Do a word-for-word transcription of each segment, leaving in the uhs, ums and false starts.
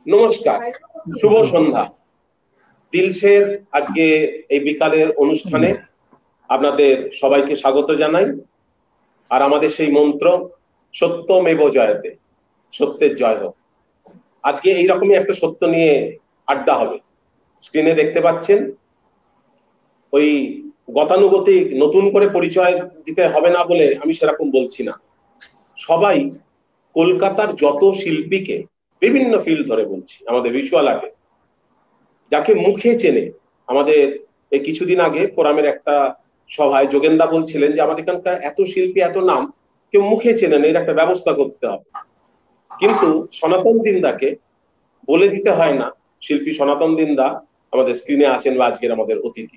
নমস্কার, শুভ সন্ধ্যা। দিলসের আজকে এই বিকালের অনুষ্ঠানে আপনাদের সবাইকে স্বাগত জানাই। আর আমাদের সেই মন্ত্র সত্যমেব জয়তে, সত্যের জয় হোক। আজকে এইরকমই একটা সত্য নিয়ে আড্ডা হবে। স্ক্রিনে দেখতে পাচ্ছেন, ওই গতানুগতিক নতুন করে পরিচয় দিতে হবে না বলে আমি সেরকম বলছি না। সবাই কলকাতার যত শিল্পীকে, বিভিন্ন ফিল্ড ধরে বলছি, আমাদের ভিজুয়াল আর্টে যাকে মুখে চেনে, আমাদের এই কিছুদিন আগে ফোরামের একটা সভায় যোগেন্দা বলছিলেন যে আমাদের এখানকার এত শিল্পী, এত নাম, কেউ মুখে চেনে না, এর একটা ব্যবস্থা করতে হবে। কিন্তু সনাতন দিনদাকে বলে দিতে হয় না। শিল্পী সনাতন দিনদা আমাদের স্ক্রিনে আছেন বা আজকের আমাদের অতিথি।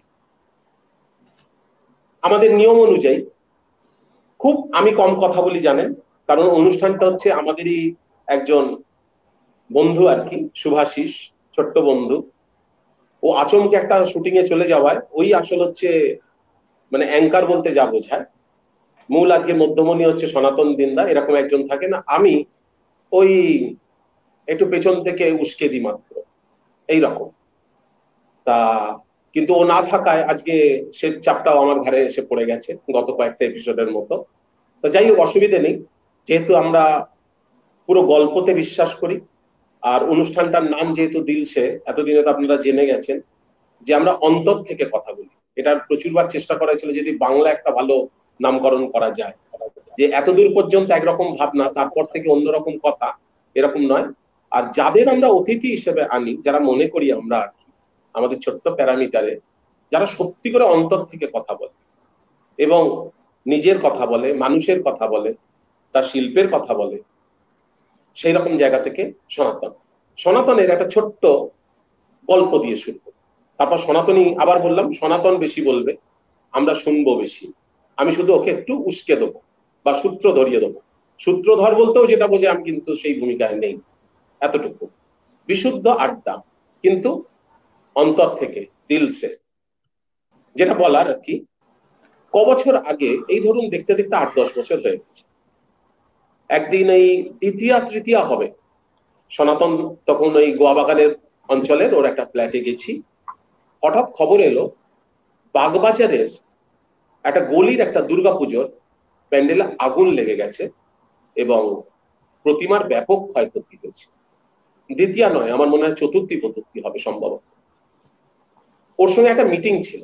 আমাদের নিয়ম অনুযায়ী খুব আমি কম কথা বলি জানেন, কারণ অনুষ্ঠানটা হচ্ছে আমাদেরই একজন বন্ধু আর কি, শুভাশিস, ছোট্ট বন্ধু। ও আচমকে একটা শুটিং এ চলে যাওয়ায় ওই আসল হচ্ছে মানে অ্যাঙ্কার বলতে যা বোঝায়। মূল আজকে মধ্যমণি হচ্ছে সনাতন দিনদা, এরকম একজন থাকে না, আমি ওই একটু পেছন থেকে উস্কে দিই মাত্র, এইরকম। তা কিন্তু ও না থাকায় আজকে সে চাপটাও আমার ঘাড়ে এসে পড়ে গেছে গত কয়েকটা এপিসোডের মতো। তো যাই হোক, অসুবিধে নেই, যেহেতু আমরা পুরো গল্পতে বিশ্বাস করি। আর অনুষ্ঠানটার নাম যেহেতু দিলসে, এতদিনে তো আপনারা জেনে গেছেন যে আমরা অন্তর থেকে কথা বলি। এটার প্রচুরবার চেষ্টা করা হয়েছিল যদি বাংলা একটা ভালো নামকরণ করা যায়, যে এতদূর পর্যন্ত একরকম ভাবনা, তারপর থেকে অন্যরকম কথা, এরকম নয়। আর যাদের আমরা অতিথি হিসেবে আনি, যারা মনে করি আমরা আর কি আমাদের ছোট্ট প্যারামিটারে, যারা সত্যি করে অন্তর থেকে কথা বলে এবং নিজের কথা বলে, মানুষের কথা বলে, তার শিল্পের কথা বলে, সেই রকম জায়গা থেকে সনাতন। সনাতনের একটা ছোট্ট গল্প দিয়ে শুরু করি, তারপর সনাতনী আবার বললাম সনাতন বেশি বলবে, আমরা শুনবো বেশি। আমি শুধু ওকে একটু উস্কে দেবো বা সূত্র ধরিয়ে দেবো। সূত্রধর বলতেও যেটা বোঝে আমি কিন্তু সেই ভূমিকায় নেই, এতটুকু। বিশুদ্ধ আড্ডা, কিন্তু অন্তর থেকে, দিলসে। যেটা বলার আর কি, ক বছর আগে, এই ধরুন দেখতে দেখতে আট দশ বছর হয়ে গেছে, একদিন এই দ্বিতীয়া তৃতীয়া হবে, সনাতন তখন ওই গোয়াবাগানের অঞ্চলের ওর একটা ফ্ল্যাটে গেছি। হঠাৎ খবর এলো বাগবাজারের একটা গলির একটা দুর্গাপুজোর প্যান্ডেলে আগুন লেগে গেছে এবং প্রতিমার ব্যাপক ক্ষয়ক্ষতি হয়েছে। দ্বিতীয়া নয়, আমার মনে হয় চতুর্থী পদ্ধতি হবে সম্ভবত। ওর সঙ্গে একটা মিটিং ছিল।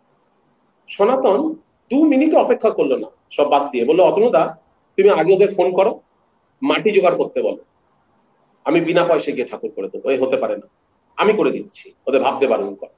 সনাতন দু মিনিট অপেক্ষা করলো না, সব বাদ দিয়ে বললো, অতনুদা তুমি আগে ওদের ফোন করো, মাটি জোগাড় করতে বলো, আমি বিনা পয়সায় গিয়ে ঠাকুর করে দেবো। এই হতে পারে না, আমি করে দিচ্ছি, ওদের ভাবতে বারণ কর।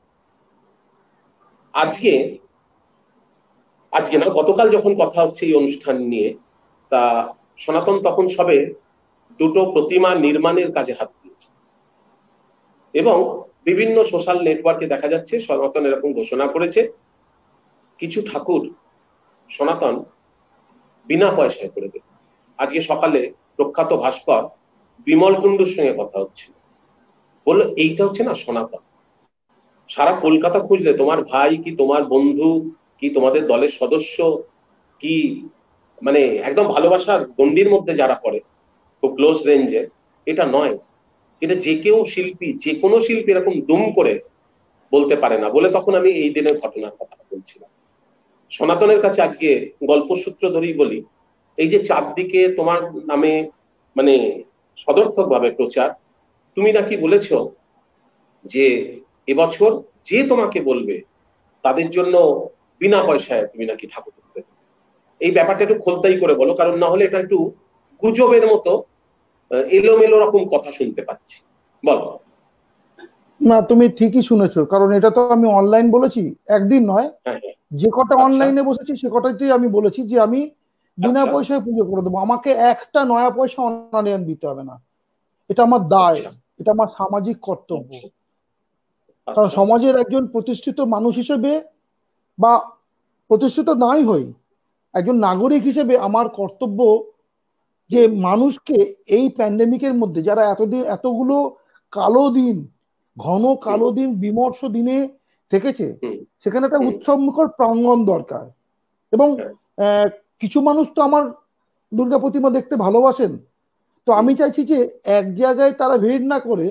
আজকে আজকে না, গতকাল যখন কথা হচ্ছে এই অনুষ্ঠান নিয়ে, তা সনাতন তখন সবে দুটো প্রতিমা নির্মাণের কাজে হাত দিয়েছে এবং বিভিন্ন সোশ্যাল নেটওয়ার্কে দেখা যাচ্ছে সনাতন এরকম ঘোষণা করেছে কিছু ঠাকুর সনাতন বিনা পয়সায় করে দেবে। আজকে সকালে প্রখ্যাত ভাস্কর বিমল কুণ্ডুর সঙ্গে কথা হচ্ছিল, বললো এইটা হচ্ছে না সনাতন। সারা কলকাতা খুঁজলে তোমার ভাই কি, তোমার বন্ধু কি, তোমাদের দলের সদস্য কি, মানে একদম ভালোবাসার গণ্ডির মধ্যে যারা পড়ে, খুব ক্লোজ রেঞ্জে, এটা নয়। এটা যে কেউ শিল্পী, যে কোনো শিল্পী এরকম দুম করে বলতে পারে না। বলে তখন আমি এই দিনের ঘটনার কথা বলছিলাম। সনাতনের কাছে আজকে গল্প সূত্র ধরেই বলি, এই যে চারদিকে তোমার নামে মানে সদর্থক ভাবে প্রচার, তুমি নাকি বলেছ যে এবছর যে তোমাকে বলবে তাদের জন্য বিনা পয়সায় তুমি নাকি ঠাকুর করতে। এই ব্যাপারটা একটু খোলতাই করে বলো, কারণ না হলে এটা একটু গুজবের মতো এলোমেলো রকম কথা শুনতে পাচ্ছি। বলো। না, তুমি ঠিকই শুনেছো, কারণ এটা তো আমি অনলাইন বলেছি, একদিন নয়, যে কটা অনলাইনে বসেছি সে কটাতেই আমি বলেছি যে আমি বিনা পয়সায় পুজো করে দেবো, আমাকে একটা নয়া পয়সা অনলাইন দিতে হবে না। এটা আমার দায়, এটা আমার সামাজিক কর্তব্য। কারণ সমাজের একজন প্রতিষ্ঠিত মানুষ হিসেবে বা প্রতিষ্ঠিত নাই হই, একজন নাগরিক হিসেবে আমার কর্তব্য যে মানুষকে এই প্যান্ডেমিকের মধ্যে, যারা এতদিন এতগুলো কালো দিন, ঘন কালো দিন, বিমর্ষ দিনে থেকেছে, সেখানে একটা উৎসবমুখর প্রাঙ্গণ দরকার। এবং কিছু মানুষ তো আমার দুর্গা প্রতিমা দেখতে ভালোবাসেন, তো আমি চাইছি যে এক জায়গায় তারা ভিড় না করে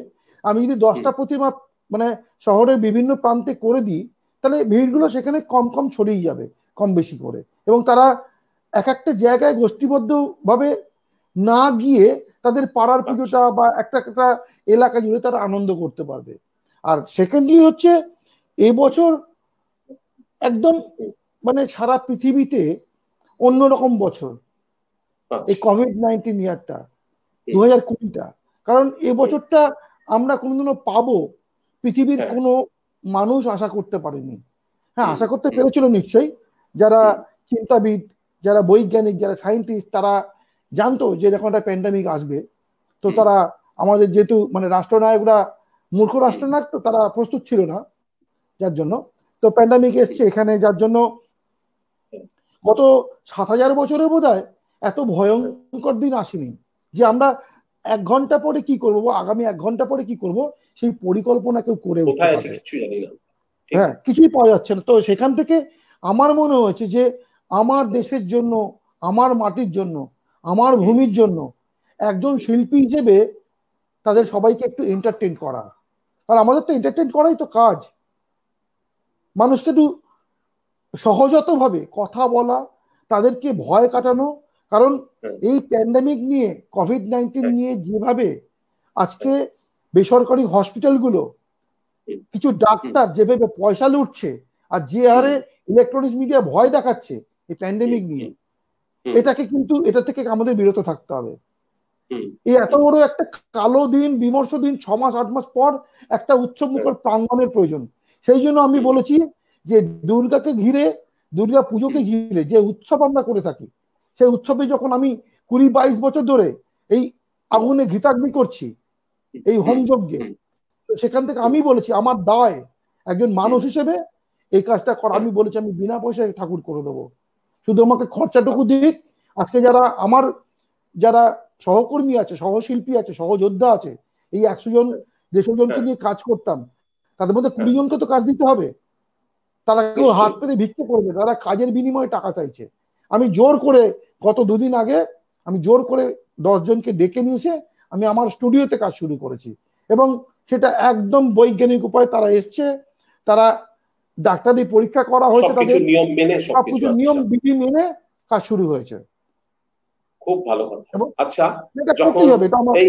আমি যদি দশটা প্রতিমা মানে শহরের বিভিন্ন প্রান্তে করে দিই, তাহলে ভিড়গুলো সেখানে কম কম ছড়িয়ে যাবে, কম বেশি করে, এবং তারা এক একটা জায়গায় গোষ্ঠীবদ্ধ ভাবে না গিয়ে তাদের পাড়ার পুজোটা বা একটা একটা এলাকা জুড়ে তারা আনন্দ করতে পারবে। আর সেকেন্ডলি হচ্ছে এবছর একদম মানে সারা পৃথিবীতে অন্যরকম বছর এই কোভিড নাইন্টিন ইয়ারটা, দু হাজার কুড়িটা। কারণ এবছরটা আমরা কোনোদিনও পাবো পৃথিবীর কোনো মানুষ আশা করতে পারেনি। হ্যাঁ, আশা করতে পেরেছিল নিশ্চয়ই, যারা চিন্তাবিদ, যারা বৈজ্ঞানিক, যারা সায়েন্টিস্ট, তারা জানতো যে এরকম একটা প্যান্ডামিক আসবে। তো তারা আমাদের যেহেতু মানে রাষ্ট্রনায়করা মূর্খ রাষ্ট্রনায়ক, তো তারা প্রস্তুত ছিল না, যার জন্য তো প্যান্ডামিক এসছে এখানে, যার জন্য গত সাত হাজার বছরে বোধহয় এত ভয়ঙ্কর দিন আসেনি যে আমরা এক ঘন্টা পরে কি করবো, আগামী এক ঘন্টা পরে কি করব, সেই পরিকল্পনা কেউ করে উঠতে পারে। হ্যাঁ, কিছুই পাওয়া যাচ্ছে না। তো সেখান থেকে আমার মনে হয়েছে যে আমার দেশের জন্য, আমার মাটির জন্য, আমার ভূমির জন্য একজন শিল্পী হিসেবে তাদের সবাইকে একটু এন্টারটেইন করা। আর আমাদের তো এন্টারটেইন করাই তো কাজ, মানুষকে একটু সহজাত ভাবে কথা বলা, তাদেরকে ভয় কাটানো। কারণ এই প্যান্ডামিক নিয়ে, কোভিড নাইন্টিন নিয়ে যেভাবে আজকে বেসরকারি হসপিটালগুলো, কিছু ডাক্তার যেভাবে পয়সা লুটছে, আর যে হারে ইলেকট্রনিক্স মিডিয়া ভয় দেখাচ্ছে এই প্যান্ডামিক নিয়ে, এটাকে কিন্তু এটা থেকে আমাদের বিরত থাকতে হবে। এই এত বড় একটা কালো দিন, বিমর্ষ দিন, ছ মাস আট মাস পর একটা উৎসব মুখর প্রাঙ্গণের প্রয়োজন। সেই জন্য আমি বলেছি যে দুর্গাকে ঘিরে, দুর্গা পুজোকে ঘিরে যে উৎসব আমরা করে থাকি, সেই উৎসবে যখন আমি কুড়ি বাইশ বছর ধরে এই আগুনে ঘৃতাগ্নি করছি, এই হোমযজ্ঞে, সেখান থেকে আমি বলেছি আমার দায় একজন মানুষ হিসেবে এই কাজটা করা। আমি বলেছি আমি বিনা পয়সায় ঠাকুর করে দেবো, শুধু আমাকে খরচাটুকু দিক। আজকে যারা আমার যারা সহকর্মী আছে, সহশিল্পী আছে, সহযোদ্ধা আছে, এই একশো জন দেড়শো জনকে নিয়ে কাজ করতাম, তাদের মধ্যে কুড়ি জনকে তো কাজ দিতে হবে। তারা কেউ হাত পেতে ভিক্ষে করবে, তারা কাজের বিনিময়ে টাকা চাইছে। আমি জোর করে গত দুদিন আগে আমি জোর করে দশ জনকে ডেকে নিয়েছে, আমি আমার স্টুডিওতে কাজ শুরু করেছি, এবং সেটা একদম বৈজ্ঞানিক উপায়ে তারা এসছে, তারা ডাক্তারি পরীক্ষা করা হয়েছে, তাদের নিয়ম মেনে সবকিছু নিয়ম বিধি মেনে কাজ শুরু হয়েছে। খুব ভালো কথা। আচ্ছা, যখন এই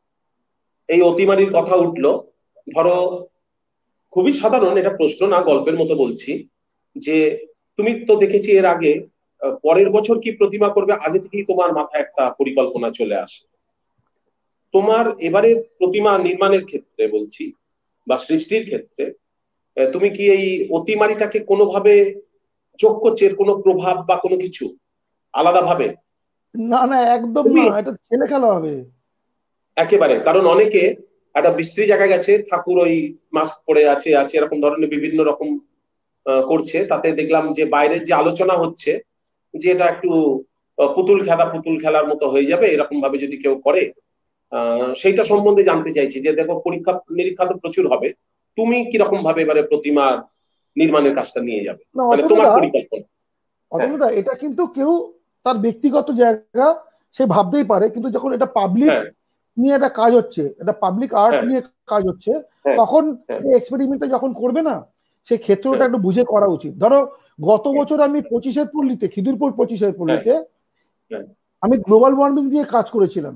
এই অতিমারির কথা উঠলো, ধরো খুবই সাধারণ, এটা প্রশ্ন না, গল্পের মতো বলছি, যে তুমি তো দেখেছি এর আগে পরের বছর কি প্রতিমা করবে আগে থেকেই তোমার মাথায় একটা পরিকল্পনা চলে আসে। তোমার এবারে প্রতিমা নির্মাণের ক্ষেত্রে বলছি বা সৃষ্টির ক্ষেত্রে, তুমি কি এই অতিমারিটাকে কোনোভাবে যোগ করছে, এর কোনো প্রভাব বা কোনো কিছু আলাদা ভাবে? না না, একদম না, এটা ছেলে খেলা হবে একেবারে। কারণ অনেকে একটা বিশ্রী জায়গায় গেছে, ঠাকুর ওই মাস্ক পরে আছে আছে এরকম ধরনের বিভিন্ন রকম করছে, তাতে দেখলাম যে বাইরের যে আলোচনা হচ্ছে যে এটা একটু পুতুল খেলা পুতুল খেলার মতো হয়ে যাবে, এরকম ভাবে যদি কেউ করে, আহ সেইটা সম্বন্ধে জানতে চাইছি। যে দেখো পরীক্ষা নিরীক্ষা তো প্রচুর হবে, তুমি কিরকম ভাবে এবারে প্রতিমা নির্মাণের কাজটা নিয়ে যাবে, মানে তোমার পরিকল্পনা? অতটা এটা কিন্তু কেউ তার ব্যক্তিগত জায়গা সে ভাবতেই পারে, কিন্তু যখন এটা পাবলিক নিয়ে একটা কাজ হচ্ছে, এটা পাবলিক আর্ট নিয়ে কাজ হচ্ছে, তখন এক্সপেরিমেন্টটা যখন করবে না, সেই ক্ষেত্রটা একটু বুঝে করা উচিত। ধরো গত বছর আমি পঁচিশের পল্লীতে, খিদিরপুর পঁচিশের পল্লীতে আমি গ্লোবাল ওয়ার্মিং দিয়ে কাজ করেছিলাম,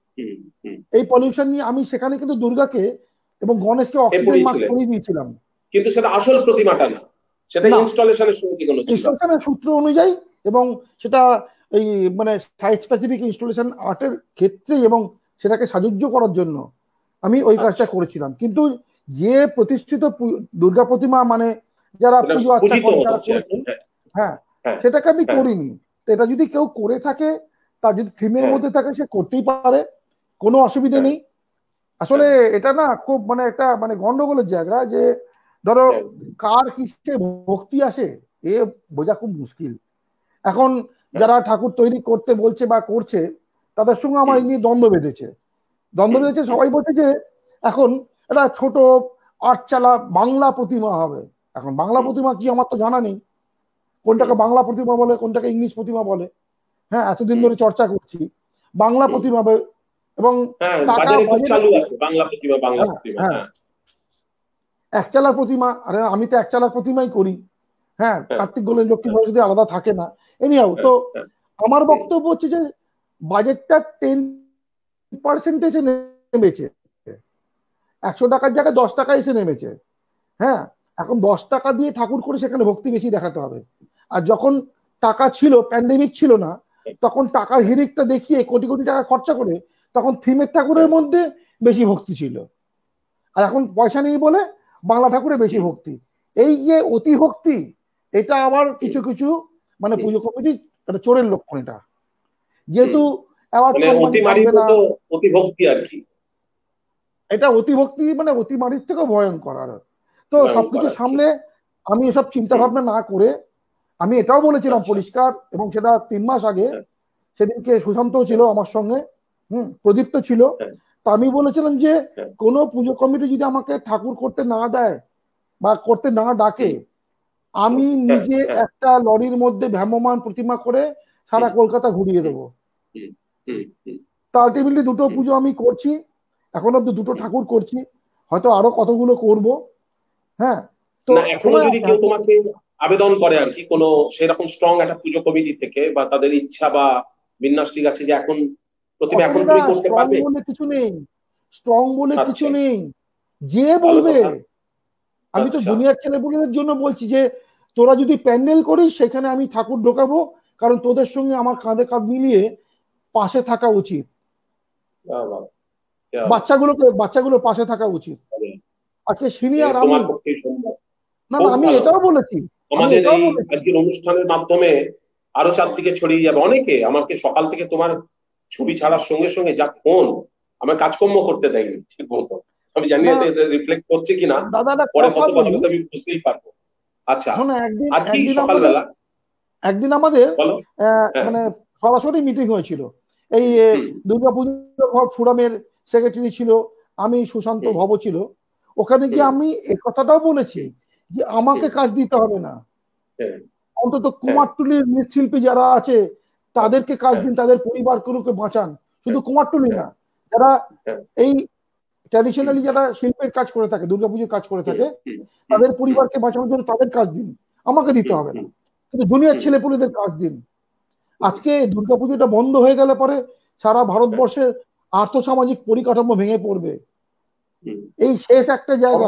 এই পলিউশন নিয়ে। আমি সেখানে কিন্তু দুর্গাকে এবং গণেশকে অক্সিজেন মাস্ক পরিয়ে দিয়েছিলাম, কিন্তু সেটা আসল প্রতিমাটা না, সেটা ইনস্টলেশনের ইনস্টলেশনের সূত্র অনুযায়ী, এবং সেটা এই মানে সাইট স্পেসিফিক ইনস্টলেশন আর্টের ক্ষেত্রে, এবং সেটাকে সাজুজ্য করার জন্য আমি ওই কাজটা করেছিলাম। কিন্তু যে প্রতিষ্ঠিত দুর্গা প্রতিমা মানে যারা পুজো আচ্ছা করেছেন, হ্যাঁ, সেটাকে আমি করিনি। তো এটা যদি কেউ করে থাকে, তার যদি থিমের মধ্যে থাকে, সে করতেই পারে, কোনো অসুবিধা নেই। আসলে এটা না খুব মানে একটা মানে গন্ডগোলের জায়গা, যে ধরো কার কিসে ভক্তি আসে এ বোঝা খুব মুশকিল। এখন যারা ঠাকুর তৈরি করতে বলছে বা করছে, তাদের সঙ্গে আমার এই নিয়ে দ্বন্দ্ব বেঁধেছে দ্বন্দ্ব বেঁধেছে সবাই বলছে যে এখন এটা ছোট আটচালা বাংলা প্রতিমা হবে। এখন বাংলা প্রতিমা কি আমার তো জানা নেই, কোনটাকে বাংলা প্রতিমা বলে, কোনটাকে ইংলিশ প্রতিমা বলে। হ্যাঁ, এতদিন ধরে চর্চা করছি, বাংলা প্রতিমা এবং টাকা চালু আছে বাংলা প্রতিমা, বাংলা প্রতিমা হ্যাঁ একচালার প্রতিমা, আরে আমি তো একচালার প্রতিমাই করি, হ্যাঁ কার্তিক গোলের লক্ষ্মী সরস্বতী আলাদা থাকে না। এনিহাউ তো আমার বক্তব্য হচ্ছে যে বাজেটটা টেন পার্সেন্টেজে নেমেছে, একশো টাকার জায়গায় দশ টাকা এসে নেমেছে। হ্যাঁ এখন দশ টাকা দিয়ে ঠাকুর করে সেখানে ভক্তি বেশি দেখাতে হবে। আর যখন টাকা ছিল, প্যান্ডেমিক ছিল না, তখন টাকার হিরিকটা দেখিয়ে কোটি কোটি টাকা খরচা করে তখন থিমের ঠাকুরের মধ্যে বেশি ভক্তি ছিল। আর এখন পয়সা নেই বলে বাংলা ঠাকুরে বেশি ভক্তি। এই যে অতি ভক্তি, এটা আবার কিছু কিছু মানে পুজো কমিটির একটা চোরের লক্ষণ। এটা যেহেতু এটা অতিভক্তি মানে অতিমারির থেকেও ভয়ঙ্কর। আর তো সবকিছু সামনে আমি এসব চিন্তা ভাবনা না করে আমি এটাও বলেছিলাম পরিষ্কার, এবং সেটা তিন মাস আগে, সেদিনকে সুশান্ত ছিল আমার সঙ্গে, হম প্রদীপ্ত ছিল, তা আমি বলেছিলাম যে কোনো পুজো কমিটি যদি আমাকে ঠাকুর করতে না দেয় বা করতে না ডাকে, আমি নিজে একটা লরির মধ্যে ভ্রাম্যমান প্রতিমা করে সারা কলকাতা ঘুরিয়ে দেবো। তা আলটিমেটলি দুটো পুজো আমি করছি, এখন অব্দি দুটো ঠাকুর করছি, হয়তো আরো কতগুলো করব। হ্যাঁ তো এখনো যদি কেউ তোমাকে আবেদন করে আর কি কোনো সেরকম স্ট্রং একটা পুজো কমিটি থেকে, বা তাদের ইচ্ছা বা বিন্যাস ঠিক আছে যে এখন প্রতিমা এখন তুমি করতে পারবে, বলে কিছু নেই, স্ট্রং বলে কিছু নেই, যে বলবে। আমি তো জুনিয়র ছেলেপুলেদের জন্য বলছি যে তোরা যদি প্যান্ডেল করিস সেখানে আমি ঠাকুর ঢোকাবো, কারণ তোদের সঙ্গে আমার কাঁধে কাঁধ মিলিয়ে পাশে থাকা উচিত, বাচ্চাগুলোকে বাচ্চাগুলো পাশে থাকা উচিত। আজকে সিনিয়র আমি না না আমি এটাও বলেছি, আমাদের এই আজকের অনুষ্ঠানের মাধ্যমে আরো চারদিকে ছড়িয়ে যাবে। অনেকে আমাকে সকাল থেকে তোমার ছবি ছাড়ার সঙ্গে সঙ্গে যা ফোন, আমার কাজকর্ম করতে দেয়নি ঠিক মতো। আমি জানি না এটা রিফ্লেক্ট করছে কিনা, পরে কত কথা বলতে আমি বুঝতেই পারবো। আচ্ছা আজকে সকালবেলা একদিন আমাদের মানে সরাসরি মিটিং হয়েছিল, এই দুর্গাপুজো ফোরামের সেক্রেটারি ছিল, আমি সুশান্ত ভব ছিল, ওখানে গিয়ে আমি এই কথাটাও বলেছি যে আমাকে কাজ দিতে হবে না, অন্তত কুমারটুলির মৃৎশিল্পী যারা আছে তাদেরকে কাজ দিন, তাদের পরিবারগুলোকে বাঁচান। শুধু কুমারটুলি না, যারা এই ট্র্যাডিশনালি যারা শিল্পের কাজ করে থাকে, দুর্গাপুজোর কাজ করে থাকে, তাদের পরিবারকে বাঁচানোর জন্য তাদের কাজ দিন, আমাকে দিতে হবে না। কিন্তু জুনিয়র ছেলেপুলেদের কাজ দিন। আজকে দুর্গাপুজোটা বন্ধ হয়ে গেলে পরে সারা ভারতবর্ষের আর্থসামাজিক পরিকাঠামো ভেঙে পড়বে। এই শেষ একটা জায়গা,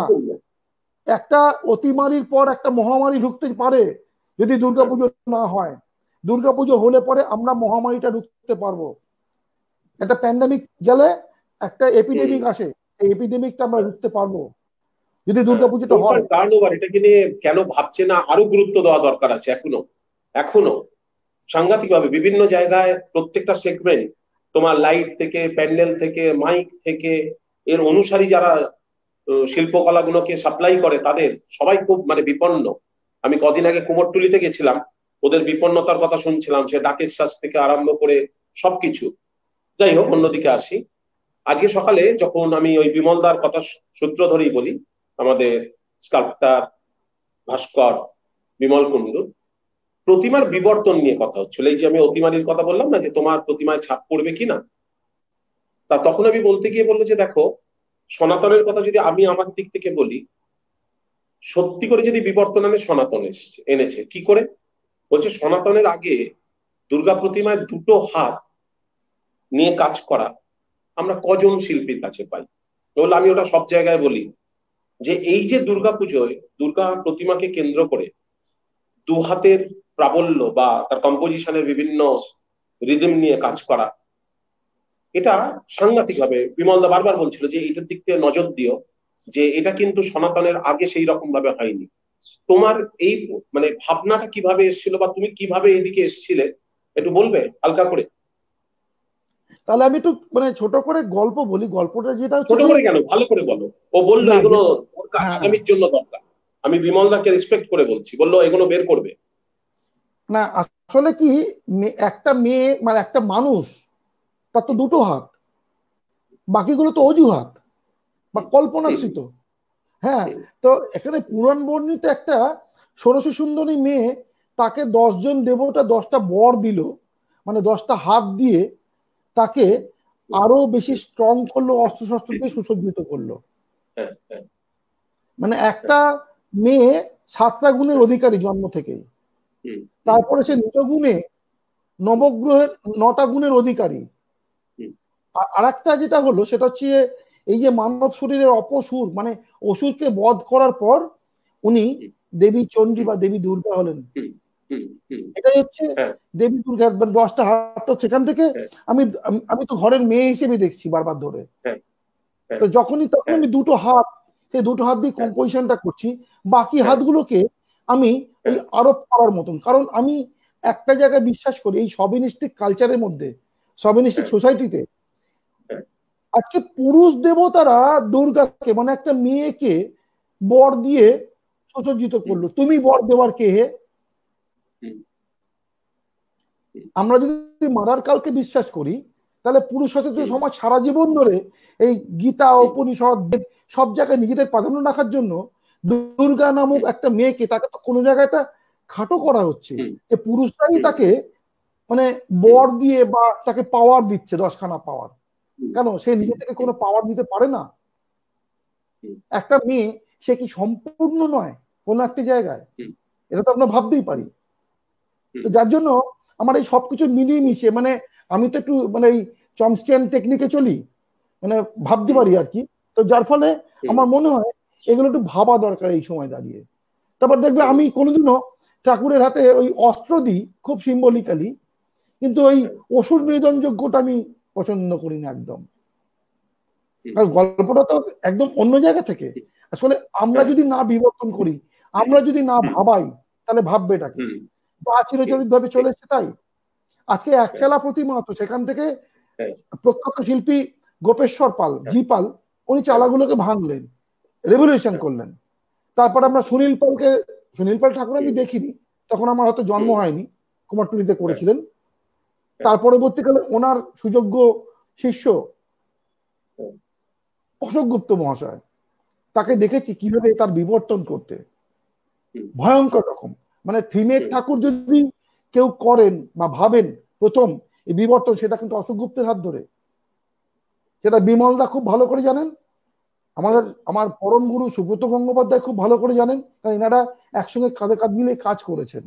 একটা অতিমারির পর একটা মহামারী ঢুকতে পারে যদি দুর্গাপুজো না হয়। দুর্গাপুজো হলে পরে আমরা মহামারীটা ঢুকতে পারবো। একটা প্যান্ডেমিক গেলে একটা এপিডেমিক আসে, এই এপিডেমিকটা আমরা ঢুকতে পারবো যদি দুর্গাপুজোটা হয়। এটাকে নিয়ে কেন ভাবছে না, আরো গুরুত্ব দেওয়া দরকার আছে। এখনো এখনো সাংঘাতিক ভাবে বিভিন্ন জায়গায় প্রত্যেকটা সেগমেন্ট, তোমার লাইট থেকে প্যান্ডেল থেকে মাইক থেকে এর অনুসারী যারা শিল্পকলাগুলোকে সাপ্লাই করে তাদের সবাই খুব মানে বিপন্ন। আমি কদিন আগে কুমোরটুলিতে গেছিলাম, ওদের বিপন্নতার কথা শুনছিলাম, সে ডাকের শ্বাস থেকে আরম্ভ করে সবকিছু। যাই হোক অন্যদিকে আসি, আজকে সকালে যখন আমি ওই বিমলদার কথা সূত্র ধরেই বলি, আমাদের স্কাল্পটার ভাস্কর বিমল কুণ্ডু, প্রতিমার বিবর্তন নিয়ে কথা হচ্ছিল। এই যে আমি অতিমারির কথা বললাম না যে তোমার প্রতিমায় ছাপ পড়বে কিনা, তা তখন আমি বলতে গিয়ে বললো যে দেখো সনাতনের কথা যদি আমি আমার দিক থেকে বলি, সত্যি করে যদি বিবর্তন আনে সনাতন এনেছে কি করে। বলছে সনাতনের আগে দুর্গা প্রতিমায় দুটো হাত নিয়ে কাজ করা আমরা কজন শিল্পীর কাছে পাই। বললে আমি ওটা সব জায়গায় বলি যে এই যে দুর্গা পুজোয় দুর্গা প্রতিমাকে কেন্দ্র করে দু হাতের প্রাবল্য বা তার কম্পোজিশনের বিভিন্ন রিদম নিয়ে কাজ করা, এটা সাংঘাতিক ভাবে বিমলদা বারবার বলছিল যে এটার দিক থেকে নজর দিও, যে এটা কিন্তু সনাতনের আগে সেই রকম ভাবে হয়নি। তোমার এই মানে ভাবনাটা কিভাবে এসেছিল বা তুমি কিভাবে এদিকে এসেছিলে একটু বলবে হালকা করে? তাহলে আমি একটু মানে ছোট করে গল্প বলি। গল্পটা যেটা ছোট করে কেন, ভালো করে বলো। ও বললো এগুলো আগামীর জন্য দরকার, আমি বিমলদাকে রেসপেক্ট করে বলছি, বললো এগুলো বের করবে না। আসলে কি একটা মেয়ে মানে একটা মানুষ, তার তো দুটো হাত, বাকিগুলো তো অজুহাত বা কল্পনাশ্রিত। হ্যাঁ, তো এখানে পুরাণ বর্ণিত একটা ষোড়শ সুন্দরী মেয়ে, তাকে দশজন দেবতা দশটা বর দিল, মানে দশটা হাত দিয়ে তাকে আরো বেশি স্ট্রং করলো, অস্ত্র শস্ত্র দিয়ে সুসজ্জিত করলো। মানে একটা মেয়ে সাতটা গুণের অধিকারী জন্ম থেকেই, তারপরে সে নিজ গুণে নবগ্রহের নটা গুণের অধিকারী। আর একটা যেটা হলো সেটা হচ্ছে এই যে মানব শরীরের অপসুর, মানে অসুরকে বধ করার পর উনি দেবী চণ্ডী বা দেবী দুর্গা হলেন। এটাই হচ্ছে দেবী দুর্গা, দশটা হাত। সেখান থেকে আমি আমি তো ঘরের মেয়ে হিসেবে দেখছি বারবার ধরে। তো যখনই তখন আমি দুটো হাত, সেই দুটো হাত দিয়ে কম্পোজিশনটা করছি, বাকি হাতগুলোকে আমি ওই আরোপ করার মতন। কারণ আমি একটা জায়গায় বিশ্বাস করি, এই সবিনিস্টিক কালচারের মধ্যে, সবিনিস্টিক সোসাইটিতে আজকে পুরুষ দেবতারা দুর্গাকে, মানে একটা মেয়েকে বর দিয়ে সুসজ্জিত করলো। তুমি বর দেওয়ার কে হে? আমরা যদি মারার কালকে বিশ্বাস করি, তাহলে পুরুষ সচেতন সমাজ সারা জীবন ধরে এই গীতা, উপনিষদ, সব জায়গায় নিজেদের প্রাধান্য রাখার জন্য দুর্গা নামক একটা মেয়েকে, তাকে তো কোনো জায়গায় একটা খাটো করা হচ্ছে, যে পুরুষরাই তাকে মানে বর দিয়ে বা তাকে পাওয়ার দিচ্ছে, দশখানা পাওয়ার। কেন? সে নিজে থেকে কোনো পাওয়ার দিতে পারে না। একটা মেয়ে সে কি সম্পূর্ণ নয় কোনো একটা জায়গায়? এটা তো আমরা ভাবতেই পারি। তো যার জন্য আমার এই সবকিছু মিলিয়ে মিশিয়ে, মানে আমি তো একটু মানে এই চমস্কিয়ান টেকনিকে চলি, মানে ভাবতে পারি আর কি। তো যার ফলে আমার মনে হয় এগুলো একটু ভাবা দরকার এই সময় দাঁড়িয়ে। তারপর দেখবে আমি কোনোদিনও ঠাকুরের হাতে ওই অস্ত্র দিই খুব সিম্বলিক্যালি, কিন্তু ওই অসুর নিধন যজ্ঞটা আমি পছন্দ করি না একদম। কারণ গল্পটা তো একদম অন্য জায়গা থেকে। আসলে আমরা যদি না বিবর্তন করি, আমরা যদি না ভাবাই, তাহলে ভাববেটাকে বা চিরচরিত ভাবে চলে এসছে। তাই আজকে একচালা প্রতিমা, তো সেখান থেকে প্রখ্যাত শিল্পী গোপেশ্বর পাল, জি পাল, উনি চালাগুলোকে ভাঙলেন, রেভলিউশন করলেন। তারপর আমরা সুনীল পালকে, সুনীল পাল ঠাকুর আমি দেখিনি, তখন আমার হয়তো জন্ম হয়নি, কুমারটুলিতে করেছিলেন। তার পরবর্তীকালে ওনার সুযোগ্য শিষ্য অশোক গুপ্ত মহাশয়, তাকে দেখেছি কিভাবে তার বিবর্তন করতে, ভয়ঙ্কর রকম। মানে থিমের ঠাকুর যদি কেউ করেন বা ভাবেন প্রথম এই বিবর্তন, সেটা কিন্তু অশোক গুপ্তের হাত ধরে। সেটা বিমলদা খুব ভালো করে জানেন, আমাদের আমার পরম গুরু সুব্রত গঙ্গোপাধ্যায় খুব ভালো করে জানেন, কারণ এনারা একসঙ্গে কাঁধে কাঁধ মিলে কাজ করেছেন।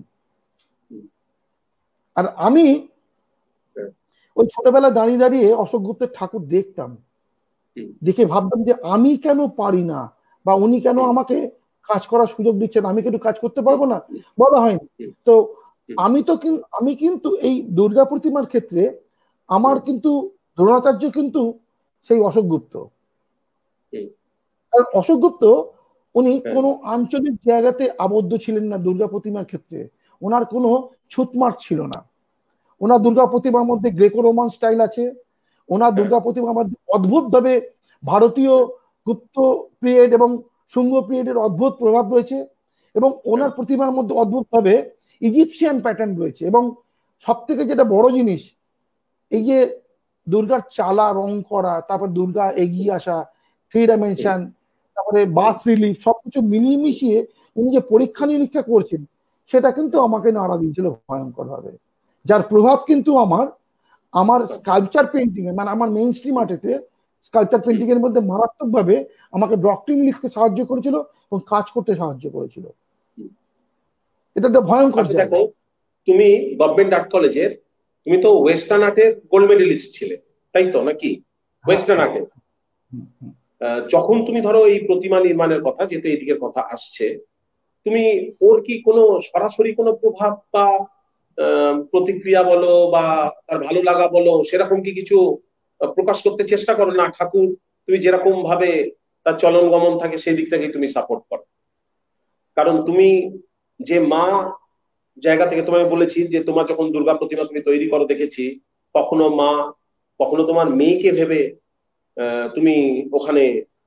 আর আমি ওই ছোটবেলায় দাঁড়িয়ে দাঁড়িয়ে অশোক গুপ্তের ঠাকুর দেখতাম, দেখে ভাবতাম যে আমি কেন পারি না, বা উনি কেন আমাকে কাজ করার সুযোগ দিচ্ছেন, আমি কেন কাজ করতে পারবো না, বলা হয়নি। তো আমি তো আমি কিন্তু এই দুর্গা প্রতিমার ক্ষেত্রে আমার কিন্তু দ্রোণাচার্য কিন্তু সেই অশোক গুপ্ত। আর অশোক গুপ্ত উনি কোনো আঞ্চলিক জায়গাতে আবদ্ধ ছিলেন না দুর্গা প্রতিমার ক্ষেত্রে, ওনার কোনো ছুতমার ছিল না। ওনার দুর্গা প্রতিমার মধ্যে গ্রেকো রোমান স্টাইল আছে, ওনার দুর্গা প্রতিমার মধ্যে অদ্ভুত ভাবে ভারতীয় গুপ্ত পিরিয়ড এবং শুঙ্গ পিরিয়ডের অদ্ভুত প্রভাব রয়েছে, এবং ওনার প্রতিমার মধ্যে অদ্ভুত ভাবে ইজিপশিয়ান প্যাটার্ন রয়েছে। এবং সব থেকে যেটা বড় জিনিস, এই যে দুর্গার চালা রং করা, তারপর দুর্গা এগিয়ে আসা, থ্রি ডাইমেনশন, তারপরে বাস রিলিফ, সবকিছু মিলিয়ে মিশিয়ে উনি যে পরীক্ষা নিরীক্ষা করছেন, সেটা কিন্তু আমাকে নাড়া দিয়েছিল ভয়ঙ্কর ভাবে। যার প্রভাব কিন্তু আমার আমার স্কাল্পচার পেন্টিং এ, মানে আমার মেইন স্ট্রিম আর্টেতে স্কাল্পচার পেন্টিং এর মধ্যে মারাত্মক ভাবে আমাকে ডক্ট্রিন লিখতে সাহায্য করেছিল এবং কাজ করতে সাহায্য করেছিল। এটা একটা ভয়ঙ্কর। দেখো, তুমি গভর্নমেন্ট আর্ট কলেজের, তুমি তো ওয়েস্টার্ন আর্টের গোল্ড মেডেলিস্ট ছিলে, তাই তো নাকি? ওয়েস্টার্ন আর্টে যখন তুমি ধরো এই প্রতিমা নির্মাণের কথা, যেহেতু এই দিকের কথা আসছে, তুমি ওর কি কোনো সরাসরি কোনো প্রভাব বা প্রতিক্রিয়া বলো বা তার ভালো লাগা বলো, সেরকম কি কিছু প্রকাশ করতে চেষ্টা করো না? ঠাকুর তুমি যেরকম ভাবে তার চলন গমন থাকে সেই দিক থেকে তুমি সাপোর্ট করো। কারণ তুমি যে মা জায়গা থেকে, তোমায় বলেছি যে তোমার যখন দুর্গা প্রতিমা তুমি তৈরি করো দেখেছি, কখনো মা, কখনো তোমার মেয়েকে ভেবে তুমি ওখানে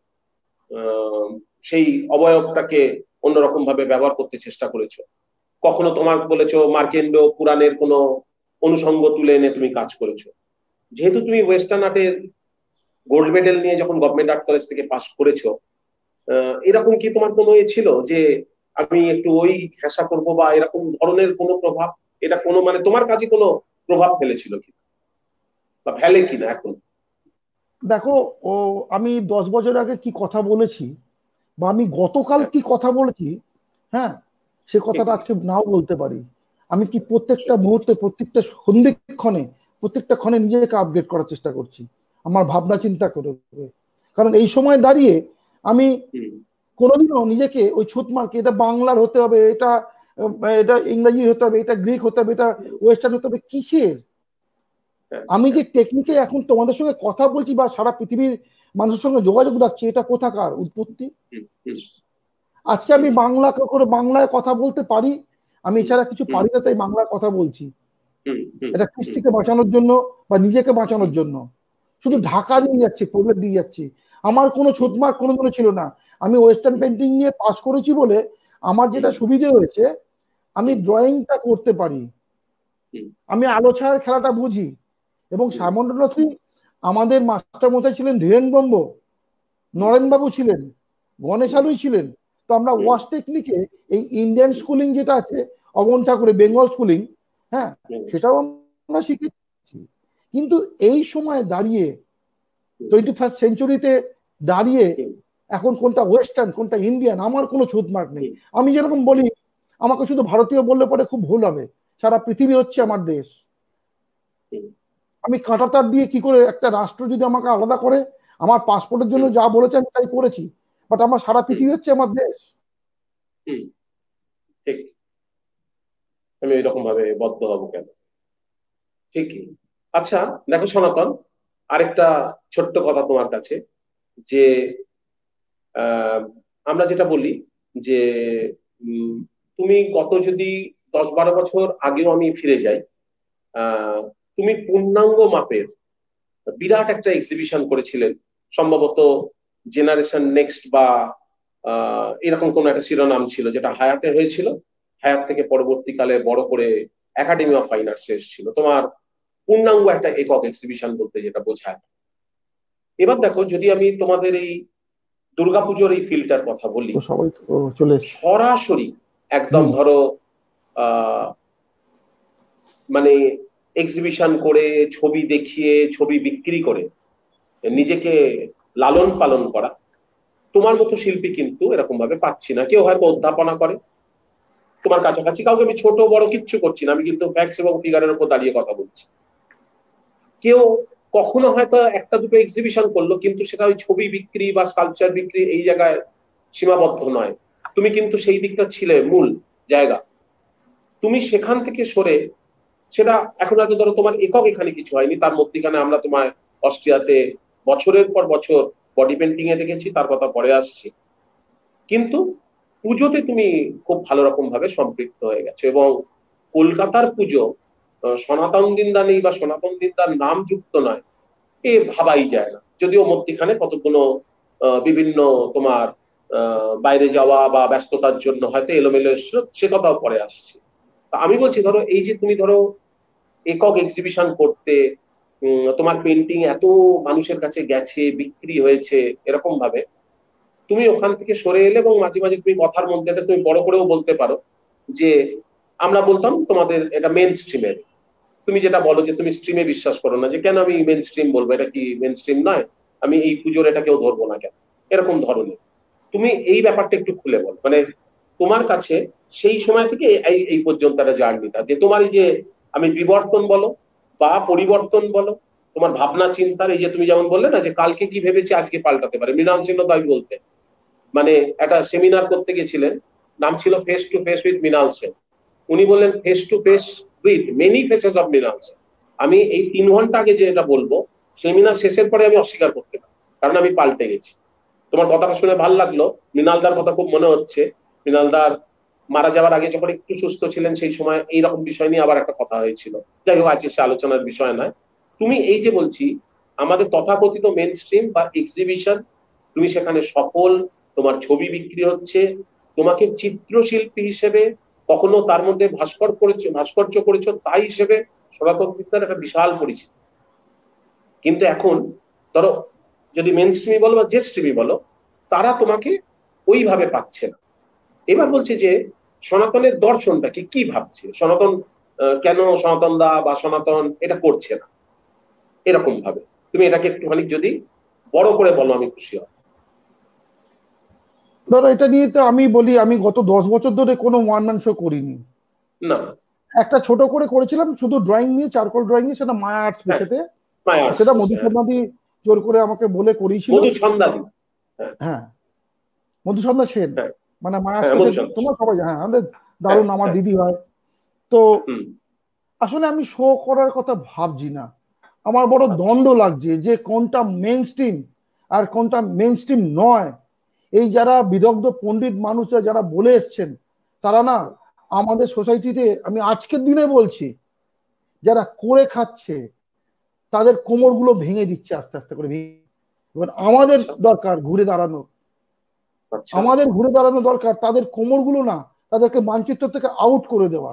সেই অবয়বটাকে অন্যরকম ভাবে ব্যবহার করতে চেষ্টা করেছো। কখনো তোমার বলেছো মার্কেন্ড পুরাণের কোনো অনুষঙ্গ তুলে এনে তুমি কাজ করেছো। যেহেতু তুমি ওয়েস্টার্ন আর্টের গোল্ড মেডেল নিয়ে যখন গভর্নমেন্ট আর্ট কলেজ থেকে পাস করেছো, এরকম কি তোমার কোনো এ ছিল যে আমি একটু ওই ঘেঁষা করবো বা এরকম ধরনের কোনো প্রভাব, এটা কোনো মানে তোমার কাজে কোনো প্রভাব ফেলেছিল কিনা বা ফেলে কিনা এখন? দেখো, ও আমি দশ বছর আগে কি কথা বলেছি বা আমি গতকাল কি কথা বলেছি, হ্যাঁ, সে কথাটা আজকে নাও বলতে পারি। আমি কি প্রত্যেকটা মুহূর্তে, প্রত্যেকটা সন্ধিক্ষণে, প্রত্যেকটা ক্ষণে নিজেকে আপডেট করার চেষ্টা করছি আমার ভাবনা চিন্তা করে। কারণ এই সময় দাঁড়িয়ে আমি কোনোদিনও নিজেকে ওই ছুত মার্কে এটা বাংলার হতে হবে, এটা এটা ইংরেজি হতে হবে, এটা গ্রিক হতে হবে, এটা ওয়েস্টার্ন হতে হবে, কিসের? আমি যে টেকনিকে এখন তোমাদের সঙ্গে কথা বলছি বা সারা পৃথিবীর মানুষের সঙ্গে যোগাযোগ রাখছি, এটা কোথাকার উৎপত্তি? আজকে আমি বাংলা করে বাংলায় কথা বলতে পারি, আমি এছাড়া কিছু পারি না, তাই বাংলায় কথা বলছি। এটা কৃষ্টিকে বাঁচানোর জন্য বা নিজেকে বাঁচানোর জন্য। শুধু ঢাকা দিয়ে যাচ্ছে, প্রবলেম দিয়ে যাচ্ছে। আমার কোনো ছুতমার্ক কোনোদিনও ছিল না। আমি ওয়েস্টার্ন পেন্টিং নিয়ে পাস করেছি বলে আমার যেটা সুবিধে হয়েছে, আমি ড্রয়িংটা করতে পারি, আমি আলো ছায়ার খেলাটা বুঝি। এবং সামন্তনাথী আমাদের মাস্টার মশাই ছিলেন ধীরেন ব্রহ্ম, নরেনবাবু ছিলেন, গণেশ আলুই ছিলেন। তো আমরা ওয়াশ টেকনিকে এই ইন্ডিয়ান স্কুলিং যেটা আছে, অবন ঠাকুরে বেঙ্গল স্কুলিং, হ্যাঁ, সেটাও আমরা শিখেছি। কিন্তু এই সময় দাঁড়িয়ে, টোয়েন্টি ফার্স্ট সেঞ্চুরিতে দাঁড়িয়ে এখন কোনটা ওয়েস্টার্ন কোনটা ইন্ডিয়ান আমার কোনো ছুতমার্ক নেই। আমি যেরকম বলি, আমাকে শুধু ভারতীয় বললে পরে খুব ভুল হবে। সারা পৃথিবী হচ্ছে আমার দেশ। আমি কাঁটাতার দিয়ে কি করে একটা রাষ্ট্র যদি আমাকে আলাদা করে, আমার পাসপোর্টের জন্য যা বলেছে আমি তাই করেছি, বাট আমার সারা পৃথিবী হচ্ছে আমার দেশ। ঠিক, আমি এরকম ভাবে বদ্ধ হব কেন? ঠিকই। আচ্ছা দেখো সনাতন, আরেকটা ছোট্ট কথা তোমার কাছে, যে আমরা যেটা বলি যে তুমি গত যদি দশ বারো বছর আগেও আমি ফিরে যাই, তুমি পূর্ণাঙ্গ মাপের বিরাট একটা এক্সিবিশন করেছিলেন, সম্ভবত জেনারেশন নেক্সট বা এরকম কোন একটা শিরোনাম ছিল, যেটা হায়াতে হয়েছিল। হায়াত থেকে পরবর্তীকালে বড় করে একাডেমি অফ ফাইন আর্টস এসেছিল। তোমার পূর্ণাঙ্গ একটা একক এক্সিবিশন বলতে যেটা বোঝায়। এবার দেখো, যদি আমি তোমাদের এই দুর্গাপুজোর এই ফিল্ডটার কথা বলি, সরাসরি একদম ধরো আহ মানে এক্সিবিশন করে, ছবি দেখিয়ে, ছবি বিক্রি করে নিজেকে লালন পালন করা, তোমার মতো শিল্পী কিন্তু এরকম ভাবে পাচ্ছি না। কেউ হয়তো অধ্যাপনা করে তোমার কাছাকাছি, কাউকে আমি ছোট বড় কিচ্ছু করছি না, আমি কিন্তু ফ্যাক্টস এবং ফিগারের উপর দাঁড়িয়ে কথা বলছি। কেউ কখনো হয়তো একটা দুটো এক্সিবিশন করলো, কিন্তু সেটা ওই ছবি বিক্রি বা স্কাল্পচার বিক্রি এই জায়গায় সীমাবদ্ধ নয়। তুমি কিন্তু সেই দিকটা ছিলে মূল জায়গা। তুমি সেখান থেকে সরে, সেটা এখন হয়তো ধরো তোমার একক এখানে কিছু হয়নি, তার মধ্যখানে আমরা তোমায় অস্ট্রিয়াতে বছরের পর বছর বডি পেন্টিং এ দেখেছি, তার কথা পরে আসছি। কিন্তু পুজোতে তুমি খুব ভালো রকম ভাবে সম্পৃক্ত হয়ে গেছো, এবং কলকাতার পুজো সনাতন দিন্দা নেই বা সনাতন দিন্দার নাম যুক্ত নয়, এ ভাবাই যায় না। যদিও মধ্যখানে কতগুলো বিভিন্ন তোমার বাইরে যাওয়া বা ব্যস্ততার জন্য হয়তো এলোমেলো এসেছিল, সে কথাও পরে আসছে। আমি বলছি ধরো, এই যে তুমি ধরো একক এক্সিবিশন করতে, তোমার পেন্টিং এত মানুষের কাছে গেছে, বিক্রি হয়েছে এরকম ভাবে, তুমি ওখান থেকে সরে এলে এবং মাঝে মাঝে তুমি কথার মধ্যে তুমি বড় করেও বলতে পারো যে আমরা বলতাম তোমাদের এটা মেন স্ট্রিমের। তুমি যেটা বলো যে তুমি স্ট্রিমে বিশ্বাস করো না, যে কেন আমি মেন স্ট্রিম বলবো, এটা কি মেন স্ট্রিম নয়, আমি এই পুজোর এটা কেউ ধরবো না কেন, এরকম ধরনের। তুমি এই ব্যাপারটা একটু খুলে বল, মানে তোমার কাছে সেই সময় থেকে এই এই পর্যন্ত একটা জার্নিটা, যে তোমার এই যে আমি বিবর্তন বলো বা পরিবর্তন বলো, তোমার ভাবনা চিন্তার, এই যে তুমি যেমন বললে না যে কালকে কি ভেবেছি আজকে পাল্টাতে পারে, মৃণাল সেন তাই বলতে, মানে একটা সেমিনার করতে গেছিলেন, নাম ছিল face to face with Mrinal Sen. উনি বললেন face to face with many faces of Mrinal Sen. আমি এই তিন ঘন্টা আগে যেটা বলবো, সেমিনার শেষের পরে আমি অস্বীকার করতে পারি, কারণ আমি পাল্টে গেছি। তোমার কথাটা শুনে ভালো লাগলো, মৃণালদার কথা খুব মনে হচ্ছে। মৃণালদার মারা যাওয়ার আগে যখন একটু সুস্থ ছিলেন, সেই সময় এইরকম বিষয় নিয়ে আবার একটা কথা হয়েছিল। যাই হোক, আজকে সে আলোচনার বিষয় নয়। তুমি এই যে বলছি আমাদের তথাকথিত মেন স্ট্রিম বা এক্সিবিশন, তুমি সেখানে সফল, তোমার ছবি বিক্রি হচ্ছে, তোমাকে চিত্রশিল্পী হিসেবে কখনো তার মধ্যে ভাস্কর করেছো, ভাস্কর্য করেছো, তাই হিসেবে সনাতন বিদ্যার একটা বিশাল পরিচিতি। কিন্তু এখন ধরো যদি মেন স্ট্রিমই বলো বা যে স্ট্রিমই বলো, তারা তোমাকে ওইভাবে পাচ্ছে না। এবার বলছে যে সনাতনের দর্শনটা কি কি ভাবছে, সনাতন কেন সনাতন দা বা সনাতন এটা করছে না এরকম ভাবে, তুমি এটাকে একটুখানি যদি বড় করে বলো আমি খুশি হব। ধরো এটা নিয়ে তো আমি বলি, আমি গত দশ বছর ধরে কোনো ওয়ান ম্যান শো করিনি। না, একটা ছোট করে করেছিলাম শুধু ড্রয়িং নিয়ে, চারকোল ড্রয়িং নিয়ে, সেটা মায়া আর্ট স্পেসেতে। সেটা মধুসন্ধাদি জোর করে আমাকে বলে করিয়েছিল। মধুসন্ধাদি, হ্যাঁ মধুসন্ধ্যা সেন, মানে মায়া আর্ট স্পেসের, তোমরা সবাই, হ্যাঁ আমাদের দারুণ, আমার দিদি হয়। তো আসলে আমি শো করার কথা ভাবছি না, আমার বড় দ্বন্দ্ব লাগছে যে কোনটা মেইন স্ট্রিম আর কোনটা মেইন স্ট্রিম নয়। এই যারা বিদগ্ধ পণ্ডিত মানুষরা যারা বলে এসছেন, তারা না আমাদের সোসাইটিতে, আমি আজকের দিনে বলছি, যারা করে খাচ্ছে তাদের কোমরগুলো ভেঙে দিচ্ছে আস্তে আস্তে করে। এবার আমাদের দরকার ঘুরে দাঁড়ানো, আমাদের ঘুরে দাঁড়ানো দরকার, তাদের কোমরগুলো না, তাদেরকে মানচিত্র থেকে আউট করে দেওয়া।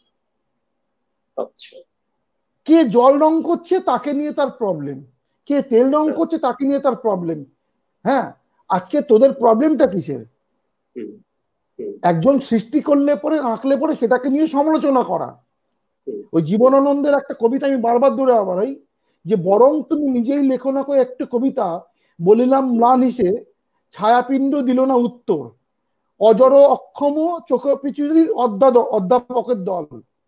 কে জল রং করছে তাকে নিয়ে তার প্রবলেম, কে তেল রং করছে তাকে নিয়ে তার প্রবলেম। হ্যাঁ, আজকে তোদের প্রবলেমটা কিসের? একজন সৃষ্টি করলে পরে, আঁকলে পরে সেটাকে নিয়ে সমালোচনা করা। ওই জীবনানন্দের একটা কবিতা আমি বারবার ধরে আবারই, যে বরং তুমি নিজেই লেখো না করে একটা কবিতা, বলিলাম ম্লান হিসে ছায়াপিণ্ড দিল না উত্তর, অজর অক্ষম চোখ পিচুরির অধ্যাপকের দল।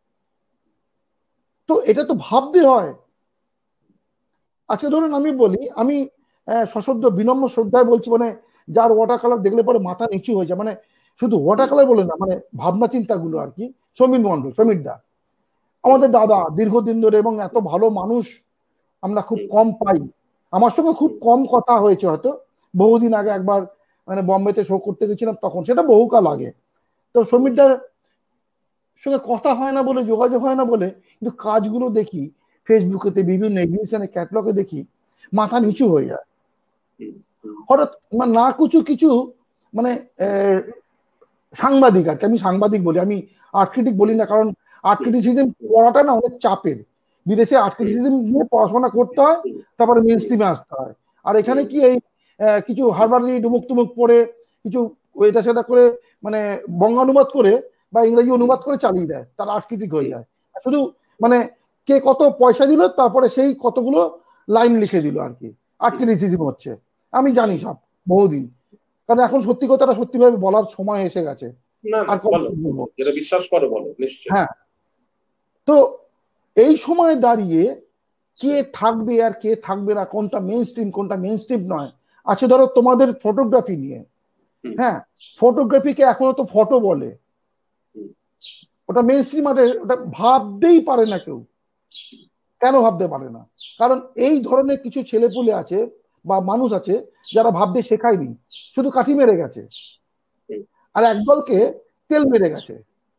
তো এটা তো ভাবতে হয়। আজকে ধরুন আমি বলি, আমি সশ্রদ্ধ বিনম্র শ্রদ্ধায় বলছি, মানে যার ওয়াটার কালার দেখলে পরে মাথা নিচু হয়ে যায়, মানে শুধু ওয়াটার কালার বলে না, মানে ভাবনা চিন্তাগুলো আর কি। সমীর মন্ডল, সমীর দা আমাদের দাদা দীর্ঘদিন ধরে, এবং এত ভালো মানুষ আমরা খুব কম পাই। আমার সঙ্গে খুব কম কথা হয়েছে, হয়তো বহুদিন আগে একবার মানে বম্বেতে শো করতে গেছিলাম তখন, সেটা বহুকাল আগে। তো সমীরদার সঙ্গে কথা হয় না বলে, যোগাযোগ হয় না বলে, কিন্তু কাজগুলো দেখি ফেসবুকেতে, বিভিন্ন এক্সিবিশনে, ক্যাটলগে দেখি, মাথা নিচু হয়ে যায় হঠাৎ। মানে না কিছু কিছু মানে সাংবাদিক আর কি, আমি সাংবাদিক বলি, আমি আর্ট ক্রিটিক বলি না, কারণ আর্ট ক্রিটিসিজম পড়াটা না অনেক চাপের। বিদেশে আর্ট ক্রিটিসিজম নিয়ে পড়াশোনা করতে হয়, তারপরে মেইন স্ট্রিমে আসতে হয়। আর এখানে কি এই কিছু হারবারি ডুমুক টুমুক পড়ে, কিছু এটা সেটা করে, মানে বঙ্গানুবাদ করে বা ইংরেজি অনুবাদ করে চালিয়ে দেয়, তার আর্ট ক্রিটিক হয়ে যায়। শুধু মানে কে কত পয়সা দিল, তারপরে সেই কতগুলো লাইন লিখে দিল আর কি, আর্ট ক্রিটিসিজম হচ্ছে। আমি জানি সব বহুদিন, কারণ এখন সত্যি কথাটা সত্যিভাবে বলার সময় এসে গেছে। আর বিশ্বাস করো, বলো নিশ্চয়ই। হ্যাঁ, তো এই সময় দাঁড়িয়ে কে থাকবে আর কে থাকবে না, কোনটা মেইন স্ট্রিম কোনটা মেইন স্ট্রিম নয়। আচ্ছা ধরো তোমাদের ফটোগ্রাফি নিয়ে, হ্যাঁ ফটোগ্রাফিকে এখনো তো ফটো বলে, ওটা মেইন স্ট্রিম আছে, ওটা ভাবতেই পারে না কেউ। কেন ভাবতে পারে না? কারণ এই ধরনের কিছু ছেলেপুলে আছে বা মানুষ আছে যারা ভাবতে শেখায়নি, শুধু কাঠি মেরে গেছে, আর একদলকে তেল মেরে গেছে।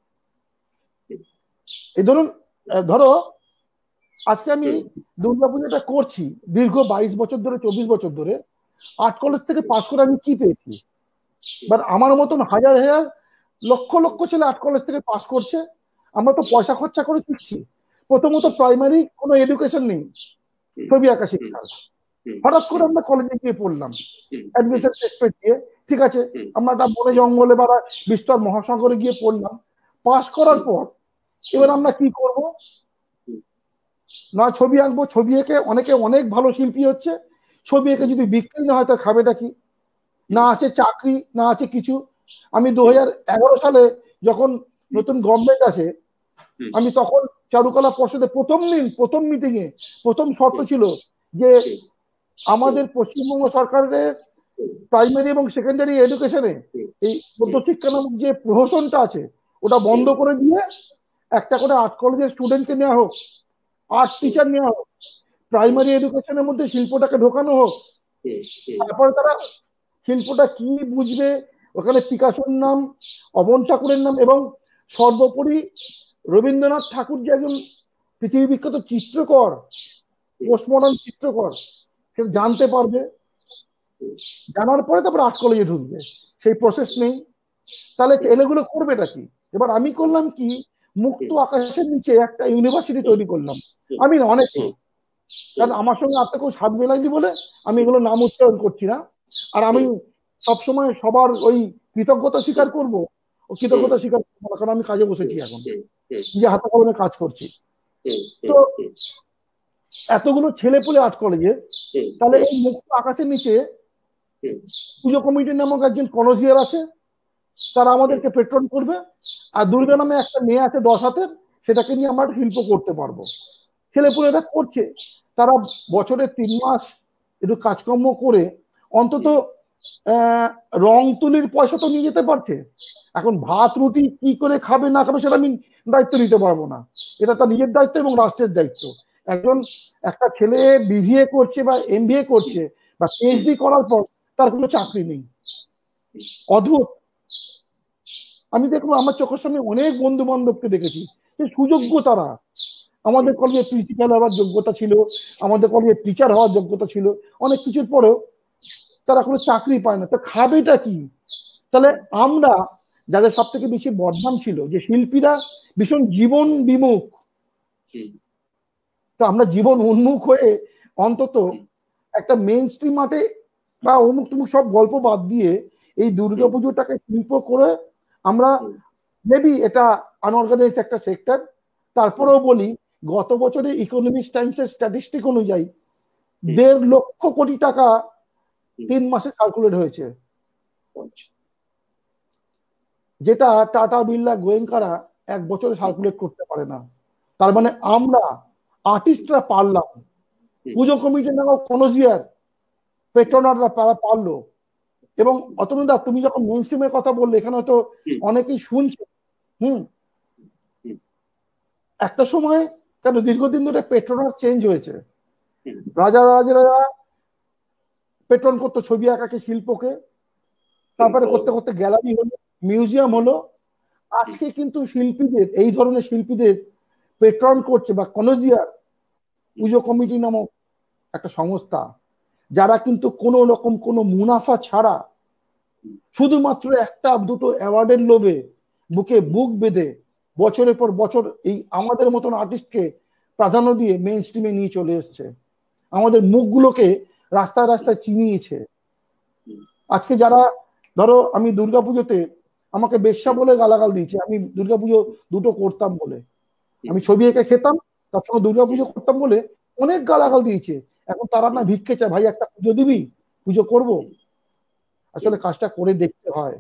এই ধরুন, ধরো আজকে আমি দুর্গাপূজাটা করছি দীর্ঘ বাইশ বছর ধরে, চব্বিশ বছর ধরে, আর্ট কলেজ থেকে পাস করে আমি কি পেয়েছি? বাট আমার মতন হাজার হাজার লক্ষ লক্ষ ছেলে আর্ট কলেজ থেকে পাস করছে। আমরা তো পয়সা খরচা করে শিখছি। প্রথমত প্রাইমারি কোনো এডুকেশন নেই, ছবি আঁকা শিক্ষা। হঠাৎ করে আমরা কলেজে গিয়ে পড়লাম, অ্যাডমিশন টেস্ট দিয়ে, ঠিক আছে, আমরা একটা বনে জঙ্গলে বা বিস্তর মহাসাগরে গিয়ে পড়লাম। পাস করার পর এবার আমরা কি করব? নয় ছবি আঁকবো, ছবি এঁকে অনেকে অনেক ভালো শিল্পী হচ্ছে, ছবি এঁকে যদি বিক্রি না হয় তার খাবেটা কি? না আছে চাকরি, না আছে কিছু। আমি দু হাজার এগারো সালে যখন নতুন গভর্নমেন্ট আসে, আমি তখন চারুকলা পর্ষদে প্রথম দিন প্রথম মিটিং এ প্রথম শর্ত ছিল যে আমাদের পশ্চিমবঙ্গ সরকারের প্রাইমারি এবং সেকেন্ডারি এডুকেশনে এই মধ্যশিক্ষা নামক যে প্রহসনটা আছে ওটা বন্ধ করে দিয়ে একটা করে আর্ট কলেজের স্টুডেন্টকে নেওয়া হোক, আর্ট টিচার নেওয়া হোক, প্রাইমারি এডুকেশনের মধ্যে শিল্পটাকে ঢোকানো হোক। তারপরে তারা শিল্পটা কি বুঝবে, ওখানে পিকাসোর নাম, অবন ঠাকুরের নাম, এবং সর্বোপরি রবীন্দ্রনাথ ঠাকুর যে একজন পৃথিবী বিখ্যাত চিত্রকর, পোস্টমডার্ন চিত্রকর, সেটা জানতে পারবে। জানার পরে তারপর আর্ট কলেজে ঢুকবে। সেই প্রসেস নেই, তাহলে ছেলেগুলো করবেটা কি? এবার আমি করলাম কি, মুক্ত আকাশের নিচে একটা ইউনিভার্সিটি তৈরি করলাম। আমি না, অনেক, কারণ আমার সঙ্গে আর তো কেউ স্বাদ মেলাইনি বলে আমি এগুলো নাম উচ্চারণ করছি না। আর আমি সবসময় সবার ওই কৃতজ্ঞতা স্বীকার করবো, ও কৃতজ্ঞতা স্বীকার করবো না, কারণ আমি কাজে বসেছি এখন, যে হাতে কলমে কাজ করছি। তো এতগুলো ছেলে পুলে আর্ট কলেজে, তাহলে এই মুক্ত আকাশের নিচে পুজো কমিটি নামক একজন কলেজিয়ার আছে, তারা আমাদেরকে পেট্রন করবে, আর দুর্গা নামে একটা মেয়ে আছে দশ হাতের, সেটাকে নিয়ে আমরা শিল্প করতে পারবো। ছেলেপুলেরা করছে, তারা বছরে তিন মাস একটু কাজকর্ম করে অন্তত আহ রং তুলির পয়সা তো নিয়ে যেতে পারছে। এখন ভাত রুটি কি করে খাবে না খাবে সেটা আমি দায়িত্ব নিতে পারবো না, এটা তার নিজের দায়িত্ব এবং রাষ্ট্রের দায়িত্ব। একজন একটা ছেলে বিভিএ করছে বা এমবিএ করছে বা পিএইচডি করার পর তার কোনো চাকরি নেই, অদ্ভুত। আমি দেখবো আমার চোখের সামনে অনেক বন্ধু বান্ধবকে দেখেছি যে সুযোগ্য, তারা আমাদের কলেজে প্রিন্সিপাল হওয়ার যোগ্যতা ছিল, আমাদের কলেজে টিচার হওয়ার যোগ্যতা ছিল, অনেক কিছুর পরেও তারা কোনো চাকরি পায় না। তো খাবেটা কি? তাহলে আমরা যাদের সব থেকে বেশি বদনাম ছিল যে শিল্পীরা ভীষণ জীবন বিমুখ, তো আমরা জীবন উন্মুখ হয়ে অন্তত একটা মেইন স্ট্রিম মাঠে বা অমুক তুমুক সব গল্প বাদ দিয়ে এই দুর্গাপুজোটাকে শিল্প করে আমরা, মেবি এটা আনঅর্গানাইজ একটা সেক্টর, তারপরেও বলি গত বছরে ইকোনমিক্স টাইমসের স্ট্যাটিস্টিক অনুযায়ী দেড় লক্ষ কোটি টাকা তিন মাসে সার্কুলেট হয়েছে, যেটা টাটা বিড়লা গোয়েঙ্কারা এক বছরে সার্কুলেট করতে পারে না। তার মানে আমরা আর্টিস্টরা পারলাম, পুজো কমিটি নাও কনজিয়ার পেট্রোনাররা তারা পারলো। এবং অতনুদা তুমি যখন মেইন স্ট্রিমের কথা বললে, এখানে হয়তো অনেকেই শুনছে, হুম একটা সময় কেন দীর্ঘদিন ধরে পেট্রোনার চেঞ্জ হয়েছে, রাজা রাজারা পেট্রন করতো ছবি আঁকাকে, শিল্পকে, তারপরে করতে করতে গ্যালারি হলো, মিউজিয়াম হলো, আজকে কিন্তু শিল্পীদের, এই ধরনের শিল্পীদের পেট্রন করছে বা কনজিয়ার পুজো কমিটি নামক একটা সংস্থা, যারা কিন্তু কোনো রকম কোনো মুনাফা ছাড়া শুধুমাত্র একটা দুটো অ্যাওয়ার্ডের লোভে বুকে বুক বেঁধে বছরের পর বছর এই আমাদের মতন আর্টিস্টকে প্রাধান্য দিয়ে মেইন স্ট্রিমে নিয়ে চলে এসছে, আমাদের মুখগুলোকে রাস্তায় রাস্তায় চিনিয়েছে। আজকে যারা ধরো আমি দুর্গাপুজোতে আমাকে বেশ্যা বলে গালাগাল দিয়েছে, আমি দুর্গাপুজো দুটো করতাম বলে, আমি ছবি এঁকে খেতাম তার সঙ্গে দুর্গাপুজো করতাম বলে অনেক গালাগাল দিয়েছে। এখন তারা না ভিক্ষে চায়, ভাই একটা পুজো দিবি, পুজো করব। আসলে কাজটা করে দেখতে হয়,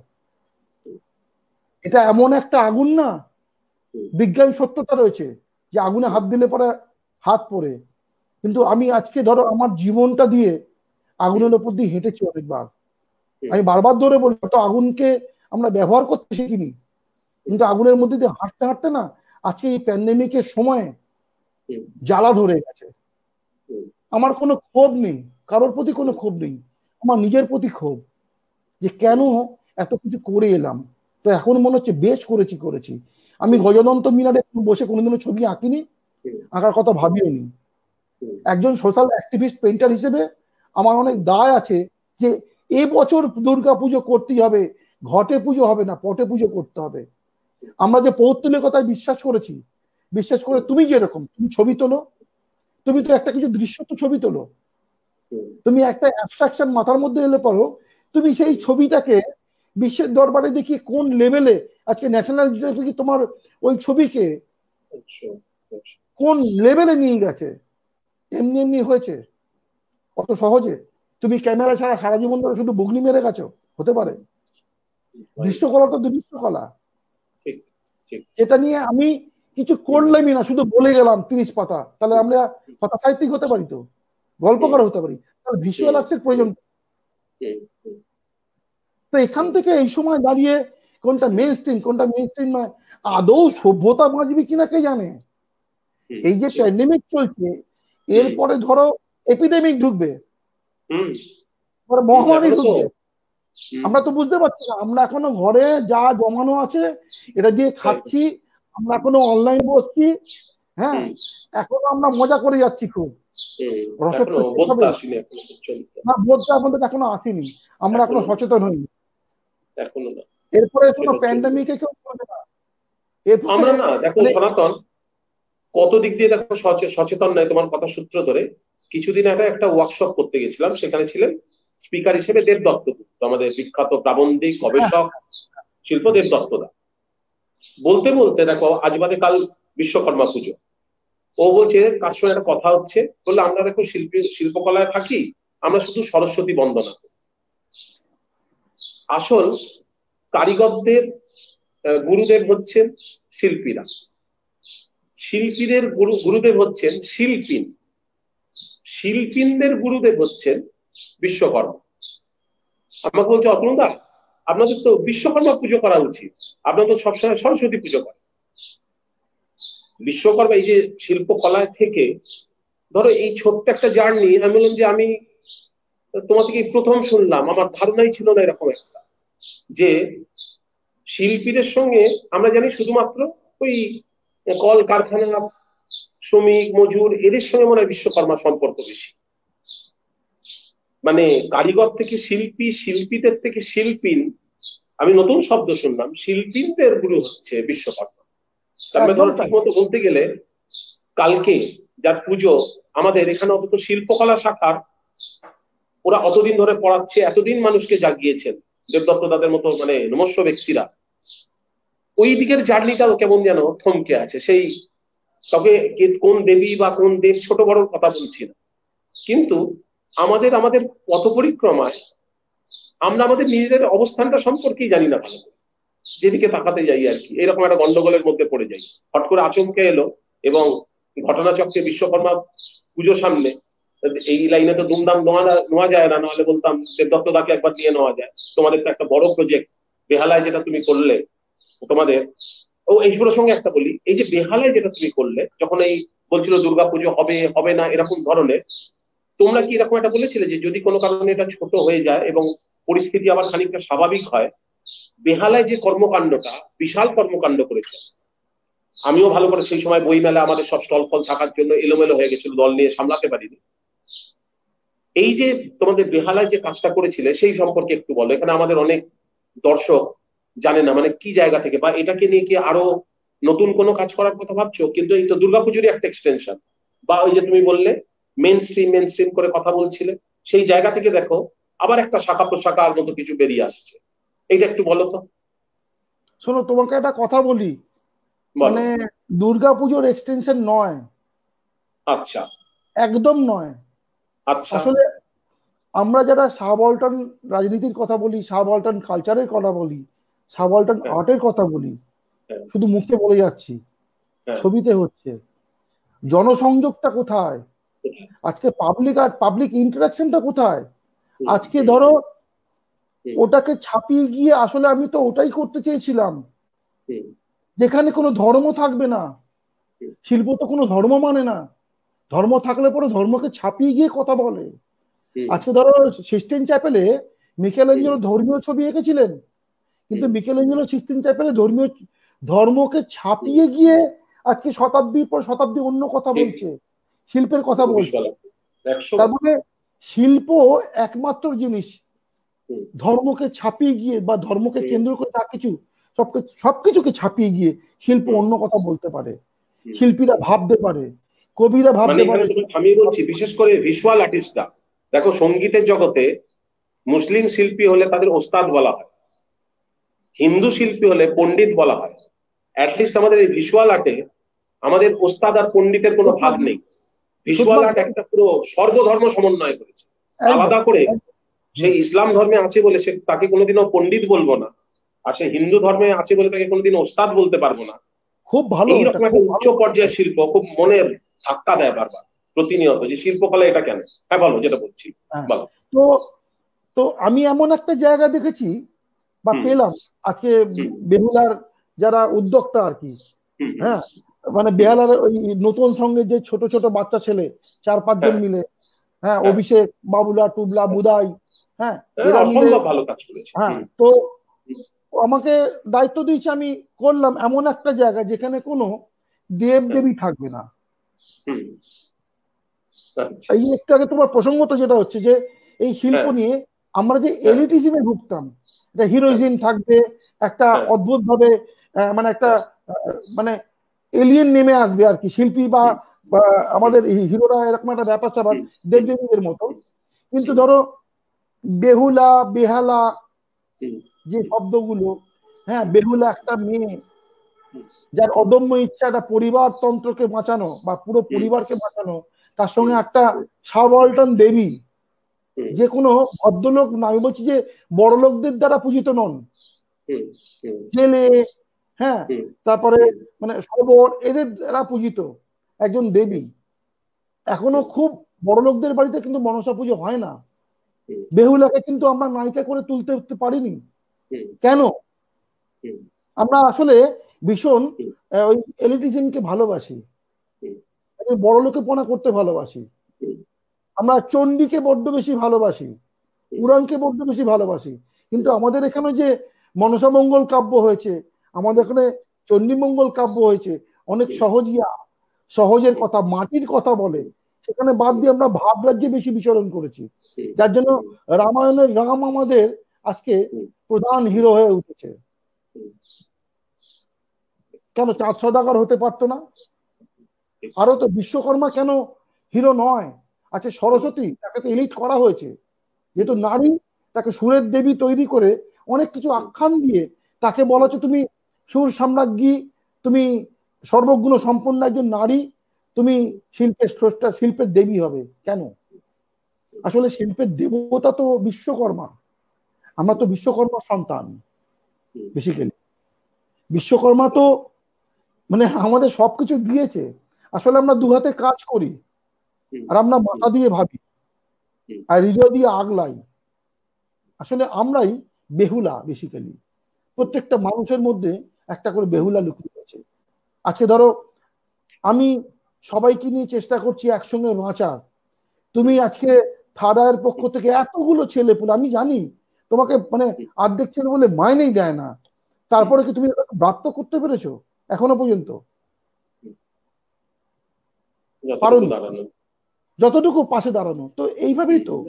এটা এমন একটা আগুন না, বিজ্ঞান সত্যতা রয়েছে যে আগুনে হাত দিলে পরে হাত পড়ে, কিন্তু আমি আজকে ধরো আমার জীবনটা দিয়ে আগুনের উপর দিয়ে হেঁটেছি অনেকবার। আমি বারবার ধরে বলি, তো আগুনকে আমরা ব্যবহার করতে শিখিনি, কিন্তু আগুনের মধ্যে দিয়ে হাঁটতে হাঁটতে না আজকে এই প্যান্ডেমিকের সময়ে জ্বালা ধরে গেছে। আমার কোনো ক্ষোভ নেই, কারোর প্রতি কোনো ক্ষোভ নেই, আমার নিজের প্রতি ক্ষোভ যে কেন এত কিছু করে এলাম। তো এখন মনে হচ্ছে বেশ করেছি করেছি আমি গজদন্ত মিনারে বসে কোনোদিনও ছবি আঁকিনি, আঁকার কথা ভাবিও নি। একজন সোশ্যাল অ্যাক্টিভিস্ট পেইন্টার হিসেবে আমার অনেক দায় আছে যে এবছর দুর্গা পুজো করতেই হবে, ঘটে পুজো হবে না, পটে পুজো করতে হবে। আমরা যে পৌত্তলিকতায় বিশ্বাস করেছি, বিশ্বাস করে তুমি যেরকম তুমি ছবি তোলো, তুমি তো একটা কিছু দৃশ্য তো ছবি তোলো, তুমি একটা অ্যাবস্ট্রাকশন মাথার মধ্যে এলে পারো, তুমি সেই ছবিটাকে বিশ্বের দরবারে দেখিয়ে কোন লেভেলে আজকে ন্যাশনাল জিওগ্রাফি তোমার ওই ছবিকে কোন লেভেলে নিয়ে গেছে। এমনি এমনি হয়েছে অত সহজে? তুমি ক্যামেরা ছাড়া সারা জীবন ধরে শুধু বুগনি মেরে গেছো? হতে পারে? দৃশ্যকলা তো দৃশ্যকলা, এটা নিয়ে আমি কিছু করলামই না, শুধু বলে গেলাম তিরিশ পাতা, তাহলে আমরা কথা সাহিত্যিক হতে পারি, তো গল্পকার হতে পারি, তাহলে ভিজুয়াল আর্টসের প্রয়োজন। তো এখান থেকে এই সময় দাঁড়িয়ে কোনটা মেইন স্ট্রিম কোনটা মেইন স্ট্রিম নয়, আদৌ সভ্যতা বাঁচবে কিনা কে জানে। এই যে প্যান্ডেমিক চলছে, এরপরে ধরো এপিডেমিক ঢুকবে, মহামারী ঢুকবে, আমরা তো বুঝতে পারছি না। আমরা এখনো ঘরে যা জমানো আছে এটা দিয়ে খাচ্ছি, আমরা এখনো অনলাইন বসছি, হ্যাঁ এখনো আমরা মজা করে যাচ্ছি খুব, না বোধটা আমাদের এখনো আসেনি, আমরা এখনো সচেতন হইনি। এরপরে কোনো প্যান্ডেমিকে কেউ করবে না, আমরা না দেখো সনাতন কত দিক দিয়ে দেখো সচেতন নয়। তোমার কথা সূত্র ধরে কিছুদিন আগে একটা ওয়ার্কশপ করতে গেছিলাম, সেখানে ছিলেন স্পিকার হিসেবে দেব দত্তগুপ্ত, আমাদের বিখ্যাত প্রাবন্ধিক গবেষক শিল্প দেব দত্তদা। বলতে বলতে দেখো আজ বাদে কাল বিশ্বকর্মা পুজো, ও বলছে কার সঙ্গে একটা কথা হচ্ছে, বললে আমরা দেখো শিল্পী শিল্পকলায় থাকি, আমরা শুধু সরস্বতী বন্দনা করি। আসল কারিগরদের গুরুদেব হচ্ছেন শিল্পীরা, শিল্পীদের গুরু গুরুদেব হচ্ছেন শিল্পিন, শিল্পিনদের গুরুদেব হচ্ছেন বিশ্বকর্মা। আমাকে বলছে অতনুদা আপনাদের তো বিশ্বকর্মা পুজো করা উচিত, আপনাদের তো সবসময় সরস্বতী পুজো করে। বিশ্বকর্মা এই যে শিল্পকলায় থেকে ধরো এই ছোট্ট একটা জার্নি, আমি বললাম যে আমি তোমার থেকে প্রথম শুনলাম, আমার ধারণাই ছিল না এরকম একটা, যে শিল্পীদের সঙ্গে আমরা জানি শুধুমাত্র ওই কল কারখানা শ্রমিক মজুর এদের সঙ্গে মনে হয় বিশ্বকর্মা সম্পর্ক বেশি। মানে কারিগর থেকে শিল্পী, শিল্পীদের থেকে শিল্পিন, আমি নতুন শব্দ শুনলাম, শিল্পীদের গুরু হচ্ছে বিশ্বকর্মা। তারপরে ধরো ঠিক মতো বলতে গেলে কালকে যার পুজো, আমাদের এখানে অন্তত শিল্পকলা শাখার ওরা অতদিন ধরে পড়াচ্ছে, এতদিন মানুষকে জাগিয়েছেন দেবদত্ত দাদের মতো মানে নমস্য ব্যক্তিরা, ওই দিকের জার্নিটাও কেমন যেন থমকে আছে। সেই তবে কোন দেবী বা কোন দেব ছোট বড় কথা বলছি না, কিন্তু আমাদের আমাদের পথ পরিক্রমায় আমরা আমাদের নিজেদের অবস্থানটা সম্পর্কেই জানি না ভালো করে, যেদিকে তাকাতে যাই আর কি এরকম একটা গন্ডগোলের মধ্যে পড়ে যাই। হট করে আচমকে এলো এবং ঘটনাচক্রে বিশ্বকর্মা পুজো সামনে, এই লাইনে তো দুমদাম নোয়া নোয়া যায় না, নাহলে বলতাম দেবদত্ত দাকে একবার দিয়ে নেওয়া যায়। তোমাদের তো একটা বড় প্রজেক্ট বেহালায় যেটা তুমি করলে, তোমাদের ও এই প্রসঙ্গে একটা বলি, এই যে বেহালায় যেটা তুমি করলে, যখন এই বলছিল দুর্গাপুজো হবে হবে না এরকম ধরনের, তোমরা কি এরকম একটা বলেছিলে যে যদি কোনো কারণে এটা ছোট হয়ে যায় এবং পরিস্থিতি আবার খানিকটা স্বাভাবিক হয়, বেহালায় যে কর্মকাণ্ডটা বিশাল কর্মকাণ্ড করেছে। আমিও ভালো করে সেই সময় বই মেলা আমাদের সব স্টল ফল থাকার জন্য এলোমেলো হয়ে গেছিল, দল নিয়ে সামলাতে পারিনি। এই যে তোমাদের বেহালায় যে কাজটা করেছিলে সেই সম্পর্কে একটু বলো, এখানে আমাদের অনেক দর্শক জানে না, মানে কি জায়গা থেকে, বা এটাকে নিয়ে কি আরো নতুন কোনো কাজ করার কথা ভাবছো? কিন্তু এই তো দুর্গাপুজোরই একটা এক্সটেনশন, বা ওই যে তুমি বললে মেন স্ট্রিম মেন স্ট্রিম করে কথা বলছিলে, সেই জায়গা থেকে দেখো আবার একটা শাখা প্রশাখার মতো কিছু বেরিয়ে আসছে, এইটা একটু বলো তো। শোনো, তোমাকে একটা কথা বলি, মানে দুর্গাপুজোর এক্সটেনশন নয়। আচ্ছা, একদম নয়। আচ্ছা, আসলে আমরা যারা সাবঅল্টার্ন রাজনীতির কথা বলি, সাবঅল্টার্ন কালচারের কথা বলি, সাবঅল্টার্ন আর্টের কথা বলি, শুধু মুখে বলে যাচ্ছি, ছবিতে হচ্ছে। জনসংযোগটা কোথায় আজকে? পাবলিক আর্ট, পাবলিক ইন্টারাকশনটা কোথায় আজকে? ধরো ওটাকে ছাপিয়ে গিয়ে আসলে আমি তো ওটাই করতে চেয়েছিলাম, যেখানে কোনো ধর্ম থাকবে না। শিল্প তো কোনো ধর্ম মানে না, ধর্ম থাকলে পরে ধর্মকে ছাপিয়ে গিয়ে কথা বলে। আজকে ধরো সিস্টিন চ্যাপেলে মিকেলেঞ্জেলো ধর্মীয় ছবি এঁকেছিলেন, কিন্তু মিকেলেঞ্জেলো সিস্টিন চ্যাপেলে ধর্মীয় ধর্মকে ছাপিয়ে গিয়ে আজকে শতাব্দীর পর শতাব্দী অন্য কথা বলছে, শিল্পের কথা বলছে। তার মানে শিল্প একমাত্র জিনিস ধর্মকে ছাপিয়ে গিয়ে বা ধর্মকে কেন্দ্র করে যা কিছু সবকিছু সবকিছুকে ছাপিয়ে গিয়ে শিল্প অন্য কথা বলতে পারে, শিল্পীরা ভাবতে পারে, কবিরা ভাবতে পারে। আমি বলছি বিশেষ করে ভিজুয়াল আর্টিস্টরা, দেখো সঙ্গীতের জগতে মুসলিম শিল্পী হলে তাদের ওস্তাদ বলা হয়, হিন্দু শিল্পী হলে পণ্ডিত বলা হয়। অ্যাটলিস্ট আমাদের এই ভিজুয়াল আর্টে আমাদের ওস্তাদ আর পণ্ডিতের কোনো ভাগ নেই। ভিজুয়াল আর্ট একটা পুরো সর্বধর্ম সমন্বয় করেছে, আলাদা করে সেই ইসলাম ধর্মে আছে বলে সে তাকে কোনোদিনও পণ্ডিত বলবো না, আর সে হিন্দু ধর্মে আছে বলে তাকে কোনোদিন ওস্তাদ বলতে পারবো না। খুব ভালো, এইরকম একটা উচ্চ পর্যায়ের শিল্প খুব মনের ধাক্কা দেয় বারবার প্রতিনিয়ত, যে শিল্পকলা এটা কেন। হ্যাঁ বলো, যেটা বলছি বলো। তো তো আমি এমন একটা জায়গা দেখেছি বা পেলাম আজকে বেহুলার যারা উদ্যোক্তা আর কি, হ্যাঁ মানে বেহালার ওই নতুন সঙ্গে যে ছোট ছোট বাচ্চা ছেলে চার পাঁচজন মিলে, হ্যাঁ অভিষেক, বাবুলা, টুবলা, বুদাই, হ্যাঁ এরা মিলে ভালো কাজ করেছে। হ্যাঁ, তো আমাকে দায়িত্ব দিয়েছে, আমি করলাম এমন একটা জায়গা যেখানে কোনো দেব দেবী থাকবে না। এই একটু আগে তোমার প্রসঙ্গটা যেটা হচ্ছে যে এই শিল্প নিয়ে আমরা যে এলিটিজমে ভুগতাম, এটা হিরোইজম থাকবে, একটা অদ্ভুত ভাবে মানে একটা মানে এলিয়েন নেমে আসবে আর কি শিল্পী বা আমাদের হিরোরা, এরকম একটা ব্যাপার স্যাপার দেবদেবীদের মতো। কিন্তু ধরো বেহুলা, বেহালা যে শব্দগুলো, হ্যাঁ বেহুলা একটা মেয়ে, যার অদম্য ইচ্ছা একটা পরিবার তন্ত্রকে বাঁচানো বা পুরো পরিবারকে বাঁচানো, তার সঙ্গে একটা সাবলটান দেবী, যে কোনো ভদ্রলোক না, আমি বলছি যে বড় লোকদের দ্বারা পূজিত নন, জেলে, হ্যাঁ, তারপরে মানে সবর, এদের দ্বারা পূজিত একজন দেবী। এখনো খুব বড় লোকদের বাড়িতে কিন্তু মনসা পুজো হয় না। বেহুলাকে কিন্তু আমরা নায়িকা করে তুলতে উঠতে পারিনি কেন? আমরা আসলে ভীষণ ওই এলিটিজমকে ভালোবাসি, বড় লোকে পোনা করতে ভালোবাসি, আমরা চণ্ডীকে বড্ড বেশি ভালোবাসি, পুরাণকে বড্ড বেশি ভালোবাসি। কিন্তু আমাদের এখানে যে মনসা মঙ্গল কাব্য হয়েছে, আমাদের এখানে চণ্ডী মঙ্গল কাব্য হয়েছে, অনেক সহজিয়া, সহজের কথা, মাটির কথা বলে, সেখানে বাদ দিয়ে আমরা ভাব রাজ্যে বেশি বিচরণ করেছি, যার জন্য রামায়ণের রাম আমাদের আজকে প্রধান হিরো হয়ে উঠেছে। কেন চাঁদ সওদাগর হতে পারতো না? আরো তো বিশ্বকর্মা কেন হিরো নয়? আচ্ছা সরস্বতী, তাকে তো এলিট করা হয়েছে, যেহেতু নারী, তাকে সুরের দেবী তৈরি করে অনেক কিছু আখ্যান দিয়ে তাকে বলা হচ্ছে তুমি সুর সাম্রাজ্ঞী, তুমি সর্বগুণ সম্পন্ন একজন নারী, তুমি শিল্পের স্রষ্টা, শিল্পের দেবী হবে। কেন? আসলে শিল্পের দেবতা তো বিশ্বকর্মা, আমরা তো বিশ্বকর্মার সন্তান বেসিক্যালি। বিশ্বকর্মা তো মানে আমাদের সবকিছু দিয়েছে। আসলে আমরা দু হাতে কাজ করি, আর আমরা মাথা দিয়ে ভাবি, আর হৃদয় দিয়ে আগলাই। আসলে আমরাই বেহুলা বেসিক্যালি, প্রত্যেকটা মানুষের মধ্যে একটা করে বেহুলা লুকিয়ে আছে। আজকে ধরো আমি সবাইকে নিয়ে চেষ্টা করছি একসঙ্গে বাঁচার, তুমি আজকে থার্ডায়ের পক্ষ থেকে এতগুলো ছেলে পুলে, আমি জানি তোমাকে মানে অর্ধেক ছেলে বলে মাইনেই দেয় না, তারপরে কি তুমি ব্রাত্য করতে পেরেছো এখনো পর্যন্ত? যতটুকু পাশে দাঁড়ানো, তো এইভাবেই তো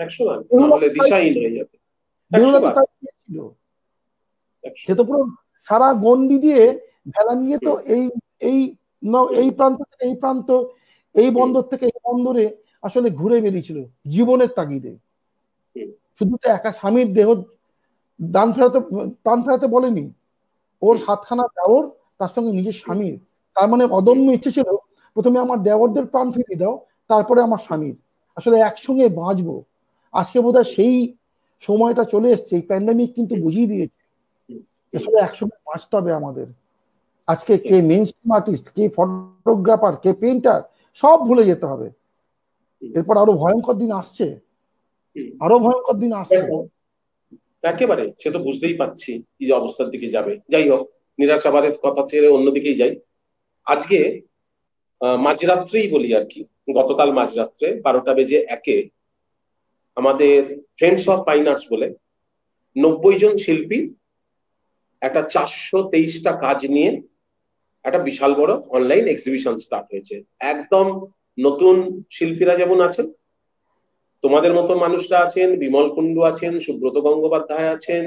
সে তো পুরো সারা গন্ডি দিয়ে ভেলা নিয়ে তো এই এই এই প্রান্ত থেকে এই প্রান্ত, এই বন্দর থেকে এই বন্দরে আসলে ঘুরে বেরিয়েছিল জীবনের তাগিদে। শুধু তো একা স্বামীর দেহ দান ফেরাতে, প্রাণ ফেরাতে বলেনি, ওর সাতখানা দেওর, তার সঙ্গে নিজের স্বামীর, তার মানে অদম্য ইচ্ছে ছিল প্রথমে আমার দেওরদের প্রাণ ফিরিয়ে দাও, তারপরে আমার স্বামীর। আসলে একসঙ্গে বাঁচবো। আজকে বোধহয় সেই সময়টা চলে এসছে, এই প্যান্ডামিক কিন্তু বুঝিয়ে দিয়েছে আসলে একসঙ্গে বাঁচতে হবে আমাদের। আজকে কে মেইনস্ট্রিম আর্টিস্ট, কে ফটোগ্রাফার, কে পেইন্টার, সব ভুলে যেতে হবে। এরপর আরো ভয়ঙ্কর দিন আসছে, আরো ভয়ঙ্কর দিন আসছে একেবারে। সে তো বুঝতেই পাচ্ছি কি যে অবস্থার দিকে যাবে। যাই হোক, নিরাশাবাদের কথা ছেড়ে অন্যদিকেই যাই। আজকে মাঝরাত্রেই বলি আর কি, গতকাল মাঝরাত্রে বারোটা বেজে একে আমাদের ফ্রেন্ডস অফ ফাইন আর্টস বলে নব্বই জন শিল্পী একটা চারশো তেইশটা কাজ নিয়ে একটা বিশাল বড় অনলাইন এক্সিবিশন স্টার্ট হয়েছে। একদম নতুন শিল্পীরা যেমন আছেন, তোমাদের মতো মানুষরা আছেন, বিমল কুণ্ডু আছেন, সুব্রত গঙ্গোপাধ্যায় আছেন,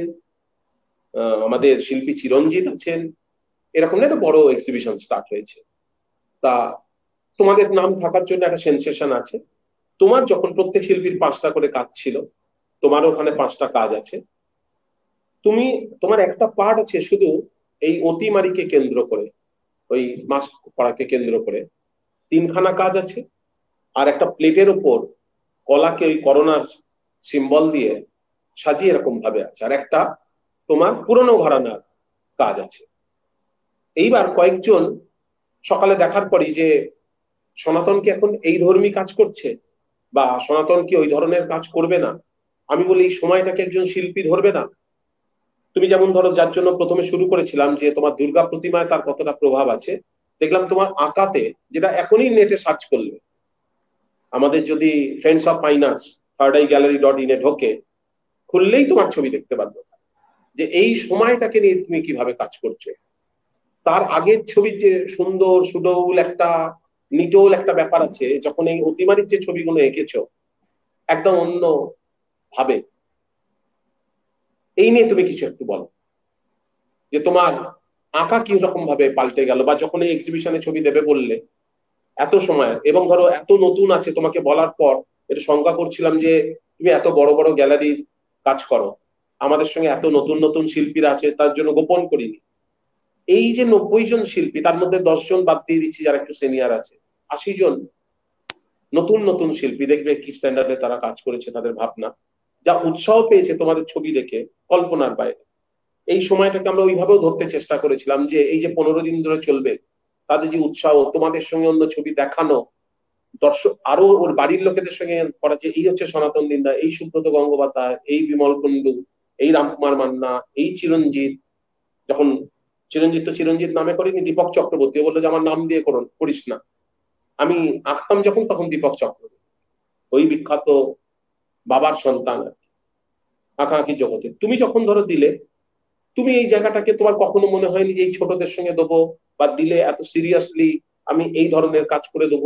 আমাদের শিল্পী চিরঞ্জিত আছেন, এরকম একটা বড় এক্সিবিশন স্টার্ট হয়েছে। তা তোমাদের নাম থাকার জন্য একটা সেন্সেশন আছে। তোমার যখন প্রত্যেক শিল্পীর পাঁচটা করে কাজ ছিল, তোমার ওখানে পাঁচটা কাজ আছে। তুমি তোমার একটা পার্ট আছে শুধু এই অতিমারিকে কেন্দ্র করে, ওই মাস্ক পড়াকে কেন্দ্র করে তিনখানা কাজ আছে, আর একটা প্লেটের উপর কলাকে ওই করোনার সিম্বল দিয়ে সাজিয়ে এরকম ভাবে আছে, আর একটা তোমার পুরনো ঘরানার কাজ আছে। এইবার কয়েকজন সকালে দেখার পরই যে সনাতন কি এখন এই ধর্মী কাজ করছে, বা সনাতন কি ওই ধরনের কাজ করবে না, আমি বলি এই সময়টাকে একজন শিল্পী ধরবে না। তুমি যেমন ধরো, যার জন্য প্রথমে শুরু করেছিলাম যে তোমার দুর্গা প্রতিমায় তার কতটা প্রভাব আছে, দেখলাম তোমার আঁকাতে, যেটা এখনই নেটে সার্চ করলে, আমাদের যদি friends of fine arts third eye gallery dot ইনে ঢোকে, খুললেই তোমার ছবি দেখতে পারবে যে এই সময়টাকে নিয়ে তুমি কিভাবে কাজ করছো। তার আগের ছবির যে সুন্দর সুডৌল একটা নিটোল একটা ব্যাপার আছে, যখন এই অতিমারির যে ছবিগুলো এঁকেছো একদম অন্য ভাবে। এই নিয়ে তুমি কিছু একটু বলো যে তোমার আঁকা কি রকম ভাবে পাল্টে গেল, বা যখন এই এক্সিবিশনে ছবি দেবে বললে এত সময়, এবং ধরো এত নতুন আছে, তোমাকে বলার পর এটা শঙ্কা করছিলাম যে তুমি এত বড় বড় গ্যালারির কাজ করো, আমাদের সঙ্গে এত নতুন নতুন শিল্পীরা আছে, তার জন্য গোপন করিনি। এই যে নব্বই জন শিল্পী, তার মধ্যে দশ জন বাদ দিয়ে দিচ্ছি যারা একটু সিনিয়র আছে, আশি জন নতুন নতুন শিল্পী, দেখবে কি স্ট্যান্ডার্ডে তারা কাজ করেছে, তাদের ভাবনা, যা উৎসাহ পেয়েছে তোমাদের ছবি দেখে, কল্পনার বাইরে। এই সময়টাকে আমরা ওইভাবেও ধরতে চেষ্টা করেছিলাম যে এই যে পনেরো দিন ধরে চলবে, তাদের যে উৎসাহ, তোমাদের সঙ্গে অন্য ছবি দেখানো, দর্শক আরো ওর বাড়ির লোকেদের সঙ্গে করা, যে এই হচ্ছে সনাতন দিন্দা, এই সুব্রত গঙ্গোপাধ্যায়, এই বিমল কুণ্ডু, এই রামকুমার মান্না, এই চিরঞ্জিত, যখন চিরঞ্জিত তো চিরঞ্জিত নামে করিনি, দীপক চক্রবর্তী বললো যে আমার নাম দিয়ে করুন, করিস না, আমি আঁকতাম যখন তখন দীপক চক্রবর্তী, ওই বিখ্যাত বাবার সন্তান আঁকাআঁকি জগতে। তুমি যখন ধরো দিলে, তুমি এই জায়গাটাকে তোমার কখনো মনে হয়নি যে এই ছোটদের সঙ্গে দেবো, বা দিলে এত সিরিয়াসলি আমি এই ধরনের কাজ করে দেবো?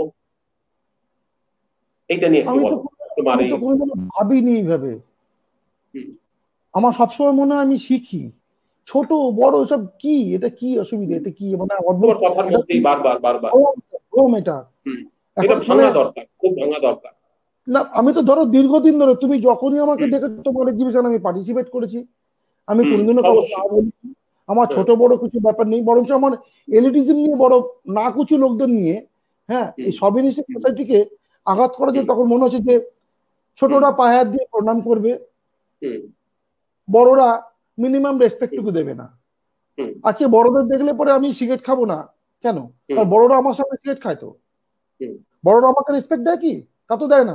এইটা নিয়ে একটু বলো তোমার। এই ভাবিনি এইভাবে, আমার সবসময় মনে হয় আমি শিখি, ছোট বড় সব কি, এটা কি অসুবিধা, এটা কি মানে অদ্ভুত কথার মধ্যেই বারবার বারবার এটা এটা ভাঙা দরকার, খুব ভাঙা দরকার। না আমি তো ধরো দীর্ঘদিন ধরে, তুমি যখনই আমাকে ডেকে তোমার এক্সিবিশন আমি পার্টিসিপেট করেছি, আমি কোনদিনও আমার ছোট বড় কিছু ব্যাপার নেই, বরঞ্চ আমার এলিটিজম নিয়ে বড় না কিছু লোকদের নিয়ে, হ্যাঁ, এই সবিনিসিক সোসাইটিকে আঘাত করা যায়, তখন মনে হচ্ছে যে ছোটরা পায়ে হাত দিয়ে প্রণাম করবে, বড়রা মিনিমাম রেসপেক্টটুকু দেবে না। আজকে বড়দের দেখলে পরে আমি সিগারেট খাবো না কেন? কারণ বড়রা আমার সামনে সিগারেট খায়, তো বড়রা আমাকে রেসপেক্ট দেয় কি? তা তো দেয় না।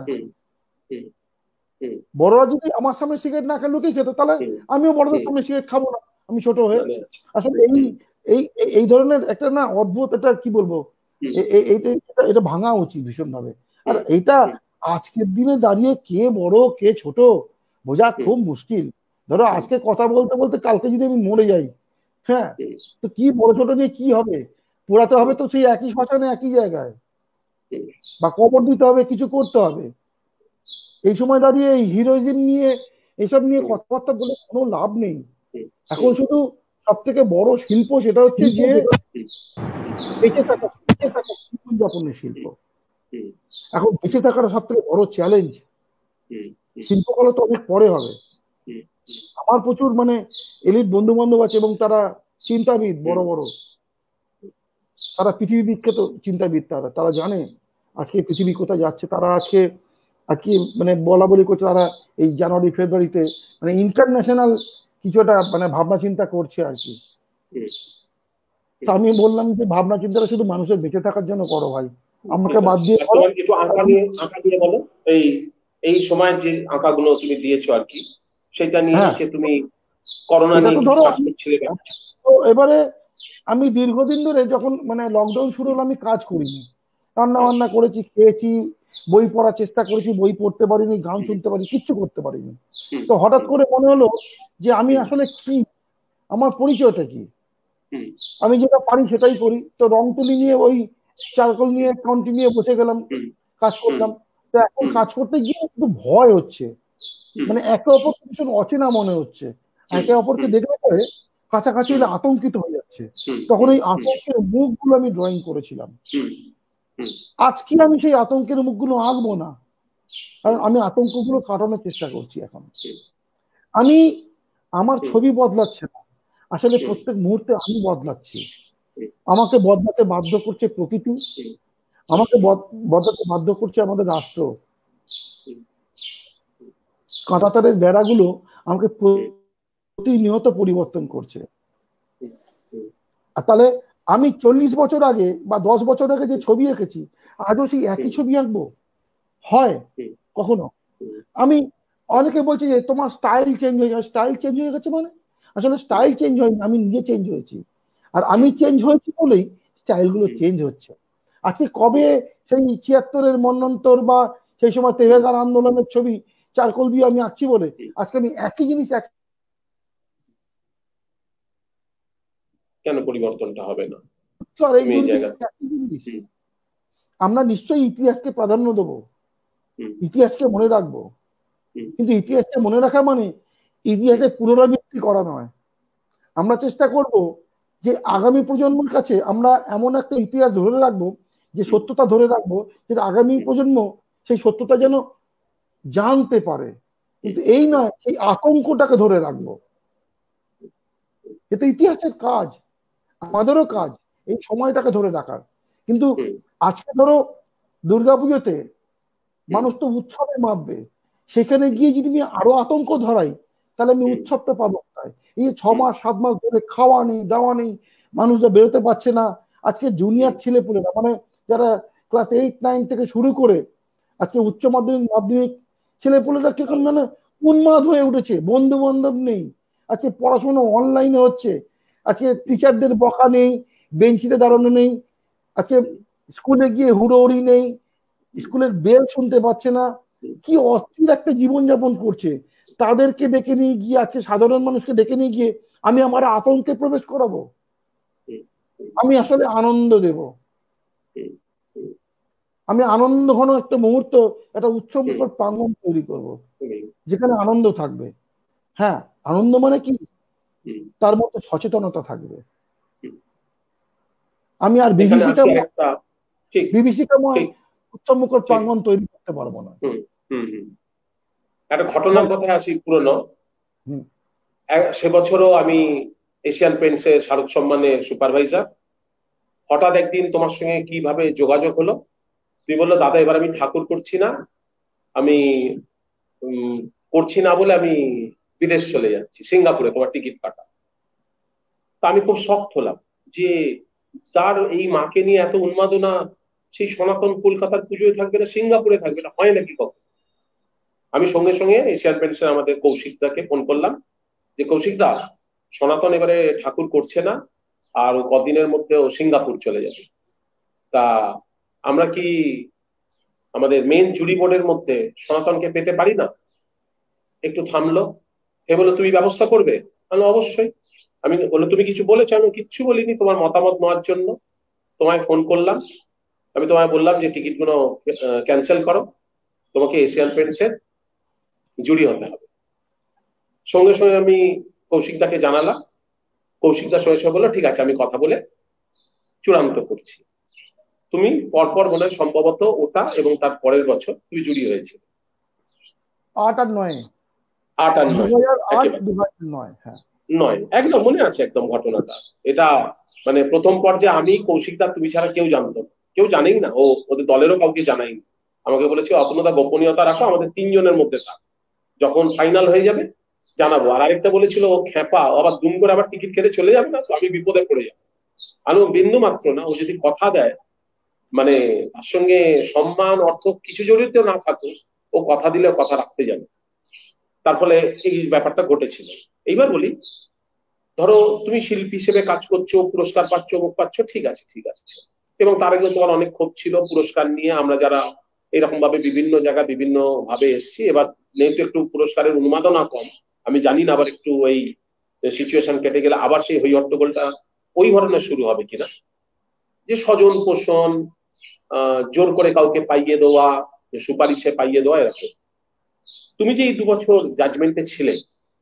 বড়রা যদি আমার সামনে সিগারেট না খেয়ে লুকিয়ে খেত, তাহলে আমিও বড়দের সামনে সিগারেট খাবো না, আমি ছোট হয়ে। আসলে এই এই এই ধরনের একটা না অদ্ভুত, এটা কি বলবো, এটা ভাঙা উচিত ভীষণ ভাবে। আর এটা আজকের দিনে দাঁড়িয়ে কে বড় কে ছোট বোঝা খুব মুশকিল। ধরো আজকে কথা বলতে বলতে কালকে যদি আমি মরে যাই, হ্যাঁ, তো কি বড় ছোট নিয়ে কি হবে? পোড়াতে হবে তো সেই একই শ্মশানে একই জায়গায়, বা কবর দিতে হবে, কিছু করতে হবে। এই সময় দাঁড়িয়ে এই হিরোইজম নিয়ে এসব নিয়ে কথাবার্তা বলে কোনো লাভ নেই। এখন শুধু সব থেকে বড় শিল্প সেটা হচ্ছে যে বেঁচে থাকা, বেঁচে থাকা জীবনযাপনের শিল্প। এখন বেঁচে থাকাটা সব থেকে বড় চ্যালেঞ্জ। শিল্পকলা তো অনেক পরে হবে। আমার প্রচুর মানে এলিট বন্ধু বান্ধব আছে, এবং তারা চিন্তাবিদ, বড় বড়, তারা পৃথিবী বিখ্যাত চিন্তাবিদ, তারা তারা জানে আজকে পৃথিবী কোথায় যাচ্ছে। তারা আজকে আজকে মানে বলা বলি করছে, তারা এই জানুয়ারি ফেব্রুয়ারিতে মানে ইন্টারন্যাশনাল কিছুটা মানে ভাবনা চিন্তা করছে আর কি। আমি বললাম যে ভাবনা চিন্তাটা শুধু মানুষের বেঁচে থাকার জন্য করো ভাই, আমাকে বাদ দিয়ে একটু আঁকা নিয়ে আঁকা নিয়ে বলো। এই এই সময় যে আঁকাগুলো তুমি দিয়েছো আর কি, সেটা নিয়ে হচ্ছে তুমি করোনা নিয়ে কিছু কাজ করছিলে। এবারে আমি দীর্ঘদিন ধরে যখন মানে লকডাউন শুরু হলো, আমি কাজ করিনি, রান্না বান্না করেছি, খেয়েছি, বই পড়ার চেষ্টা করেছি, বই পড়তে পারিনি, গান শুনতে পারি, কিচ্ছু করতে পারিনি। তো হঠাৎ করে মনে হলো যে আমি আসলে কি, আমার পরিচয়টা কি, আমি যেটা পারি সেটাই করি। তো রং তুলি নিয়ে, ওই চারকোল নিয়ে, কন্টিনিউ বসে গেলাম, কাজ করলাম। তো এখন কাজ করতে গিয়ে একটু ভয় হচ্ছে, মানে একে অপরকে ভীষণ অচেনা মনে হচ্ছে, একে অপরকে দেখলে পরে কাছাকাছি এলে আতঙ্কিত হয়ে যাচ্ছে। তখন এই আতঙ্কের মুখগুলো আমি ড্রয়িং করেছিলাম। আজকে আমি সেই আতঙ্কের মুখগুলো আঁকবো না, কারণ আমি আতঙ্কগুলো কাটানোর চেষ্টা করছি। এখন আমি আমার ছবি বদলাচ্ছে না, আসলে প্রত্যেক মুহূর্তে আমি বদলাচ্ছি। আমাকে বদলাতে বাধ্য করছে প্রকৃতি, আমাকে বদলাতে বাধ্য করছে আমাদের রাষ্ট্র। কাঁটাতারের বেড়াগুলো আমাকে প্রতিনিয়ত পরিবর্তন করছে। আর তাহলে আমি চল্লিশ বছর আগে বা দশ বছর আগে যে ছবি এঁকেছি, আজও সেই একই ছবি আঁকবো? হয় কখনো? আমি অনেকে বলছে যে তোমার স্টাইল চেঞ্জ হয়ে যাবে। স্টাইল চেঞ্জ হয়ে গেছে মানে? আসলে স্টাইল চেঞ্জ হয়নি, আমি নিজে চেঞ্জ হয়েছি। আর আমি চেঞ্জ হয়েছি বলেই স্টাইলগুলো চেঞ্জ হচ্ছে। আজকে কবে সেই ছিয়াত্তরের মন্বন্তর বা সেই সময় তেভেগার আন্দোলনের ছবি চারকোল দিয়ে আমি আঁকছি বলে আজকে আমি একই জিনিস এক কেন পরিবর্তনটা হবে না? আমরা নিশ্চয়ই ইতিহাসকে প্রাধান্য দেবো, ইতিহাসকে মনে রাখবো, কিন্তু ইতিহাসকে মনে রাখা মানে ইতিহাসের পুনরাবৃত্তি করা নয়। আমরা চেষ্টা করব যে আগামী প্রজন্মের কাছে আমরা এমন একটা ইতিহাস ধরে রাখবো, যে সত্যতা ধরে রাখবো, যেটা আগামী প্রজন্ম সেই সত্যতা যেন জানতে পারে। কিন্তু এই নয় সেই আতঙ্কটাকে ধরে রাখবো, এটা ইতিহাসের কাজ। আমাদেরও কাজ এই সময়টাকে ধরে রাখার। কিন্তু আজকে ধরো দুর্গাপুজোতে মানুষ তো উৎসবে মাপবে, সেখানে গিয়ে যদি আমি আরো আতঙ্ক ধরাই তাহলে আমি উৎসবটা পাবো কোথায়? এই ছ মাস সাত মাস ধরে খাওয়া নেই, দাওয়া নেই, মানুষরা বেরোতে পারছে না। আজকে জুনিয়র ছেলেপুলেরা মানে যারা ক্লাস এইট নাইন থেকে শুরু করে আজকে উচ্চ মাধ্যমিক মাধ্যমিক ছেলেপুলেরা কিরকম মানে উন্মাদ হয়ে উঠেছে। বন্ধু বান্ধব নেই, আজকে পড়াশোনা অনলাইনে হচ্ছে, আজকে টিচারদের বকা নেই, বেঞ্চিতে দাঁড়ানো নেই, আজকে স্কুলে গিয়ে হুড়োহুড়ি নেই, স্কুলের বেল শুনতে পাচ্ছে না, কি অস্থির একটা জীবনযাপন করছে। তাদেরকে ডেকে নিয়ে গিয়ে আজকে সাধারণ মানুষকে ডেকে নিয়ে গিয়ে আমি আমার আতঙ্কে প্রবেশ করাবো? আমি আসলে আনন্দ দেব, আমি আনন্দ ঘন একটা মুহূর্ত, একটা উৎসবমুখর প্রাঙ্গণ তৈরি করব যেখানে আনন্দ থাকবে। হ্যাঁ, আনন্দ মানে কি, তার মধ্যে সচেতনতা থাকবে। আমি আর বিভীষিকাময় বিভীষিকাময় উৎসবমুখর প্রাঙ্গণ তৈরি করতে পারবো না। একটা ঘটনার কথায় আসি পুরনো। সে বছরও আমি এশিয়ান পেইন্টসের শারদ সম্মানের সুপারভাইজার। হঠাৎ একদিন তোমার সঙ্গে কিভাবে যোগাযোগ হলো, তুমি বললো দাদা এবার আমি ঠাকুর করছি না, আমি করছি না বলে আমি বিদেশ চলে যাচ্ছি, সিঙ্গাপুরে তোমার টিকিট কাটা। তা আমি খুব শক্ত হলাম যে যার এই মাকে নিয়ে এত উন্মাদনা, সেই সনাতন কলকাতার পুজোয় থাকবে না, সিঙ্গাপুরে থাকবে না, হয় নাকি কখন? আমি সঙ্গে সঙ্গে এশিয়ান পেইন্টসের আমাদের কৌশিক দাকে ফোন করলাম যে কৌশিক দা, সনাতন এবারে ঠাকুর করছে না, আর কদিনের মধ্যে ও সিঙ্গাপুর চলে যাবে, তা আমরা কি আমাদের মেন জুরি বোর্ডের মধ্যে সনাতনকে পেতে পারি না? একটু থামলো, এ বললো তুমি ব্যবস্থা করবে? আমি অবশ্যই। আমি বললো তুমি কিছু বলেছো? আমি কিচ্ছু বলিনি, তোমার মতামত নেওয়ার জন্য তোমায় ফোন করলাম। আমি তোমায় বললাম যে টিকিট গুলো ক্যান্সেল করো, তোমাকে এশিয়ান পেইন্টসের জুরি হতে হবে। সঙ্গে সঙ্গে আমি কৌশিক দাকে জানালাম, কৌশিক দার সঙ্গে সঙ্গে বললো ঠিক আছে আমি কথা বলে চূড়ান্ত করছি। তুমি পরপর বলে সম্ভবত ওটা এবং তার পরের বছর তুমি জুরি হয়েছে আট আর নয় আট আর নয় নয় হ্যাঁ নয় একদম মনে আছে একদম ঘটনাটা। এটা মানে প্রথম পর্যায়ে আমি কৌশিক দা তুমি ছাড়া কেউ জানতো না, কেউ জানেই না, ও ওদের দলেরও কাউকে জানাইনি। আমাকে বলেছে অতনদা গোপনীয়তা রাখো, আমাদের তিনজনের মধ্যে থাক, যখন ফাইনাল হয়ে যাবে জানাবো। আর আরেকটা বলেছিল ও খেপা, আবার দুম করে আবার টিকিট কেটে চলে যাবে না তো আমি বিপদে পড়ে যাবো। আমি বিন্দু মাত্র না, ও যদি কথা দেয় মানে তার সঙ্গে সম্মান অর্থ কিছু জড়িত না থাকুক, ও কথা দিলে কথা রাখতে যাবে। তার ফলে এই ব্যাপারটা ঘটেছিল। এইবার বলি, ধরো তুমি শিল্পী হিসেবে কাজ করছো, পুরস্কার পাচ্ছ, মুখ পাচ্ছ, ঠিক আছে ঠিক আছে, এবং তার আগে তোমার অনেক ক্ষোভ ছিল পুরস্কার নিয়ে। আমরা যারা এরকম ভাবে বিভিন্ন জায়গায় বিভিন্ন ভাবে এসছি, এবার যেহেতু একটু পুরস্কারের উন্মাদনা কম, আমি জানি না আবার একটু ওই সিচুয়েশন কেটে গেলে আবার সেই হই হট্টগোলটা ওই ধরনের শুরু হবে কিনা, যে স্বজন পোষণ, আহ জোর করে কাউকে পাইয়ে দেওয়া, সুপারিশে পাইয়ে দেওয়া, এরকম। তুমি যে এই দু বছর জাজমেন্টে ছিলে,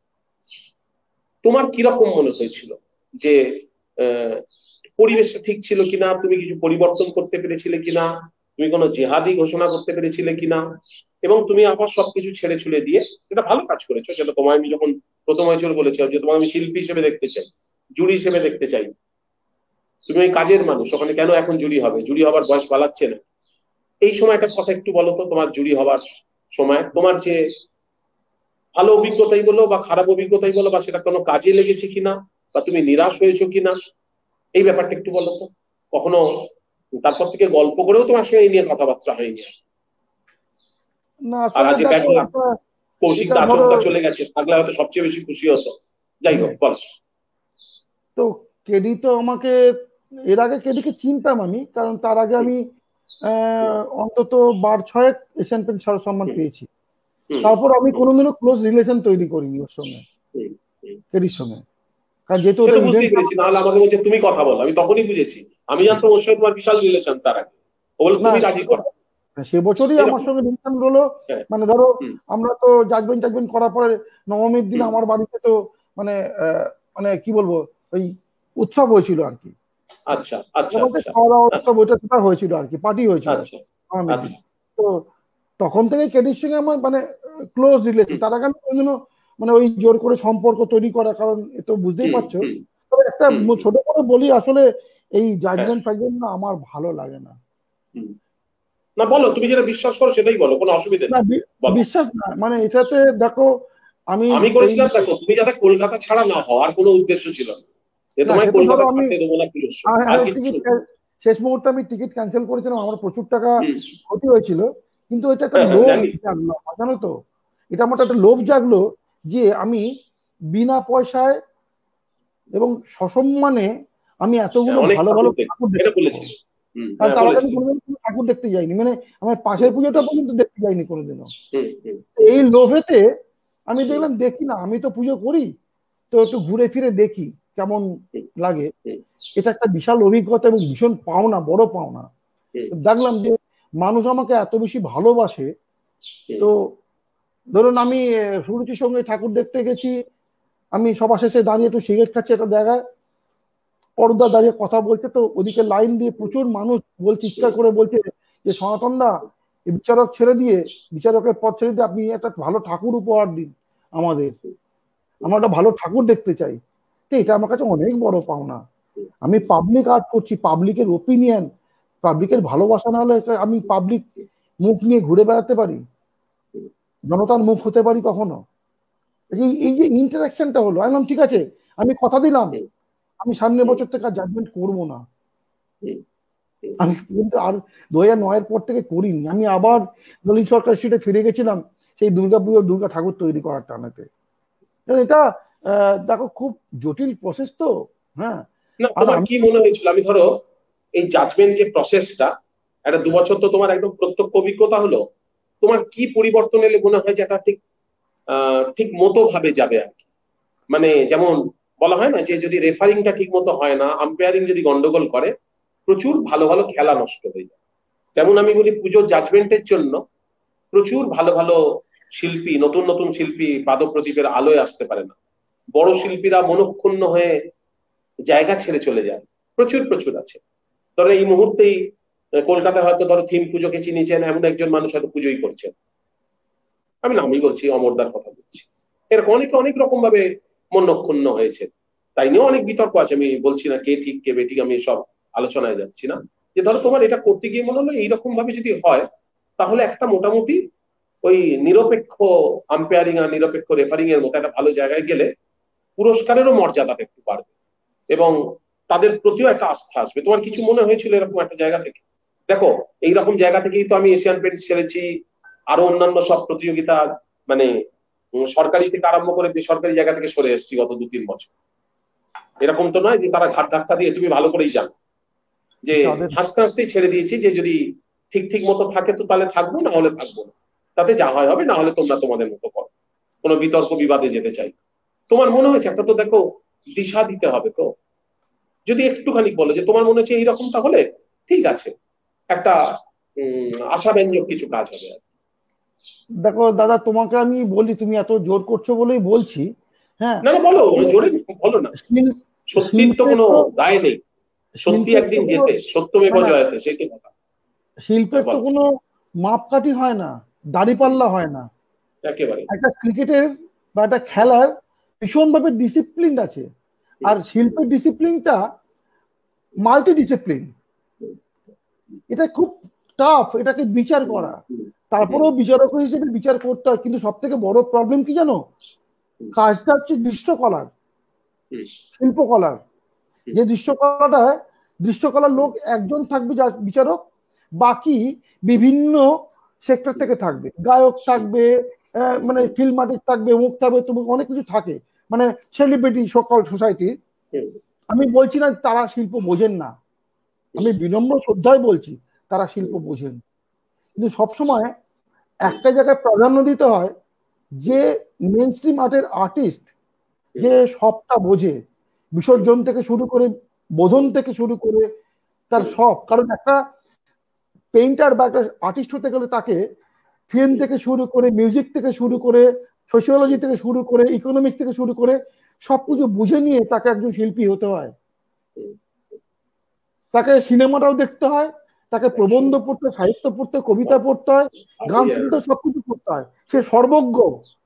তোমার কিরকম মনে হয়েছিল যে পরিবেশটা ঠিক ছিল কিনা, তুমি কিছু পরিবর্তন করতে পেরেছিলে কিনা, তুমি কোনো জেহাদি ঘোষণা করতে পেরেছিলে কিনা, এবং তুমি আবার সবকিছু ছেড়ে ছুড়ে দিয়ে এটা ভালো কাজ করেছো। সেটা তোমায় আমি যখন প্রথম হয়েছিল বলেছিলাম যে তোমাকে আমি শিল্পী হিসেবে দেখতে চাই, জুরি হিসেবে দেখতে চাই, তুমি ওই কাজের মানুষ, ওখানে কেন এখন জুরি হবে? জুরি হবার বয়স পালাচ্ছে না। এই সময় একটা কথা একটু বলো তো, তোমার জুরি হবার সময় তোমার যে ভালো অভিজ্ঞতাই বলো বা খারাপ অভিজ্ঞতাই বলো, বা সেটা কোনো কাজে লেগেছে কিনা, বা তুমি নিরাশ হয়েছো কিনা, এই ব্যাপারটা একটু বলো তো। কখনো তারপর থেকে গল্প করেও তোমার সঙ্গে এই নিয়ে কথাবার্তা হয়নি? আর আজ কৌশিক দা আচমকা চলে গেছে, থাকলে হয়তো সবচেয়ে বেশি খুশি হতো। যাই হোক বল। তো কেডি তো আমাকে এর আগে কেডিকে চিনতাম আমি, কারণ তার আগে আমি অন্তত বার ছয়েক এশিয়ান পেইন্টস শারদ সম্মান পেয়েছি। তারপর আমি কোনোদিনও ক্লোজ রিলেশন তৈরি করিনি ওর সঙ্গে, কেডির সঙ্গে, কারণ যেহেতু ওটা বুঝতেই পেরেছি। নাহলে আমাকে বলছে তুমি কথা বলো, আমি তখনই বুঝেছি। আমি জানতো ওর সঙ্গে তোমার বিশাল রিলেশন, তার আগে ও বলে তুমি রাজি করো। সে বছরই আমার সঙ্গে রিলেশন হলো। মানে ধরো আমরা তো জাজমেন্ট টাজমেন্ট করার পরে নবমীর দিন আমার বাড়িতে তো মানে মানে কি বলবো ওই উৎসব হয়েছিল আর কি। আচ্ছা আচ্ছা উৎসব ওইটা সেটা হয়েছিল আর কি, পার্টি হয়েছিল। তো তখন থেকে কেডির সঙ্গে আমার মানে ক্লোজ রিলেশন। তার আগে আমি কোনোদিনও মানে ওই জোর করে সম্পর্ক তৈরি করা, কারণ এ তো বুঝতেই পারছো। তবে একটা ছোট বড় বলি আসলে এই জাজমেন্ট ফাজমেন্ট না আমার ভালো লাগে না। না বলো, তুমি যেটা বিশ্বাস করো সেটাই বলো, কোনো অসুবিধা নেই। বিশ্বাস না মানে এটাতে দেখো আমি আমি বলছিলাম দেখো তুমি যাতে কলকাতা ছাড়া না হও, আর কোনো উদ্দেশ্য ছিল না যে তোমায় কলকাতা ছাড়তে দেবো না পুলিশ, আর কিছু। শেষ মুহূর্তে আমি টিকিট ক্যান্সেল করেছিলাম, আমার প্রচুর টাকা ক্ষতি হয়েছিল, কিন্তু এটা একটা লোভ জাগলো, জানো তো, এটা আমার একটা লোভ জাগলো যে আমি বিনা পয়সায় এবং সসম্মানে আমি এতগুলো ভালো ভালো ঠাকুর দেখেছি। আর তার আগে আমি কোনোদিন ঠাকুর দেখতে যাইনি, মানে আমার পাশের পুজোটা পর্যন্ত দেখতে যাইনি কোনোদিনও। এই লোভেতে আমি দেখলাম দেখি না, আমি তো পুজো করি তো একটু ঘুরে ফিরে দেখি কেমন লাগে। এটা একটা বিশাল অভিজ্ঞতা এবং ভীষণ পাওনা, বড় পাওনা। দেখলাম যে মানুষ আমাকে এত বেশি ভালোবাসে। তো ধরুন আমি সুরুচির সঙ্গে ঠাকুর দেখতে গেছি, আমি সবার শেষে দাঁড়িয়ে একটু সিগারেট খাচ্ছি, একটা জায়গায় পর্দা দাঁড়িয়ে কথা বলছে, তো ওদিকে লাইন দিয়ে প্রচুর মানুষ বল চিৎকার করে বলছে যে সনাতন দা বিচারক ছেড়ে দিয়ে, বিচারকের পথ ছেড়ে দিয়ে আপনি একটা ভালো ঠাকুর উপহার দিন আমাদের, আমরা একটা ভালো ঠাকুর দেখতে চাই। তো এটা আমার কাছে অনেক বড় পাওনা। আমি পাবলিক আর্ট করছি, পাবলিকের ওপিনিয়ন, পাবলিকের ভালোবাসা না হলে আমি পাবলিক মুখ নিয়ে ঘুরে বেড়াতে পারি, জনতার মুখ হতে পারি কখনো? এই যে ইন্টারাকশনটা হলো, আমি ঠিক আছে আমি কথা দিলাম আমি সামনের বছর থেকে আর জাজমেন্ট করবো না। আমি কিন্তু আর দু হাজার নয়ের পর থেকে করিনি। আমি আবার নলিন সরকার স্ট্রিটে ফিরে গেছিলাম সেই দুর্গা পুজোর দুর্গা ঠাকুর তৈরি করার টানাতে। এটা দেখো খুব জটিল প্রসেস তো। হ্যাঁ, তোমার কি মনে হয়েছিল, আমি ধরো এই জাজমেন্ট যে প্রসেসটা একটা দু বছর তো তোমার একদম প্রত্যক্ষ অভিজ্ঞতা হলো, তোমার কি পরিবর্তন এলে মনে হয় যে এটা ঠিক আহ ঠিক মতো ভাবে যাবে আর কি? মানে যেমন বলা হয় না যে যদি রেফারিংটা ঠিক মতো হয় না, আম্পায়ারিং যদি গন্ডগোল করে, প্রচুর ভালো ভালো খেলা নষ্ট হয়ে যায়। তেমন আমি বলি পুজোর জাজমেন্টের জন্য প্রচুর ভালো ভালো শিল্পী, নতুন নতুন শিল্পী পাদপ্রদীপের আলোয় আসতে পারে না, বড় শিল্পীরা মনক্ষুণ্ণ হয়ে জায়গা ছেড়ে চলে যায়, প্রচুর প্রচুর আছে। ধরো এই মুহূর্তেই কলকাতায় হয়তো ধরো থিম পুজোকে চিনিয়েছেন এমন একজন মানুষ হয়তো পুজোই করছেন, আমি নামই বলছি, অমরদার কথা বলছি। এরকম অনেকে অনেক রকম ভাবে মনক্ষুণ্ণ হয়েছে, তাই নিয়েও অনেক বিতর্ক আছে। আমি বলছি না কে ঠিক কে বেঠিক, আমি সব আলোচনায় যাচ্ছি না। যে ধরো তোমার এটা করতে গিয়ে মনে হলো এইরকম ভাবে যদি হয় তাহলে একটা মোটামুটি ওই নিরপেক্ষ আম্পায়ারিং আর নিরপেক্ষ রেফারিং এর মতো একটা ভালো জায়গায় গেলে পুরস্কারেরও মর্যাদাটা একটু বাড়বে এবং তাদের প্রতিও একটা আস্থা আসবে। তোমার কিছু মনে হয়েছিল এরকম একটা জায়গা থেকে? দেখো এইরকম জায়গা থেকেই তো আমি এশিয়ান পেন্টস ছেড়েছি, আরো অন্যান্য সব প্রতিযোগিতা মানে সরকারি থেকে আরম্ভ করে বেসরকারি জায়গা থেকে সরে এসেছি গত দু তিন বছর। এরকম তো নয় যে তারা ঘাট ধাক্কা দিয়ে, তুমি ভালো করেই জানো যে হাসতে হাসতেই ছেড়ে দিয়েছি যে যদি ঠিক ঠিক মতো থাকে তো তাহলে থাকবো, না হলে থাকবো না, তাতে যা হয় হবে, না হলে তোমরা তোমাদের মতো করো, কোনো বিতর্ক বিবাদে যেতে চাই। তোমার মনে হয়েছে একটা তো দেখো দিশা দিতে হবে তো, যদি একটুখানি বলো যে তোমার মনে হচ্ছে এইরকমটা হলে ঠিক আছে, একটা উম আশাব্যঞ্জক কিছু কাজ হবে। দেখো দাদা তোমাকে আমি বলি, তুমি এত জোর করছো বলেই বলছি। হ্যাঁ না না বলো, জোরে বলো না, সত্যির তো কোনো দায় নেই, সত্যি একদিন যেতে, সত্যমেব জয়তে, সেটাই কথা। শিল্পের তো কোনো মাপকাঠি হয় না, দাড়িপাল্লা হয় না। একেবারে একটা ক্রিকেটের বা একটা খেলার ভীষণভাবে ডিসিপ্লিন আছে, আর শিল্পের ডিসিপ্লিনটা মাল্টি ডিসিপ্লিন, এটা খুব টাফ এটাকে বিচার করা। তারপরেও বিচারক হিসেবে বিচার করতে হয়, কিন্তু সব থেকে বড় প্রবলেম কি জানো, কাজটা হচ্ছে দৃশ্যকলার, শিল্পকলার। যে দৃশ্যকলাটা, দৃশ্যকলার লোক একজন থাকবে যা বিচারক, বাকি বিভিন্ন সেক্টর থেকে থাকবে, গায়ক থাকবে, মানে ফিল্ম আর্টিস্ট থাকবে, মুখ থাকবে, তুমি অনেক কিছু থাকে, মানে সেলিব্রিটি সকল সোসাইটির। আমি বলছি না তারা শিল্প বোঝেন না, আমি বিনম্র শ্রদ্ধায় বলছি তারা শিল্প বোঝেন, কিন্তু সবসময় একটা জায়গায় প্রাধান্য দিতে হয় যে মেন স্ট্রিম আর্টের আর্টিস্ট যে সবটা বোঝে, বিসর্জন থেকে শুরু করে বোধন থেকে শুরু করে তার সব। কারণ একটা পেইন্টার বা একটা আর্টিস্ট হতে গেলে তাকে ফিল্ম থেকে শুরু করে, মিউজিক থেকে শুরু করে, সোশিওলজি থেকে শুরু করে, ইকোনমিক্স থেকে শুরু করে সবকিছু বুঝে নিয়ে তাকে একজন শিল্পী হতে হয়। তাকে সিনেমাটাও দেখতে হয়, তাকে প্রবন্ধ পড়তে, সাহিত্য পড়তে, কবিতা পড়তে হয়, গান শুনতে, সবকিছু করতে হয়। সে সর্বজ্ঞ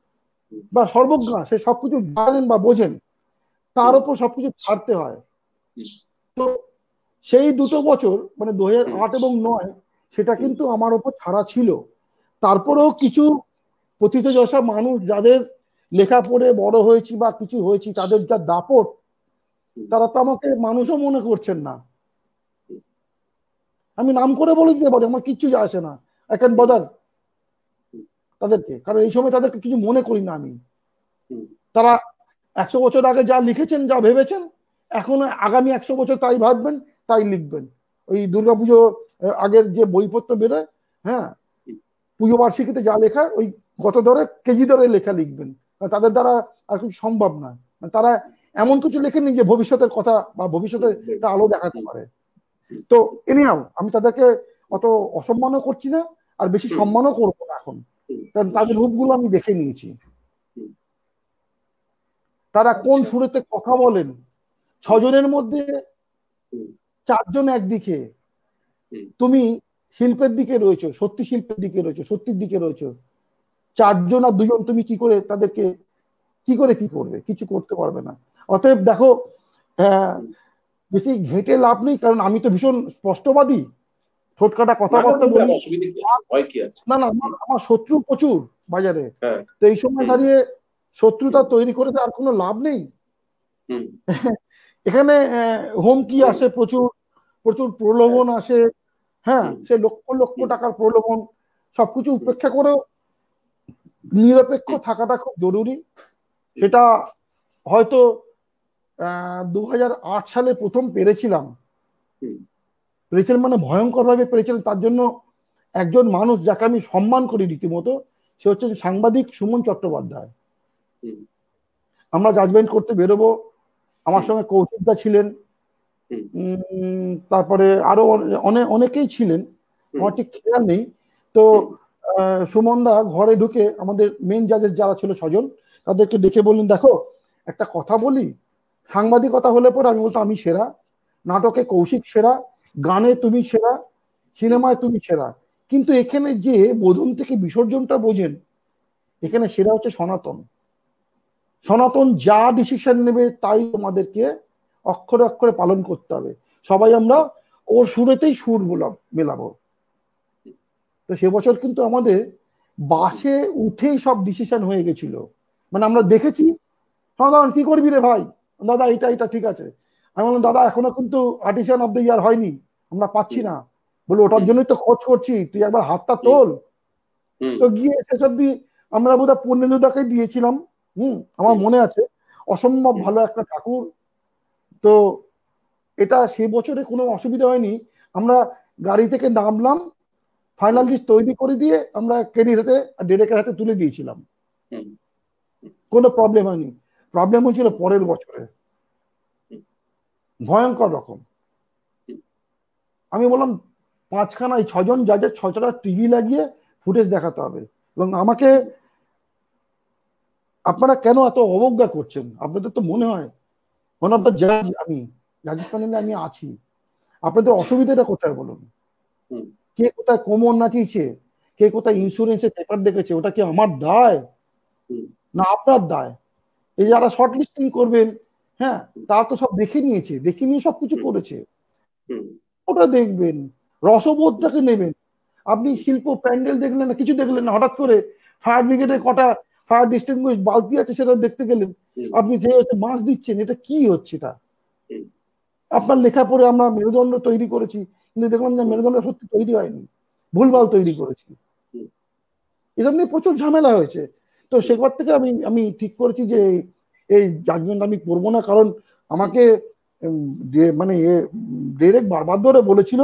বা সর্বজ্ঞা, সে সবকিছু জানেন বা বোঝেন, তার উপর সবকিছু ছাড়তে হয়। তো সেই দুটো বছর মানে দু হাজার আট এবং নয় সেটা কিন্তু আমার ওপর ছাড়া ছিল। তারপরেও কিছু পতিতযশা মানুষ যাদের লেখা পড়ে বড় হয়েছি বা কিছু হয়েছি তাদের যা দাপট, তারা তো আমাকে মানুষও মনে করছেন না। আমি নাম করে বলে দিতে পারি, আমার কিচ্ছু যায় আসে না, আই ক্যান বদার তাদেরকে, কারণ এই সময় তাদেরকে কিছু মনে করি না আমি। তারা একশো বছর আগে যা লিখেছেন, যা ভেবেছেন, এখন আগামী একশো বছর তাই ভাববেন, তাই লিখবেন। ওই দুর্গাপুজো আগের যে বইপত্র বেরোয়, হ্যাঁ, পুজো বার্ষিকীতে যা লেখার ওই গত দরে কেজি দরে লেখা লিখবেন, তাদের দ্বারা আর কিছু সম্ভব নয়। তারা এমন কিছু লেখেননি যে ভবিষ্যতের কথা বা ভবিষ্যতের একটা আলো দেখাতে পারে। তো এনিহাও আমি তাদেরকে অত অসম্মানও করছি না, আর বেশি সম্মানও করবো না এখন, কারণ তাদের রূপগুলো আমি দেখে নিয়েছি। তারা কোন সুরেতে কথা বলেন, ছজনের মধ্যে চারজন একদিকে, তুমি শিল্পের দিকে রয়েছো, সত্যি শিল্পের দিকে রয়েছো, সত্যির দিকে রয়েছো, চারজন আর দুজন তুমি কি করে তাদেরকে কি করে কি করবে? কিছু করতে পারবে না। অতএব দেখো, বেশি ঘেঁটে লাভ নেই, কারণ আমি তো ভীষণ স্পষ্টবাদী, ঠোঁটকাটা কথাবার্তা বলি না। না, আমার শত্রু প্রচুর বাজারে, তো এই সময় দাঁড়িয়ে শত্রুতা তৈরি করে আর কোনো লাভ নেই। এখানে হুমকি আসে প্রচুর, প্রচুর প্রলোভন আসে, হ্যাঁ, সে লক্ষ লক্ষ টাকার প্রলোভন। সবকিছু উপেক্ষা করেও নিরপেক্ষ থাকাটা খুব জরুরি। সেটা হয়তো আহ দু হাজার আট সালে প্রথম পেরেছিলাম, পেরেছিলাম মানে ভয়ঙ্কর ভাবে পেরেছিলাম। তার জন্য একজন মানুষ যাকে আমি সম্মান করি রীতিমতো, সে হচ্ছে সাংবাদিক সুমন চট্টোপাধ্যায়। আমরা জাজমেন্ট করতে বেরোবো, আমার সঙ্গে কৌশিকদা ছিলেন, তারপরে আরো অনেক অনেকেই ছিলেন, আমার ঠিক খেয়াল নেই। তো সুমনদা ঘরে ঢুকে আমাদের মেন জাজেস যারা ছিল ছজন, তাদেরকে ডেকে বললেন, দেখো একটা কথা বলি, সাংবাদিকতা হলে পরে আমি বলতো আমি সেরা, নাটকে কৌশিক সেরা, গানে তুমি সেরা, সিনেমায় তুমি সেরা, কিন্তু এখানে যে বোধন থেকে বিসর্জনটা বোঝেন, এখানে সেরা হচ্ছে সনাতন। সনাতন যা ডিসিশন নেবে তাই তোমাদেরকে অক্ষরে অক্ষরে পালন করতে হবে। সবাই আমরা ওর সুরেতেই সুর মেলাবো। তো সে বছর কিন্তু আমাদের বাসে উঠেই সব ডিসিশন হয়ে গেছিল। মানে আমরা দেখেছি, সনাতন কি করবি রে ভাই, দাদা এটা এটা ঠিক আছে। আমি বললাম, দাদা এখনো কিন্তু আর্টিসান অফ দ্য ইয়ার হয়নি, আমরা পাচ্ছি না। বলে, ওটার জন্যই তো খোঁজ করছি, তুই একবার হাতটা তোল। তো গিয়ে সেসব দিয়ে আমরা বোধহয় পূর্ণেন্দুদাকে দিয়েছিলাম, হুম, আমার মনে আছে, অসম্ভব ভালো একটা ঠাকুর। তো এটা সে বছরে কোনো অসুবিধা হয়নি। আমরা গাড়ি থেকে নামলাম, ফাইনাল লিস্ট তৈরি করে দিয়ে আমরা কেডির হাতে আর ডিরেক্টর হাতে তুলে দিয়েছিলাম, কোনো প্রবলেম হয়নি। প্রবলেম হয়েছিল পরের বছরে, ভয়ঙ্কর রকম। আমি বললাম, পাঁচখানা এই ছজন জাজের ছটা টিভি লাগিয়ে ফুটেজ দেখাতে হবে, এবং আমাকে আপনারা কেন এত অবজ্ঞা করছেন? আপনাদের তো মনে হয় ওয়ান অফ দ্য জাজ, আমি জাজেস প্যানেলে আমি আছি, আপনাদের অসুবিধাটা কোথায় বলুন? কে কোথায় কোমর নাচিয়েছে, কে কোথায় ইন্স্যুরেন্সের পেপার দেখেছে, ওটা কি আমার দায় না আপনার দায়? এই যারা শর্ট লিস্টিং করবেন, হ্যাঁ, তারা তো সব দেখে নিয়েছে, দেখে নিয়ে সবকিছু করেছে, ওটা দেখবেন, রসবোধটাকে নেবেন। আপনি শিল্প প্যান্ডেল দেখলেন না, কিছু দেখলেন না, হঠাৎ করে ফায়ার ব্রিগেডের কটা ফায়ার ডিস্টিংগুইশ বালতি আছে সেটা দেখতে গেলেন, আপনি যে হচ্ছে মাছ দিচ্ছেন, এটা কি হচ্ছে? এটা আপনার লেখা পড়ে আমরা মেরুদণ্ড তৈরি করেছি, কিন্তু দেখলাম যে মেরুদণ্ড সত্যি তৈরি হয়নি, ভুলভাল তৈরি করেছি। এটা নিয়ে প্রচুর ঝামেলা হয়েছে। তো সেবার থেকে আমি আমি ঠিক করেছি যে এই জাজমেন্ট আমি করবো না, কারণ আমাকে মানে ডিরেক্ট বারবার ধরে বলেছিল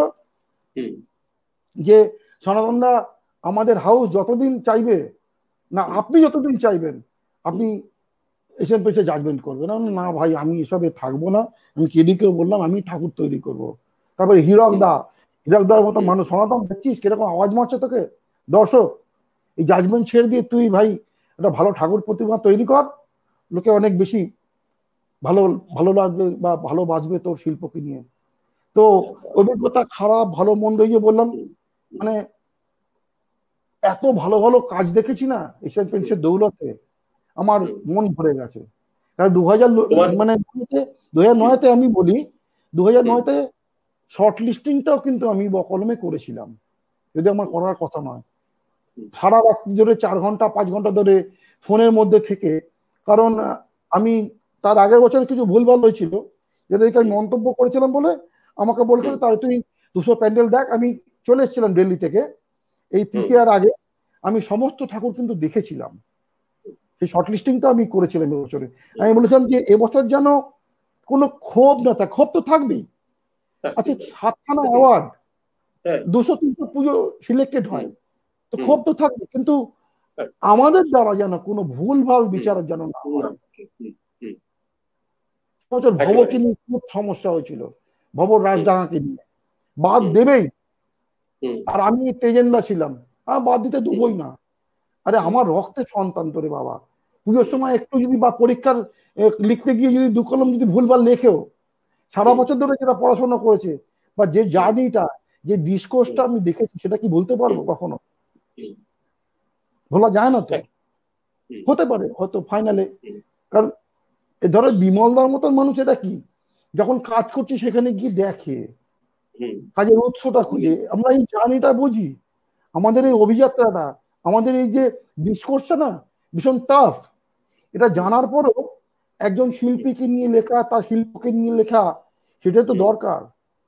যে সনাতনদা, আমাদের হাউস যতদিন চাইবে না, আপনি যতদিন চাইবেন আপনি এশিয়ান পেইন্টসে জাজমেন্ট করবেন। না ভাই, আমি এসবে থাকবো না। আমি কেডিকেও বললাম আমি ঠাকুর তৈরি করব। তারপরে হীরক দা, হীরক দার মতো মানুষ, সনাতন দেখছিস কিরকম আওয়াজ মারছে তোকে দর্শক, এই জাজমেন্ট ছেড়ে দিয়ে তুই ভাই একটা ভালো ঠাকুর প্রতিমা তৈরি কর, লোকে অনেক বেশি ভালো ভালো লাগবে বা ভালোবাসবে তোর শিল্পকে নিয়ে। তো অভিজ্ঞতা খারাপ ভালো মন্দ ইয়ে বললাম, মানে এত ভালো ভালো কাজ দেখেছি না এশিয়ান পেইন্টসের দৌলতে, আমার মন ভরে গেছে। কারণ দু হাজার মানে দু হাজার নয়তে আমি বলি দু হাজার নয়তে শর্ট লিস্টিংটাও কিন্তু আমি বকলমে করেছিলাম, যদি আমার করার কথা নয়। সারা রাত্রি ধরে চার ঘন্টা পাঁচ ঘন্টা ধরে ফোনের মধ্যে থেকে, কারণ আমি তার আগের বছর কিছু ভুলভাল হয়েছিল যেটাকে আমি মন্তব্য করেছিলাম বলে আমাকে বলছিল তাহলে তুই দুশো প্যান্ডেল দেখ। আমি চলে এসেছিলাম দিল্লি থেকে এই তৃতীয়ার আগে, আমি সমস্ত ঠাকুর কিন্তু দেখেছিলাম, সেই শর্ট লিস্টিংটা আমি করেছিলাম এবছরে। আমি বলেছিলাম যে এবছর যেন কোনো ক্ষোভ না থাকে, ক্ষোভ তো থাকবেই। আচ্ছা, সাতখানা অ্যাওয়ার্ড, দুশো তিনশো পুজো সিলেক্টেড হয়, তো ক্ষোভ তো থাকবে, কিন্তু আমাদের দ্বারা যেন কোনো ভুল ভাল বিচার যেন না হয়। বছর ভবকে নিয়ে খুব সমস্যা হয়েছিল, ভবর রাজডাঙ্গাকে নিয়ে বাদ দেবেই, আর আমি তেজেন্ডা ছিলাম, আমি বাদ দিতে দেবই না। আরে আমার রক্তের সন্তান তোরে বাবা, পুজোর সময় একটু যদি বা পরীক্ষার লিখতে গিয়ে যদি দু কলম যদি ভুলভাল লেখেও, সারা বছর ধরে যেটা পড়াশোনা করেছে বা যে জার্নিটা, যে ডিসকোর্সটা আমি দেখেছি, সেটা কি বলতে পারবো কখনো? বলা যায় না তো। হতে পারে হয়তো ফাইনালে, কারণ এ ধরো বিমলদার মতন মানুষ এটা কি যখন কাজ করছে সেখানে গিয়ে দেখে, কাজের উৎসটা খুঁজে, আমরা এই জার্নিটা বুঝি, আমাদের এই অভিযাত্রাটা, আমাদের এই যে ডিসকোর্সটা না ভীষণ টাফ, এটা জানার পরও একজন শিল্পীকে নিয়ে লেখা, তার শিল্পকে নিয়ে লেখা, সেটা তো দরকার।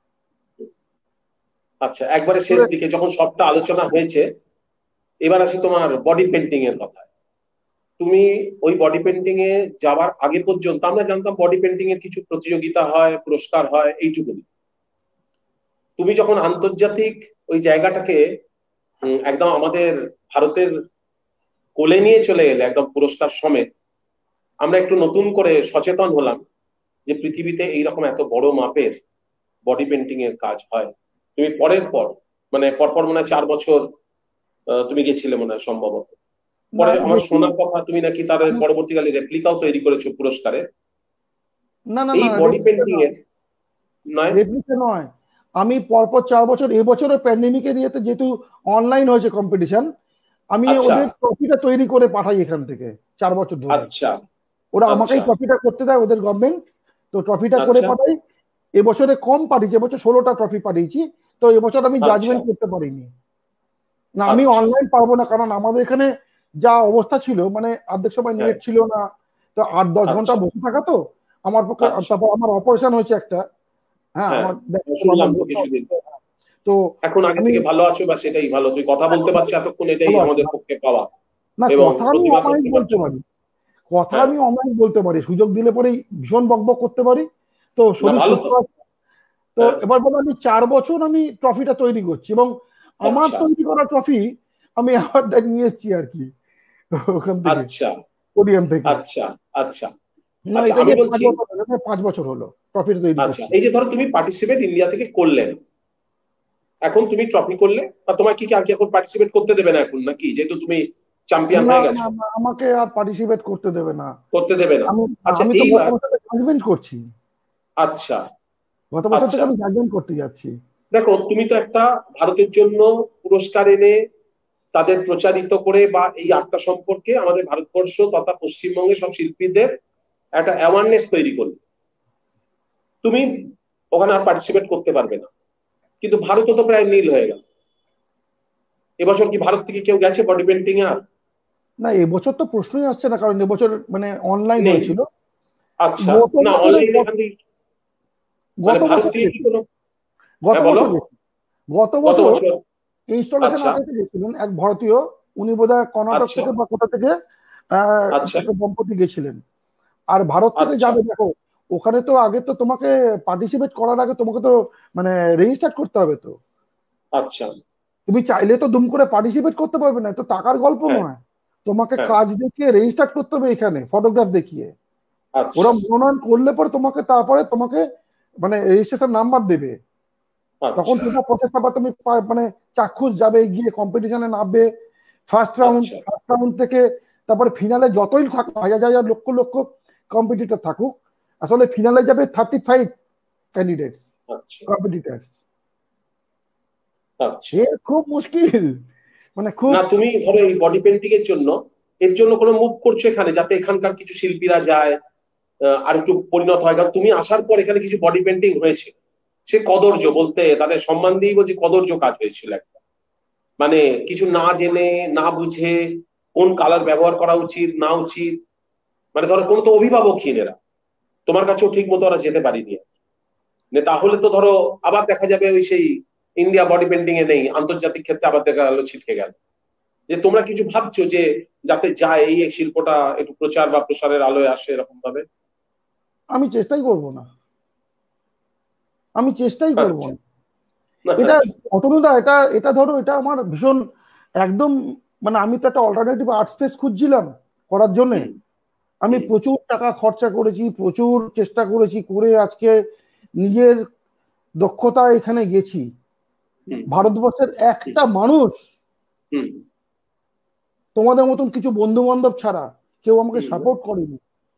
আচ্ছা, একবারে শেষ দিকে যখন সবটা আলোচনা হয়েছে, এবার আসি তোমার বডি পেন্টিং এর কথা। তুমি ওই বডি পেন্টিং এ যাওয়ার আগে পর্যন্ত আমরা জানতাম বডি পেন্টিং এর কিছু প্রতিযোগিতা হয়, পুরস্কার হয়, এইটুকুনি। তুমি যখন আন্তর্জাতিক ওই জায়গাটাকে একদম আমাদের ভারতের কোলে নিয়ে চলে এলে একদম পুরস্কার সমেত, আমরা একটু নতুন করে সচেতন হলাম যে পৃথিবীতে এইরকম এত বড় মাপের বডি পেন্টিং এর কাজ হয়। তুমি পরের পর মানে পরপর মনে হয় চার বছর তুমি গেছিলে মনে হয় সম্ভবত। পরে আমার শোনার কথা তুমি নাকি তাদের পরবর্তীকালে রেপ্লিকাও তৈরি করেছো পুরস্কারে। না না এই বডি পেন্টিং এর নয়, রেপ্লিকা নয়, আমি পরপর চার বছর, এবছরের প্যান্ডেমিকের ইয়েতে যেহেতু অনলাইন হয়েছে কম্পিটিশন, আমি ওদের ট্রফিটা তৈরি করে পাঠাই এখান থেকে চার বছর ধরে। আচ্ছা, ওরা আমাকেই ট্রফিটা করতে দেয়, ওদের গভর্নমেন্ট, তো ট্রফিটা করে পাঠাই। এবছরে কম পাঠিয়েছি, এবছর ষোলোটা ট্রফি পাঠিয়েছি, তো এবছর আমি জাজমেন্ট করতে পারিনি। না, আমি অনলাইন পারবো না, কারণ আমাদের এখানে যা অবস্থা ছিল, মানে অর্ধেক সময় নেট ছিল না, তো আট দশ ঘন্টা বসে থাকা তো আমার পক্ষে। তারপর আমার অপারেশন হয়েছে একটা, হ্যাঁ আমার তো এখন আগে থেকে ভালো আছো বা সেটাই ভালো, তুই কথা বলতে পারছিস এতক্ষণ, এটাই আমাদের পক্ষে পাওয়া। না, কথা আমি অনলাইন বলতে পারি, কথা আমি অনলাইন বলতে পারি, সুযোগ দিলে পরে ভীষণ বকবক করতে পারি, তো শরীর সুস্থ আছে। তো এবার বলো, আমি চার বছর আমি ট্রফিটা তৈরি করছি, এবং আমার তৈরি করা ট্রফি আমি অ্যাওয়ার্ডটা নিয়ে এসেছি আর কি ওখান থেকে, পোডিয়াম থেকে। আচ্ছা আচ্ছা, না এটা নিয়ে পাঁচ বছর হলো ট্রফিটা তৈরি করছি। এই যে ধরো তুমি পার্টিসিপেট ইন্ডিয়া থেকে করলেন, এখন তুমি ট্রফি করলে, আর তোমার কি আর কি এখন পার্টিসিপেট করতে দেবে না এখন নাকি, যেহেতু তুমি চ্যাম্পিয়ন হয়ে গেছো? আমাকে আর পার্টিসিপেট করতে দেবে না, করতে দেবে না। আচ্ছা, আমি তো গত বছর জাজমেন্ট করছি। আচ্ছা, গত বছর থেকে আমি জাজমেন্ট করতে যাচ্ছি। দেখো, তুমি তো একটা ভারতের জন্য পুরস্কার এনে তাদের প্রচারিত করে, বা এই আর্টটা সম্পর্কে আমাদের ভারতবর্ষ তথা পশ্চিমবঙ্গের সব শিল্পীদের একটা অ্যাওয়ারনেস তৈরি করবে। তুমি ওখানে আর পার্টিসিপেট করতে পারবে না, কিন্তু ভারতও তো প্রায় নীল হয়ে গেল। এবছর কি ভারত থেকে কেউ গেছে বডি পেন্টিং এ? আর না, এবছর তো প্রশ্নই আসছে না, কারণ এবছর মানে অনলাইন হয়েছিল। আচ্ছা, না অনলাইন এখান থেকে গত বছর গত বছর গত বছর ইনস্টলেশন আর্টিস্ট গেছিলেন এক ভারতীয়, উনি বোধহয় কর্ণাটক থেকে বা কোথা থেকে দম্পতি গেছিলেন। আর ভারত থেকে যাবে, দেখো ওখানে তো আগে তো তোমাকে পার্টিসিপেট করার আগে তোমাকে তো মানে রেজিস্টার করতে হবে তো। আচ্ছা, তুমি চাইলে তো দুম করে পার্টিসিপেট করতে পারবে না, তো টাকার গল্প নয়, তোমাকে কাজ দেখিয়ে রেজিস্টার করতে হবে এখানে, ফটোগ্রাফ দেখিয়ে। ওরা মনোনয়ন করলে পরে তোমাকে, তারপরে তোমাকে মানে রেজিস্ট্রেশন নাম্বার দেবে, তখন তোমার প্রসেসটা বা তুমি মানে চাক্ষুষ যাবে, গিয়ে কম্পিটিশনে নামবে, ফার্স্ট রাউন্ড ফার্স্ট রাউন্ড থেকে তারপরে ফিনালে যতই থাকুক, হাজার হাজার লক্ষ লক্ষ কম্পিটিটর থাকুক, আসলে ফিনালে যাবে থার্টি ফাইভ ক্যান্ডিডেটস কম্পিটিটরস। খুব মুশকিল, মানে খুব। না, তুমি ধরো এই বডি পেন্টিং এর জন্য, এর জন্য কোনো মুভ করছো এখানে, যাতে এখানকার কিছু শিল্পীরা যায়, আর একটু পরিণত হয়। কারণ তুমি আসার পর এখানে কিছু বডি পেন্টিং হয়েছে, সে কদর্য, বলতে তাদের সম্মান দিয়ে বলছি, কদর্য কাজ হয়েছিল একটা। মানে কিছু না জেনে না বুঝে কোন কালার ব্যবহার করা উচিত না উচিত, মানে ধরো কোনো তো অভিভাবকহীন এরা, তোমার কাছেও ঠিক মতো ওরা যেতে পারিনি। তাহলে তো ধরো আবার দেখা যাবে ওই সেই ইন্ডিয়া বডি পেন্টিং এ নেই, আন্তর্জাতিক ক্ষেত্রে আবার দেখা গেল ছিটকে গেল। যে তোমরা কিছু ভাবছো যে যাতে যায় এই শিল্পটা একটু প্রচার বা প্রসারের আলোয় আসে এরকম ভাবে? আমি চেষ্টাই করব না, আমি চেষ্টাই করব না। আচ্ছা। এটা অতনুদা, এটা এটা ধরো এটা আমার ভীষণ একদম, মানে আমি তো একটা অল্টারনেটিভ আর্ট স্পেস খুঁজছিলাম করার জন্য। আমি প্রচুর টাকা খরচা করেছি, প্রচুর চেষ্টা করেছি, করে আজকে নিজের দক্ষতা এখানে গেছি। ভারতবর্ষের একটা মানুষ তোমাদের মতন কিছু বন্ধু বান্ধব ছাড়া কেউ আমাকে সাপোর্ট করেনি।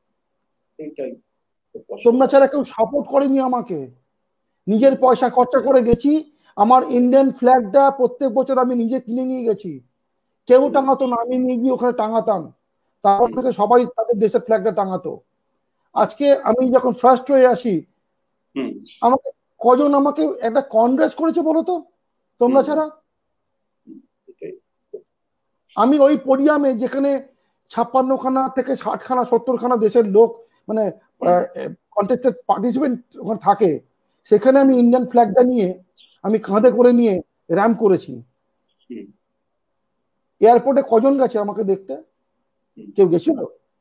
তোমরা ছাড়া কেউ সাপোর্ট করেনি আমাকে। নিজের পয়সা খরচা করে গেছি। আমার ইন্ডিয়ান ফ্ল্যাগটা প্রত্যেক বছর আমি নিজে কিনে নিয়ে গেছি, কেউ টাঙাতো না, আমি নিয়ে গিয়ে ওখানে টাঙাতাম। তারপর থেকে সবাই তাদের দেশের ফ্ল্যাগটা টাঙাতো। আজকে আমি যখন ফার্স্ট হয়ে আসি, আমাকে কজন আমাকে একটা কনগ্রেস করেছে বলো তো, তোমরা ছাড়া? আমি ওই পোডিয়ামে যেখানে ছাপ্পান্ন খানা থেকে ষাট খানা সত্তর খানা দেশের লোক মানে কন্টেস্টেড পার্টিসিপেন্ট ওখানে থাকে, সেখানে আমি ইন্ডিয়ান ফ্ল্যাগটা নিয়ে আমি কাঁধে করে নিয়ে র্যাম্প করেছি। এয়ারপোর্টে কজন গেছে আমাকে দেখতে? কেউ গেছিল?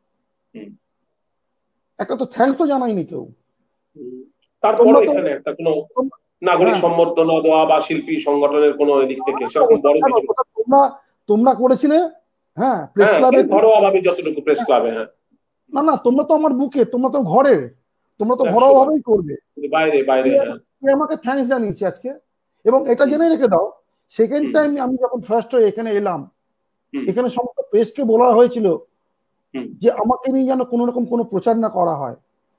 একটা তো থ্যাঙ্কস তো জানাইনি কেউ। তারপর এখানে একটা কোনো নাগরিক সম্বর্ধনা দেওয়া বা শিল্পী সংগঠনের কোনো দিক থেকে সেরকম বড় কিছু তোমরা তোমরা করেছিলে? হ্যাঁ, প্রেস ক্লাবে ঘরোয়াভাবে যতটুকু প্রেস ক্লাবে। হ্যাঁ, না না, তোমরা তো আমার বুকে, তোমরা তো ঘরের, তোমরা তো ঘরোয়া ভাবেই করবে। বাইরে বাইরে আমাকে থ্যাঙ্কস জানিয়েছি আজকে। এবং এটা জেনে রেখে দাও, সেকেন্ড টাইম আমি যখন ফার্স্ট হয়ে এখানে এলাম, এখানে সমস্ত প্রেসকে বলা হয়েছিল যে আমাকে নিয়ে যেন কোনো রকম কোনো প্রচার না করা হয়।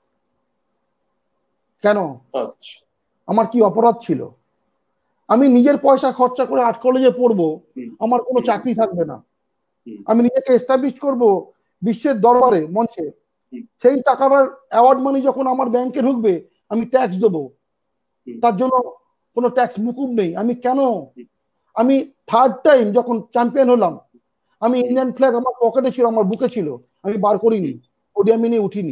কেন? আমার কি অপরাধ ছিল? আমি নিজের পয়সা খরচা করে আর্ট কলেজে পড়বো, আমার কোনো চাকরি থাকবে না, আমি নিজেকে এস্টাবলিশ করব বিশ্বের দরবারে মঞ্চে, সেই টাকার অ্যাওয়ার্ড মানি যখন আমার ব্যাংকে ঢুকবে আমি ট্যাক্স দেবো, তার জন্য কোনো ট্যাক্স মুকুব নেই। আমি কেন? আমি থার্ড টাইম যখন চ্যাম্পিয়ন হলাম, আমি ইন্ডিয়ান ফ্ল্যাগ আমার পকেটে ছিল, আমার বুকে ছিল, আমি বার করিনি, পোডিয়ামে নিয়ে উঠিনি।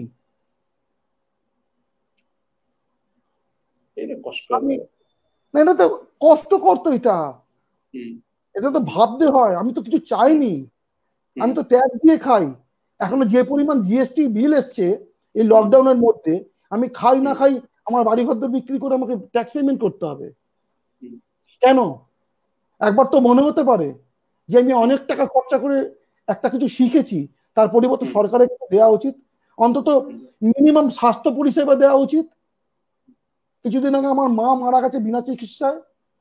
এটা তো কষ্টকর, তো এটা এটা তো ভাবতে হয়। আমি তো কিছু চাইনি, আমি তো ট্যাক্স দিয়ে খাই। এখনো যে পরিমাণ জিএসটি বিল এসছে এই লকডাউনের মধ্যে, আমি খাই না খাই আমার বাড়ি ঘর বিক্রি করে আমাকে ট্যাক্স পেমেন্ট করতে হবে। কেন? একবার তো মনে হতে পারে যে আমি অনেক টাকা খরচা করে একটা কিছু শিখেছি, তার পরিবর্তে সরকারের দেওয়া উচিত, অন্তত মিনিমাম স্বাস্থ্য পরিষেবা দেওয়া উচিত। কিছুদিন আগে আমার মা মারা গেছে বিনা চিকিৎসায়,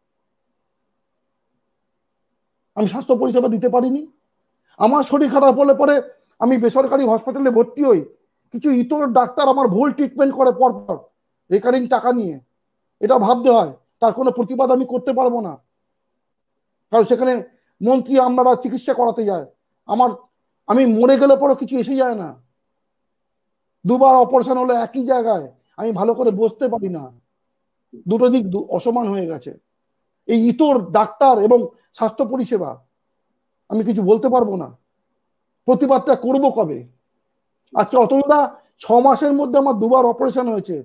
আমি স্বাস্থ্য পরিষেবা দিতে পারিনি। আমার শরীর খারাপ হলে পরে আমি বেসরকারি হসপিটালে ভর্তি হই, কিছু ইতর ডাক্তার আমার ভুল ট্রিটমেন্ট করে পরপর রেকারিং টাকা নিয়ে। এটা ভাবতে হয়, তার কোনো প্রতিবাদ আমি করতে পারবো না, কারণ সেখানে মন্ত্রী আমরা চিকিৎসা করাতে যায়। আমার আমি মরে গেলে পরে কিছু এসে যায় না, দুবার অপারেশন হলে একই জায়গায়, আমি ভালো করে বসতে পারি না, দুটো দিক অসমান হয়ে গেছে। এই ইতর ডাক্তার এবং স্বাস্থ্য পরিষেবা আমি কিছু বলতে পারবো না, প্রতিবাদটা করবো কবে? আজকে অতটা ছ মাসের মধ্যে আমার দুবার অপারেশন হয়েছে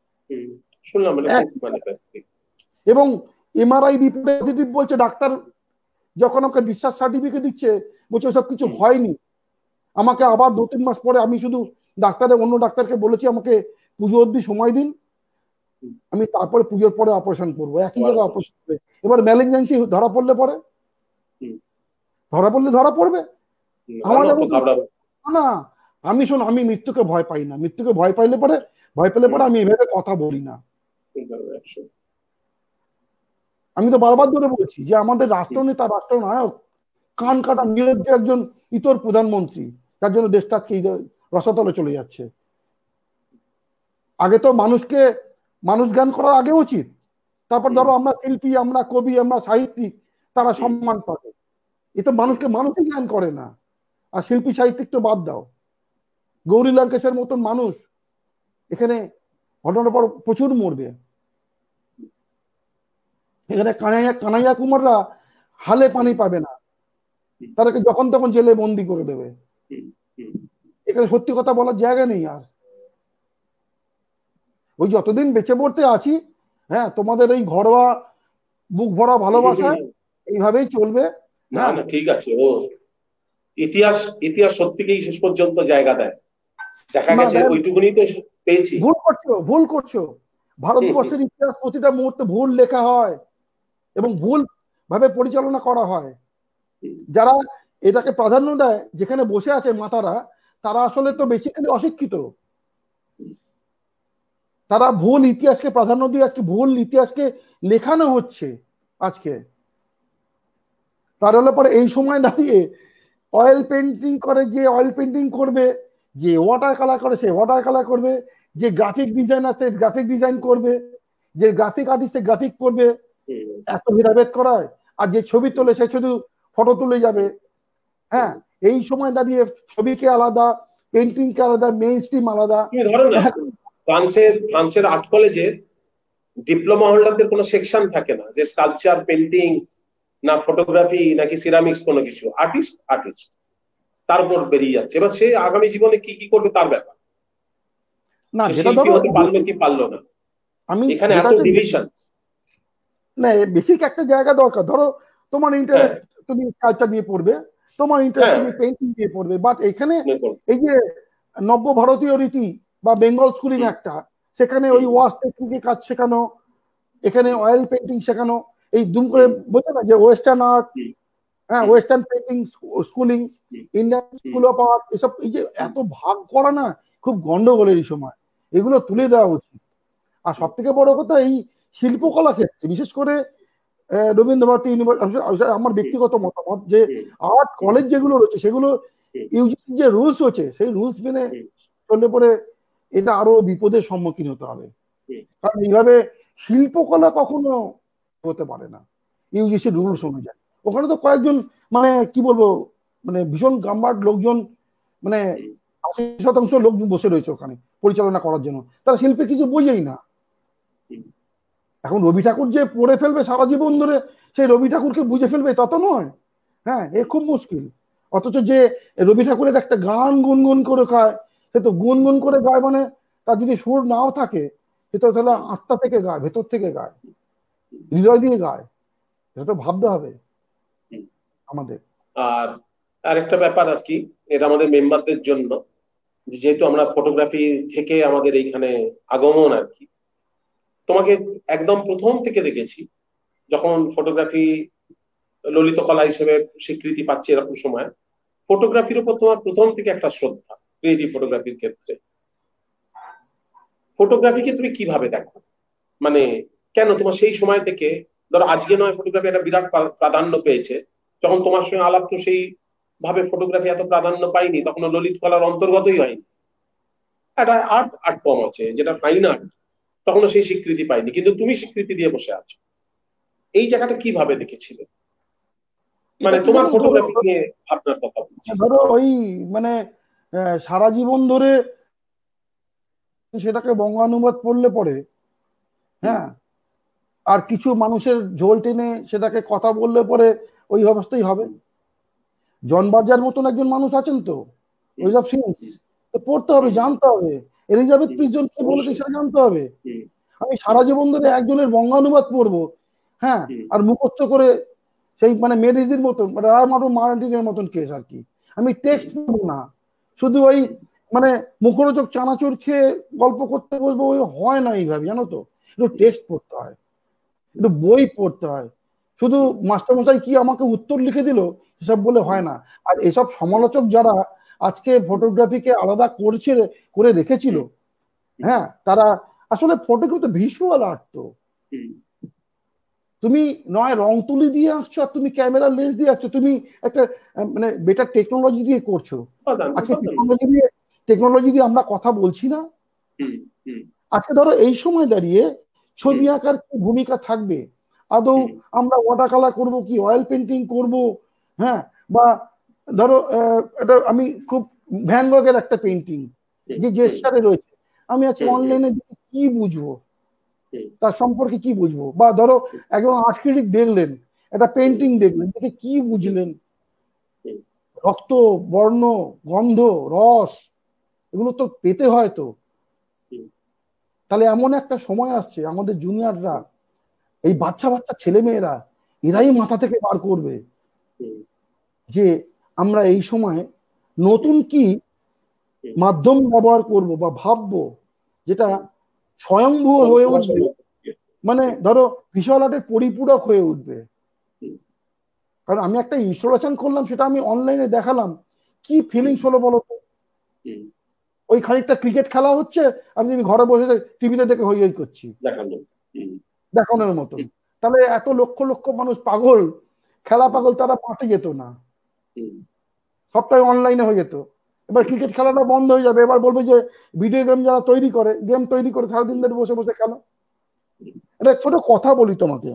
এবং এমআরআই রিপোর্ট পজিটিভ বলছে ডাক্তার, যখন আমাকে ডিসচার্জ সার্টিফিকেট দিচ্ছে বলছে সব কিছু হয়নি। আমাকে আবার দু তিন মাস পরে, আমি শুধু ডাক্তারের অন্য ডাক্তারকে বলেছি আমাকে পুজো অবধি সময় দিন, আমি তারপরে পুজোর পরে অপারেশন করবো, একই জায়গায় অপারেশন করবে। এবার ম্যালিগন্যান্সি ধরা পড়লে পরে ধরা পড়লে ধরা পড়বে আমাদের না। আমি শোন, আমি মৃত্যুকে ভয় পাই না, মৃত্যুকে ভয় পাইলে পরে ভয় পেলে পরে আমি এভাবে কথা বলি না। আমি তো বারবার ধরে বলছি যে আমাদের রাষ্ট্রনেতা রাষ্ট্রনায়ক কান কাটা নিরজ্জ একজন ইতর প্রধানমন্ত্রী, যার জন্য দেশটা আজকে রসাতলে চলে যাচ্ছে। আগে তো মানুষকে মানুষ জ্ঞান করা আগে উচিত, তারপর ধরো আমরা শিল্পী, আমরা কবি, আমরা সাহিত্যিক, তারা সম্মান পাবে। এ তো মানুষকে মানুষই জ্ঞান করে না। আর শিল্পী সাহিত্যিক তো বাদ দাও, গৌরী লঙ্কেশের মতন মানুষ এখানে ঘটনার পর প্রচুর মরবে। এখানে কানাইয়া কানাইয়া কুমাররা হালে পানি পাবে না, তাদেরকে যখন তখন জেলে বন্দি করে দেবে। এখানে সত্যি কথা বলার জায়গা নেই আর। ওই যতদিন বেঁচে পড়তে আছি, হ্যাঁ, তোমাদের এই ঘরোয়া বুক ভরা ভালোবাসা এইভাবেই চলবে। না না ঠিক আছে, ও ইতিহাস ইতিহাস সত্যিকেই শেষ পর্যন্ত জায়গা দেয়, দেখা গেছে ওইটুকুনি তো পেয়েছি। ভুল করছো, ভুল করছো। ভারতবর্ষের ইতিহাস প্রতিটা মুহূর্তে ভুল লেখা হয় এবং ভুল ভাবে পরিচালনা করা হয়। যারা এটাকে প্রাধান্য দেয়, যেখানে বসে আছে মাতারা, তারা আসলে তো বেসিক্যালি অশিক্ষিত। তারা ভুল ইতিহাসকে প্রাধান্য দিয়ে আজকে ভুল ইতিহাসকে লেখানো হচ্ছে আজকে। তার হলে পরে এই সময় দাঁড়িয়ে অয়েল পেন্টিং করে, যে অয়েল পেন্টিং করবে, যে ওয়াটার কালার করে সে ওয়াটার কালার করবে, যে গ্রাফিক ডিজাইন আছে গ্রাফিক ডিজাইন করবে, যে গ্রাফিক আর্টিস্ট গ্রাফিক করবে, এত ভেদাভেদ করায়। আর যে ছবি তোলে সে শুধু ফটো তুলে যাবে। হ্যাঁ, এই সময় দাঁড়িয়ে ছবিকে আলাদা, পেন্টিংকে আলাদা, মেইন স্ট্রিম আলাদা। ধরো না, ফ্রান্সের ফ্রান্সের আর্ট কলেজে ডিপ্লোমা হোল্ডারদের কোনো সেকশন থাকে না যে স্কাল্পচার, পেন্টিং, না ফটোগ্রাফি, নাকি সিরামিক্স, কোনো কিছু। আর্টিস্ট আর্টিস্ট তার উপর বেরিয়ে যাচ্ছে। এবার সে আগামী জীবনে কি কি করবে তার ব্যাপার, না যেটা ধরো হতে পারলো কি পারলো না। আমি এখানে এত ডিভিশন না, বেসিক একটা জায়গা দরকার। ধরো তোমার ইন্টারেস্ট, তুমি কালচার নিয়ে পড়বে, তোমার ইন্টারেস্ট তুমি পেইন্টিং নিয়ে পড়বে, বাট এখানে এই যে নব্য ভারতীয় রীতি বা বেঙ্গল স্কুলিং একটা, সেখানে ওই ওয়াশ টেকনিকের কাজ শেখানো, এখানে অয়েল পেন্টিং শেখানো, এই দুম করে বোঝে না যে ওয়েস্টার্ন আর্ট, হ্যাঁ, western painting schooling, Indian school of art, এসব এই যে এত ভাগ করা না খুব গন্ডগোলের এই সময়, এগুলো তুলে দেওয়া উচিত। আর সব থেকে বড় কথা, এই শিল্পকলা ক্ষেত্রে বিশেষ করে রবীন্দ্র ভারতী ইউনিভার্সিটি, আমার ব্যক্তিগত মতামত যে আর্ট কলেজ যেগুলো রয়েছে সেগুলো ইউজিসি যে রুলস হচ্ছে সেই রুলস মেনে চললে পরে এটা আরো বিপদের সম্মুখীন হতে হবে। কারণ এইভাবে শিল্পকলা কখনো হতে পারে না ইউজিসি রুলস অনুযায়ী। ওখানে তো কয়েকজন মানে কি বলবো, মানে ভীষণ গাম্বার লোকজন, মানে আশি শতাংশ লোক বসে রয়েছে ওখানে পরিচালনা করার জন্য, তারা শিল্পের কিছু বোঝেই না। এখন রবি ঠাকুর যে পড়ে ফেলবে সারা জীবন ধরে, সেই রবি ঠাকুরকে বুঝে ফেলবে তা তো নয়। হ্যাঁ, এ খুব মুশকিল। অথচ যে রবি ঠাকুরের একটা গান গুনগুন করে খায়, সে তো গুনগুন করে গায়, মানে তার যদি সুর নাও থাকে সে তো তাহলে আত্মা থেকে গায়, ভেতর থেকে গায়, হৃদয় দিয়ে গায়। এটা তো ভাবতে হবে আমাদের। আর আরেকটা ব্যাপার আর কি, এটা আমাদের মেম্বারদের জন্য, যেহেতু আমরা ফটোগ্রাফি থেকে আমাদের এইখানে আগমন আর কি, তোমাকে একদম প্রথম থেকে দেখেছি যখন ফটোগ্রাফি ললিত কলা হিসেবে স্বীকৃতি পাচ্ছে, এরকম সময় ফটোগ্রাফির উপর তোমার প্রথম থেকে একটা শ্রদ্ধা, ক্রিয়েটিভ ফটোগ্রাফির ক্ষেত্রে। ফটোগ্রাফিকে তুমি কিভাবে দেখো, মানে কেন তোমার সেই সময় থেকে, ধরো আজকে নয় ফটোগ্রাফি একটা বিরাট প্রাধান্য পেয়েছে, যখন তোমার সঙ্গে আলাপ তো সেই ভাবে ফটোগ্রাফি এত প্রাধান্য পাইনি, তখন ললিত কলার অন্তর্গতই হয়নি, একটা আর্ট আর্ট ফর্ম আছে যেটা ফাইন আর্ট, তখনও সেই স্বীকৃতি পাইনি, কিন্তু তুমি স্বীকৃতি দিয়ে বসে আছো। এই জায়গাটা কিভাবে দেখেছিলে, মানে তোমার ফটোগ্রাফি নিয়ে ভাবনার কথা বলছি। ধরো ওই মানে সারা জীবন ধরে সেটাকে বঙ্গানুবাদ পড়লে পরে, হ্যাঁ, আর কিছু মানুষের ঝোল টেনে সেটাকে কথা বললে পরে ওই অবস্থাই হবে। জন বার্জার মতন একজন মানুষ আছেন তো, ওইসব সিন্স পড়তে হবে, জানতে হবে। এলিজাবেথ প্রিজন কি বলেছে সেটা জানতে হবে। আমি সারা জীবন ধরে একজনের বঙ্গানুবাদ পড়বো, হ্যাঁ, আর মুখস্থ করে সেই মানে মেডিজির মতন, রায় মার্টিন মার্টিনের মতন কেস আর কি। আমি টেক্সট পড়বো না, শুধু ওই মানে মুখরোচক চানাচুর খেয়ে গল্প করতে বসবো, ওই হয় না এইভাবে, জানো তো। একটু টেক্সট পড়তে হয়, একটু বই পড়তে হয়। শুধু মাস্টারমশাই কি আমাকে উত্তর লিখে দিল এসব বলে হয় না। আর এসব সমালোচক যারা আজকে ফটোগ্রাফিকে আলাদা করছে, করে রেখেছিল, হ্যাঁ, তারা আসলে ফটোগ্রাফি তো ভিজুয়াল আর্ট। তো তুমি নয় রং তুলি দিয়ে আঁকছো, আর তুমি ক্যামেরা লেন্স দিয়ে আঁকছো, তুমি একটা মানে বেটার টেকনোলজি দিয়ে করছো। আজকে টেকনোলজি দিয়ে টেকনোলজি দিয়ে আমরা কথা বলছি না। আজকে ধরো এই সময় দাঁড়িয়ে ছবি আঁকার কি ভূমিকা থাকবে, আদৌ আমরা ওয়াটার কালার করবো কি অয়েল পেন্টিং করব, হ্যাঁ, বা ধরো এটা আমি খুব ভ্যান গগের একটা পেন্টিং যে জেস্টারে রয়েছে, আমি আজকে অনলাইনে কি বুঝবো, তার সম্পর্কে কি বুঝবো? বা ধরো একজন আর্কিটেক্ট দেখলেন, একটা পেন্টিং দেখলেন, দেখে কি বুঝলেন? রক্ত, বর্ণ, গন্ধ, রস, এগুলো তো পেতে হয়। তো তাহলে এমন একটা সময় আসছে আমাদের জুনিয়ররা, এই বাচ্চা বাচ্চা ছেলে মেয়েরা, এরাই মাথা থেকে বার করবে যে আমরা এই সময় নতুন কি মাধ্যম ব্যবহার করব বা ভাববো, যেটা স্বয়ংভূ হয়ে উঠবে, মানে ধরো ভিজুয়াল আর্টের পরিপূরক হয়ে উঠবে। কারণ আমি একটা ইনস্টলেশন করলাম, সেটা আমি অনলাইনে দেখালাম, কি ফিলিংস হলো বলো তো? ওই খানিকটা ক্রিকেট খেলা হচ্ছে, আমি ঘরে বসে টিভিতে দেখে হই হই করছি দেখানোর মতো। তাহলে এত লক্ষ লক্ষ মানুষ পাগল, খেলা পাগল, তারা মাঠে যেত না, সবটাই অনলাইনে হয়ে যেত। এবার ক্রিকেট খেলাটা বন্ধ হয়ে যাবে, এবার বলবে যে ভিডিও গেম যারা তৈরি করে, গেম তৈরি করে সারাদিন ধরে বসে বসে খেলো। এটা ছোট কথা বলি তোমাকে,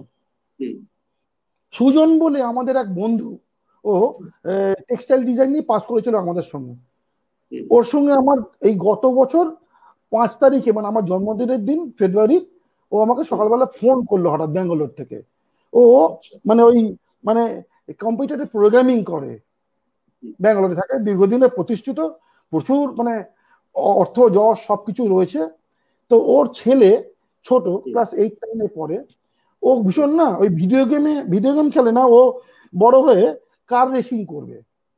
সুজন বলে আমাদের এক বন্ধু, ও টেক্সটাইল ডিজাইন নিয়ে পাস করেছিল আমাদের সঙ্গে। ওর সঙ্গে আমার এই গত বছর পাঁচ তারিখে, মানে আমার জন্মদিনের দিন ফেব্রুয়ারি, ও আমাকে সকালবেলা ফোন করলো হঠাৎ ব্যাঙ্গালোর থেকে। ও মানে ওই মানে কম্পিউটারে প্রোগ্রামিং করে, ব্যাঙ্গালোরে থাকে, দীর্ঘদিনের প্রতিষ্ঠিত, প্রচুর মানে অর্থ যশ সবকিছু রয়েছে। তো ওর ছেলে ছোট, ক্লাস এইট নাইনে পড়ে, ও ভীষণ না ওই ভিডিও গেমে, ভিডিও গেম খেলে না, ও বড় হয়ে কার রেসিং করবে।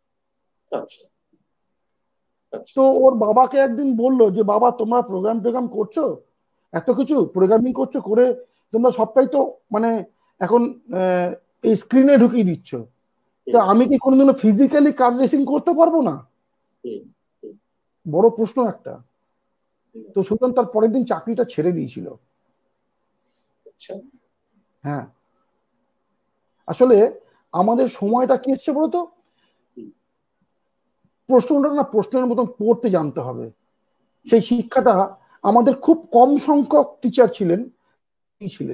তো ওর বাবাকে একদিন বললো যে বাবা, তোমরা প্রোগ্রাম টোগ্রাম করছো, এত কিছু প্রোগ্রামিং করছো, করে তোমরা সবটাই তো মানে এখন এই স্ক্রিনে ঢুকিয়ে দিচ্ছ, তো আমি কি কোনোদিনও ফিজিক্যালি কার রেসিং করতে পারবো না? বড় প্রশ্ন একটা। তো সুতরাং তার পরের দিন চাকরিটা ছেড়ে দিয়েছিল। হ্যাঁ, আসলে আমাদের সময়টা কি এসছে বলতো, প্রশ্নটা না প্রশ্নের মতন পড়তে জানতে হবে। সেই শিক্ষাটা আমাদের খুব কম সংখ্যক টিচার ছিলেন ছিলেন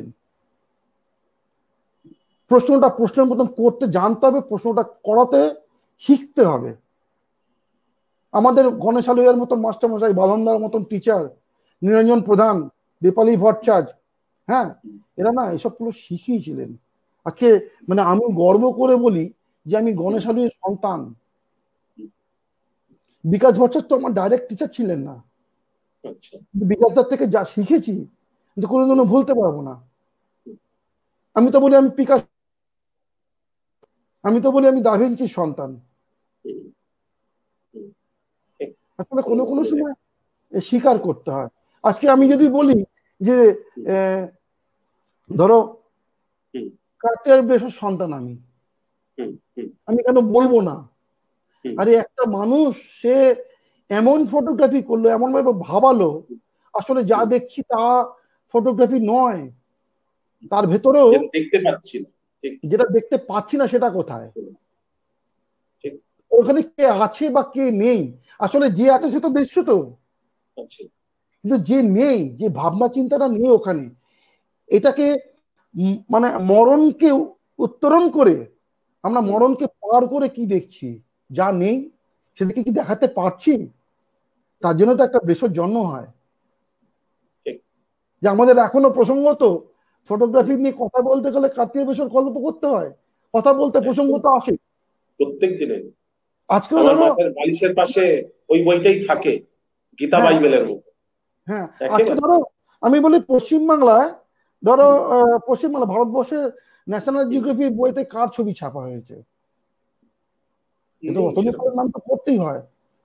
প্রশ্নটা প্রশ্নের মতন করতে জানতে হবে, প্রশ্নটা করাতে শিখতে হবে। আমাদের গণেশ আলুয়ার মতন মাস্টারমশাই, বাঁধনদার মতন টিচার, নিরঞ্জন প্রধান, দীপালি ভট্টাচার্য, হ্যাঁ, এরা না এসবগুলো শিখিয়েছিলেন। আজকে মানে আমি গর্ব করে বলি যে আমি গণেশ আলুয়ের সন্তান। বিকাশ ভট্টাচার্য তো আমার ডাইরেক্ট টিচার ছিলেন না, বিকাশদার থেকে যা শিখেছি কিন্তু কোনোদিনও ভুলতে পারবো না। আমি তো বলি আমি পিকাস, আমি তো বলি আমি দা ভিঞ্চির সন্তান। আসলে কোনো কোনো সময় স্বীকার করতে হয়। আজকে আমি যদি বলি যে ধরো কার্তিয়ার বেশের সন্তান আমি, আমি কেন বলবো না? আরে একটা মানুষ সে এমন ফটোগ্রাফি করলো, এমন ভাবে ভাবালো, আসলে যা দেখছি তা ফটোগ্রাফি নয়, তার ভেতরেও দেখতে পাচ্ছি, যেটা দেখতে পাচ্ছি না সেটা কোথায়, ওখানে কে আছে বা কে নেই। আসলে যে আছে সে তো দেখছো তো, কিন্তু যে নেই, যে ভাবনা চিন্তাটা নেই ওখানে, এটাকে মানে মরণকে উত্তরণ করে আমরা মরণকে পার করে কি দেখছি, যা নেই সেটাকে কি দেখাতে পারছি? তার জন্য তো একটা বেশর জন্ম হয়। যে আমাদের এখনো প্রসঙ্গত ফটোগ্রাফি নিয়ে কথা বলতে গেলে কার্তিক বেশর গল্প করতে হয়, কথা বলতে প্রসঙ্গ তো আসে প্রত্যেক দিনে। আজকে আমার মাথার বালিশের পাশে ওই বইটাই থাকে, গীতা বাইবেলের মতো। হ্যাঁ, আজকে ধরো আমি বলি পশ্চিমবাংলায়, ধরো পশ্চিমবাংলা ভারতবর্ষের ন্যাশনাল জিওগ্রাফি বইতে কার ছবি ছাপা হয়েছে? কিন্তু অত নাম তো করতেই হয়,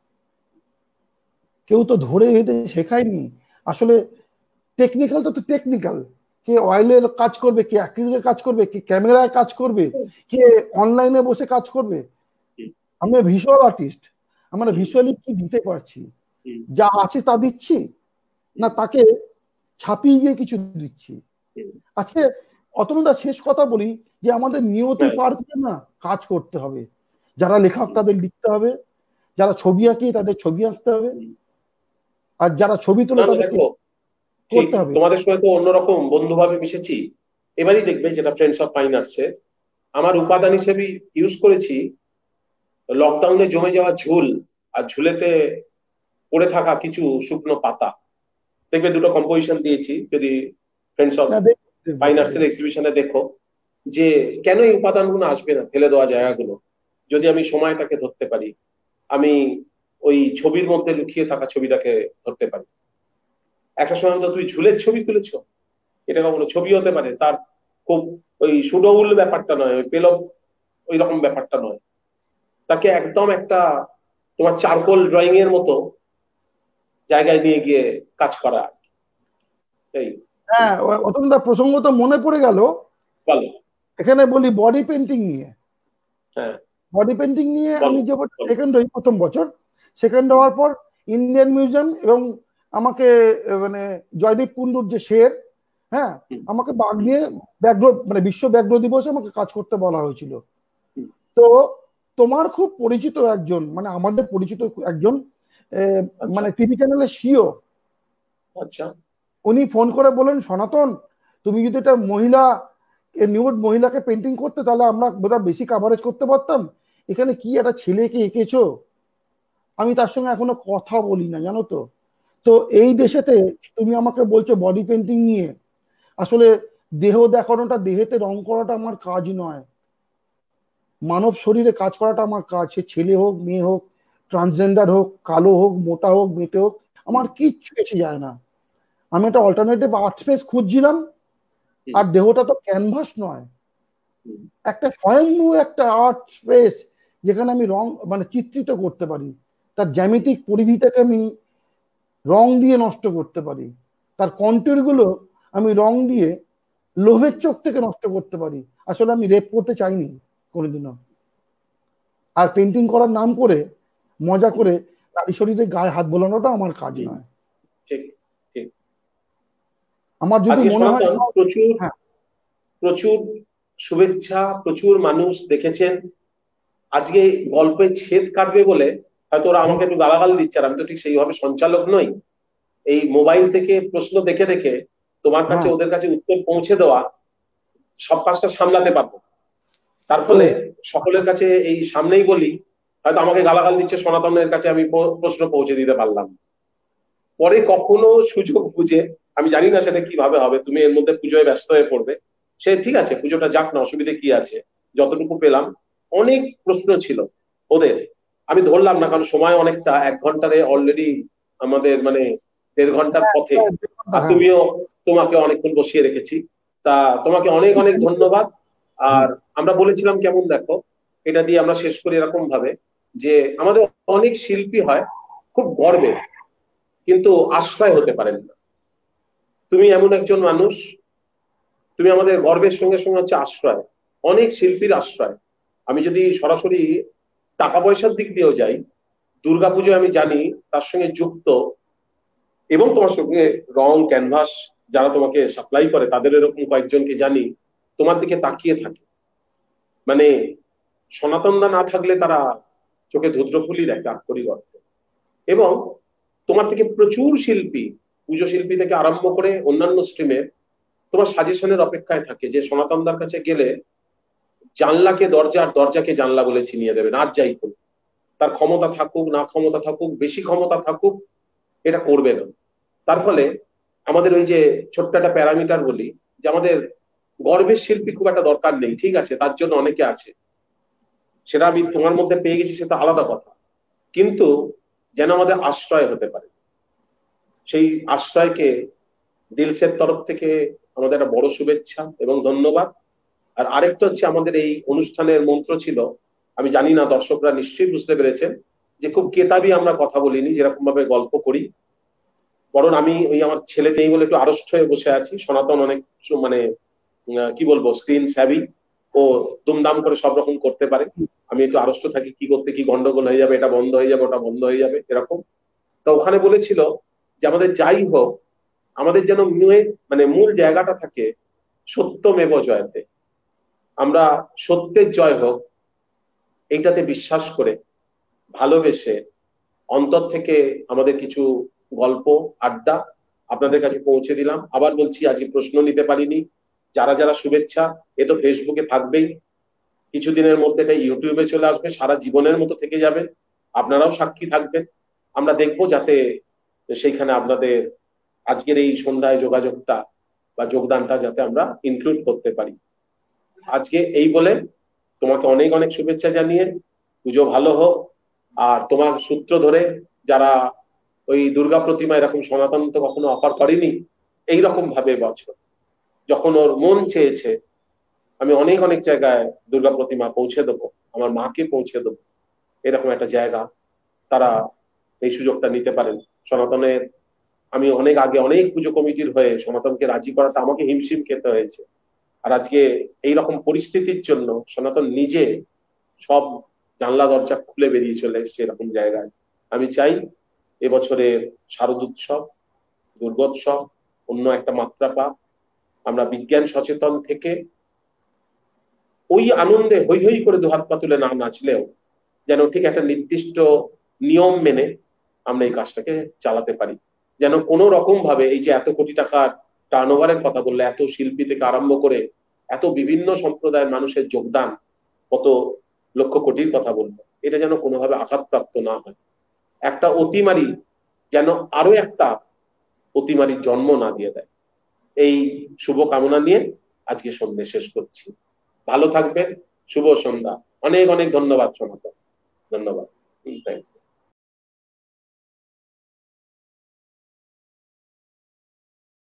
কেউ তো ধরে হেঁটে শেখায়নি। আসলে টেকনিক্যাল তো টেকনিক্যাল, কে অয়েলের কাজ করবে, কে অ্যাক্রিলিকের কাজ করবে, কে ক্যামেরায় কাজ করবে, কে অনলাইনে বসে কাজ করবে। আমি ভিজুয়াল আর্টিস্ট, আমরা ভিজুয়ালি কি দিতে পারছি? যা আছে তা দিচ্ছি না তাকে ছাপিয়ে গিয়ে কিছু দিচ্ছি? আজকে অতনুদা শেষ কথা বলি যে আমাদের নিয়তি পার করে না কাজ করতে হবে। যারা লেখক তাদের লিখতে হবে, যারা ছবি আঁকে তাদের ছবি আঁকতে হবে, আর যারা ছবি তোলে তাদেরকে করতে হবে। তোমাদের সঙ্গে তো অন্যরকম বন্ধুভাবে মিশেছি, এবারই দেখবে যেটা ফ্রেন্ডস অফ ফাইন আর্টসে আমার উপাদান হিসেবে ইউজ করেছি লকডাউনে জমে যাওয়া ঝুল আর ঝুলেতে পড়ে থাকা কিছু শুকনো পাতা। দেখবে দুটো কম্পোজিশন দিয়েছি, যদি ফ্রেন্ডস অফ ফাইন আর্টসের এক্সিবিশনে দেখো, যে কেন এই উপাদানগুলো আসবে না, ফেলে দেওয়া জায়গাগুলো, যদি আমি সময়টাকে ধরতে পারি, আমি ওই ছবির মধ্যে লুকিয়ে থাকা ছবিটাকে ধরতে পারি। একটা সময় তো তুই ঝুলের ছবি তুলেছো, এটা কখনো ছবি হতে পারে, তার খুব ওই সুডৌল ব্যাপারটা নয়, ওই পেলব ওই রকম ব্যাপারটা নয়, তাকে একদম একটা তোমার চারকোল ড্রয়িং এর মতো জায়গায় নিয়ে গিয়ে কাজ করা। এই হ্যাঁ, অতটা প্রসঙ্গ তো মনে পড়ে গেল, এখানে বলি বডি পেন্টিং নিয়ে। হ্যাঁ, বডি পেন্টিং নিয়ে আমি যে সেকেন্ড হই, প্রথম বছর সেকেন্ড হওয়ার পর ইন্ডিয়ান মিউজিয়াম এবং আমাকে মানে জয়দীপ কুন্ডুর যে শের, হ্যাঁ, আমাকে বাঘ নিয়ে ব্যাঘ্র মানে বিশ্ব ব্যাঘ্র দিবসে আমাকে কাজ করতে বলা হয়েছিল। তো তোমার খুব পরিচিত একজন, মানে আমাদের পরিচিত একজন মানে টিভি চ্যানেলের সিও, আচ্ছা, উনি ফোন করে বলেন, সনাতন তুমি যদি এটা মহিলা নিউড মহিলাকে পেন্টিং করতে, তাহলে আমরা বোধহয় বেশি কাভারেজ করতে পারতাম। এখানে কি একটা ছেলেকে এঁকেছো? আমি তার সঙ্গে এখনো কথা বলি না, জানো তো। তো এই দেশেতে তুমি আমাকে বলছো বডি পেন্টিং নিয়ে, আসলে দেহ দেখানোটা, দেহেতে রং করাটা আমার কাজ নয়। মানব শরীরে কাজ করাটা আমার কাজ। সে ছেলে হোক, মেয়ে হোক, ট্রান্সজেন্ডার হোক, কালো হোক, মোটা হোক, বেটে হোক, আমার কিচ্ছু এসে যায় না। আমি একটা অল্টারনেটিভ আর্ট স্পেস খুঁজছিলাম, আর দেহটা তো ক্যানভাস নয়, একটা স্বয়ংভূ একটা আর্ট স্পেস যেখানে আমি রং মানে চিত্রিত করতে পারি, তার জ্যামিতিক পরিধিটাকে আমি রং দিয়ে নষ্ট করতে পারি, তার কন্ট্যুর গুলো আমি রং দিয়ে লোভের চোখ থেকে নষ্ট করতে পারি। আসলে আমি রেপ করতে চাইনি কোনোদিনও। আর পেন্টিং করার নাম করে মজা করে নারী শরীরে গায়ে হাত বোলানোটা আমার কাজ নয়। ঠিক ঠিক। আমার যদি মনে হয় প্রচুর প্রচুর শুভেচ্ছা, প্রচুর মানুষ দেখেছেন। আজকে গল্পে ছেদ কাটবে বলে হয়তো ওরা আমাকে একটু গালাগাল দিচ্ছে, আর আমি তো ঠিক সেইভাবে সঞ্চালক নই। এই মোবাইল থেকে প্রশ্ন দেখে দেখে তোমার কাছে ওদের কাছে উত্তর পৌঁছে দেওয়া, সব কাজটা সামলাতে পারবো। তার ফলে সকলের কাছে এই সামনেই বলি, হয়তো আমাকে গালাগাল দিচ্ছে, সনাতনের কাছে আমি প্রশ্ন পৌঁছে দিতে পারলাম। পরে কখনো সুযোগ বুঝে, আমি জানি না সেটা কিভাবে হবে, তুমি এর মধ্যে পুজোয় ব্যস্ত হয়ে পড়বে, সে ঠিক আছে, পুজোটা যাক না, অসুবিধে কি আছে। যতটুকু পেলাম, অনেক প্রশ্ন ছিল ওদের, আমি ধরলাম না, কারণ সময় অনেকটা, এক ঘন্টারে অলরেডি আমাদের মানে দেড় ঘন্টার পথে, আর তুমিও তোমাকে অনেকক্ষণ বসিয়ে রেখেছি। তা তোমাকে অনেক অনেক ধন্যবাদ। আর আমরা বলেছিলাম কেমন, দেখো এটা দিয়ে আমরা শেষ করি এরকম ভাবে, যে আমাদের অনেক শিল্পী হয় খুব গর্বের, কিন্তু আশ্রয় হতে পারেন না। তুমি এমন একজন মানুষ, তুমি আমাদের গর্বের সঙ্গে সঙ্গে হচ্ছে আশ্রয়, অনেক শিল্পীর আশ্রয়। আমি যদি সরাসরি টাকা পয়সার দিক দিয়েও যাই, দুর্গাপুজো আমি জানি তার সঙ্গে যুক্ত, এবং তোমার সঙ্গে রং ক্যানভাস যারা তোমাকে সাপ্লাই করে তাদের এরকম কয়েকজনকে জানি, তোমার দিকে তাকিয়ে থাকে। মানে সনাতনরা না থাকলে তারা চোখে ধুদ্রফুলি দেখে আক্ষরিক অর্থে। এবং তোমার থেকে প্রচুর শিল্পী, পুজো শিল্পী থেকে আরম্ভ করে অন্যান্য স্ট্রিমে তোমার সাজেশনের অপেক্ষায় থাকে, যে সনাতনদার কাছে গেলে জানলাকে দরজা আর দরজাকে জানলা বলে চিনিয়ে দেবেন। আর যাই করুক, তার ক্ষমতা থাকুক না ক্ষমতা থাকুক, বেশি ক্ষমতা থাকুক, এটা করবে না। তার ফলে আমাদের ওই যে ছোট্ট একটা প্যারামিটার বলি, যে আমাদের গর্বের শিল্পী খুব একটা দরকার নেই, ঠিক আছে, তার জন্য অনেকে আছে, সেটা আমি তোমার মধ্যে পেয়ে গেছি, সেটা আলাদা কথা, কিন্তু যেন আমাদের আশ্রয় হতে পারে। সেই আশ্রয়কে দিলসের তরফ থেকে আমাদের একটা বড় শুভেচ্ছা এবং ধন্যবাদ। আর আরেকটা হচ্ছে, আমাদের এই অনুষ্ঠানের মন্ত্র ছিল, আমি জানি না দর্শকরা নিশ্চয়ই বুঝতে পেরেছেন, যে খুব কেতাবি আমরা কথা বলিনি, যেরকম ভাবে গল্প করি, বরং আমি ওই আমার ছেলে নেই বলে একটু আড়ষ্ট হয়ে বসে আছি। সনাতন অনেক মানে কি বলবো, স্ক্রিন স্যাভি, ও দুমদাম করে সব রকম করতে পারে, আমি একটু আড়ষ্ট থাকি, কি করতে কি গন্ডগোল হয়ে যাবে, এটা বন্ধ হয়ে যাবে, ওটা বন্ধ হয়ে যাবে, এরকম। তো ওখানে বলেছিল যে আমাদের যাই হোক, আমাদের যেন মানে মূল জায়গাটা থাকে সত্যমেব জয়তে, আমরা সত্যের জয় হোক এইটাতে বিশ্বাস করে, ভালোবেসে, অন্তর থেকে আমাদের কিছু গল্প আড্ডা আপনাদের কাছে পৌঁছে দিলাম। আবার বলছি, আজকে প্রশ্ন নিতে পারিনি, যারা যারা শুভেচ্ছা, এ তো ফেসবুকে থাকবেই, কিছুদিনের মধ্যে এটা ইউটিউবে চলে আসবে, সারা জীবনের মতো থেকে যাবে, আপনারাও সাক্ষী থাকবেন। আমরা দেখবো যাতে সেইখানে আপনাদের আজকের এই সন্ধ্যায় যোগাযোগটা বা যোগদানটা যাতে আমরা ইনক্লুড করতে পারি। আজকে এই বলে তোমাকে অনেক অনেক শুভেচ্ছা জানিয়ে পুজো ভালো হোক। আর তোমার সূত্র ধরে যারা ওই দুর্গা প্রতিমা এরকম সনাতন তো কখনো অফার করেনি, এইরকম ভাবে বছর যখন ওর মন চেয়েছে আমি অনেক অনেক জায়গায় দুর্গা প্রতিমা পৌঁছে দেবো, আমার মাকে পৌঁছে দেবো, এরকম একটা জায়গা তারা এই সুযোগটা নিতে পারেন। সনাতনের আমি অনেক আগে অনেক পুজো কমিটির হয়ে সনাতনকে রাজি করাটা আমাকে হিমশিম খেতে হয়েছে। আর আজকে এইরকম পরিস্থিতির জন্য সনাতন নিজে সব জানলা দরজা খুলে বেরিয়ে চলে এসছে এরকম জায়গায়। আমি চাই এবছরের শারদ উৎসব, দুর্গোৎসব অন্য একটা মাত্রা পাক, আমরা বিজ্ঞান সচেতন থেকে ওই আনন্দে হৈ হৈ করে দুহাত পা তুলে না নাচলেও যেন ঠিক একটা নির্দিষ্ট নিয়ম মেনে আমরা এই কাজটাকে চালাতে পারি, যেন কোনো রকম ভাবে এই যে এত কোটি টাকার টার্ন ওভারের কথা বললে, এত শিল্পী থেকে আরম্ভ করে এত বিভিন্ন সম্প্রদায়ের মানুষের যোগদান, কত লক্ষ কোটির কথা বলবো, এটা যেন কোনোভাবে আঘাতপ্রাপ্ত না হয়। একটা অতিমারি যেন আরো একটা অতিমারির জন্ম না দিয়ে দেয়, এই শুভ কামনা নিয়ে আজকে সন্ধ্যে শেষ করছি। ভালো থাকবেন, শুভ সন্ধ্যা। অনেক অনেক ধন্যবাদ সনাতন, ধন্যবাদ।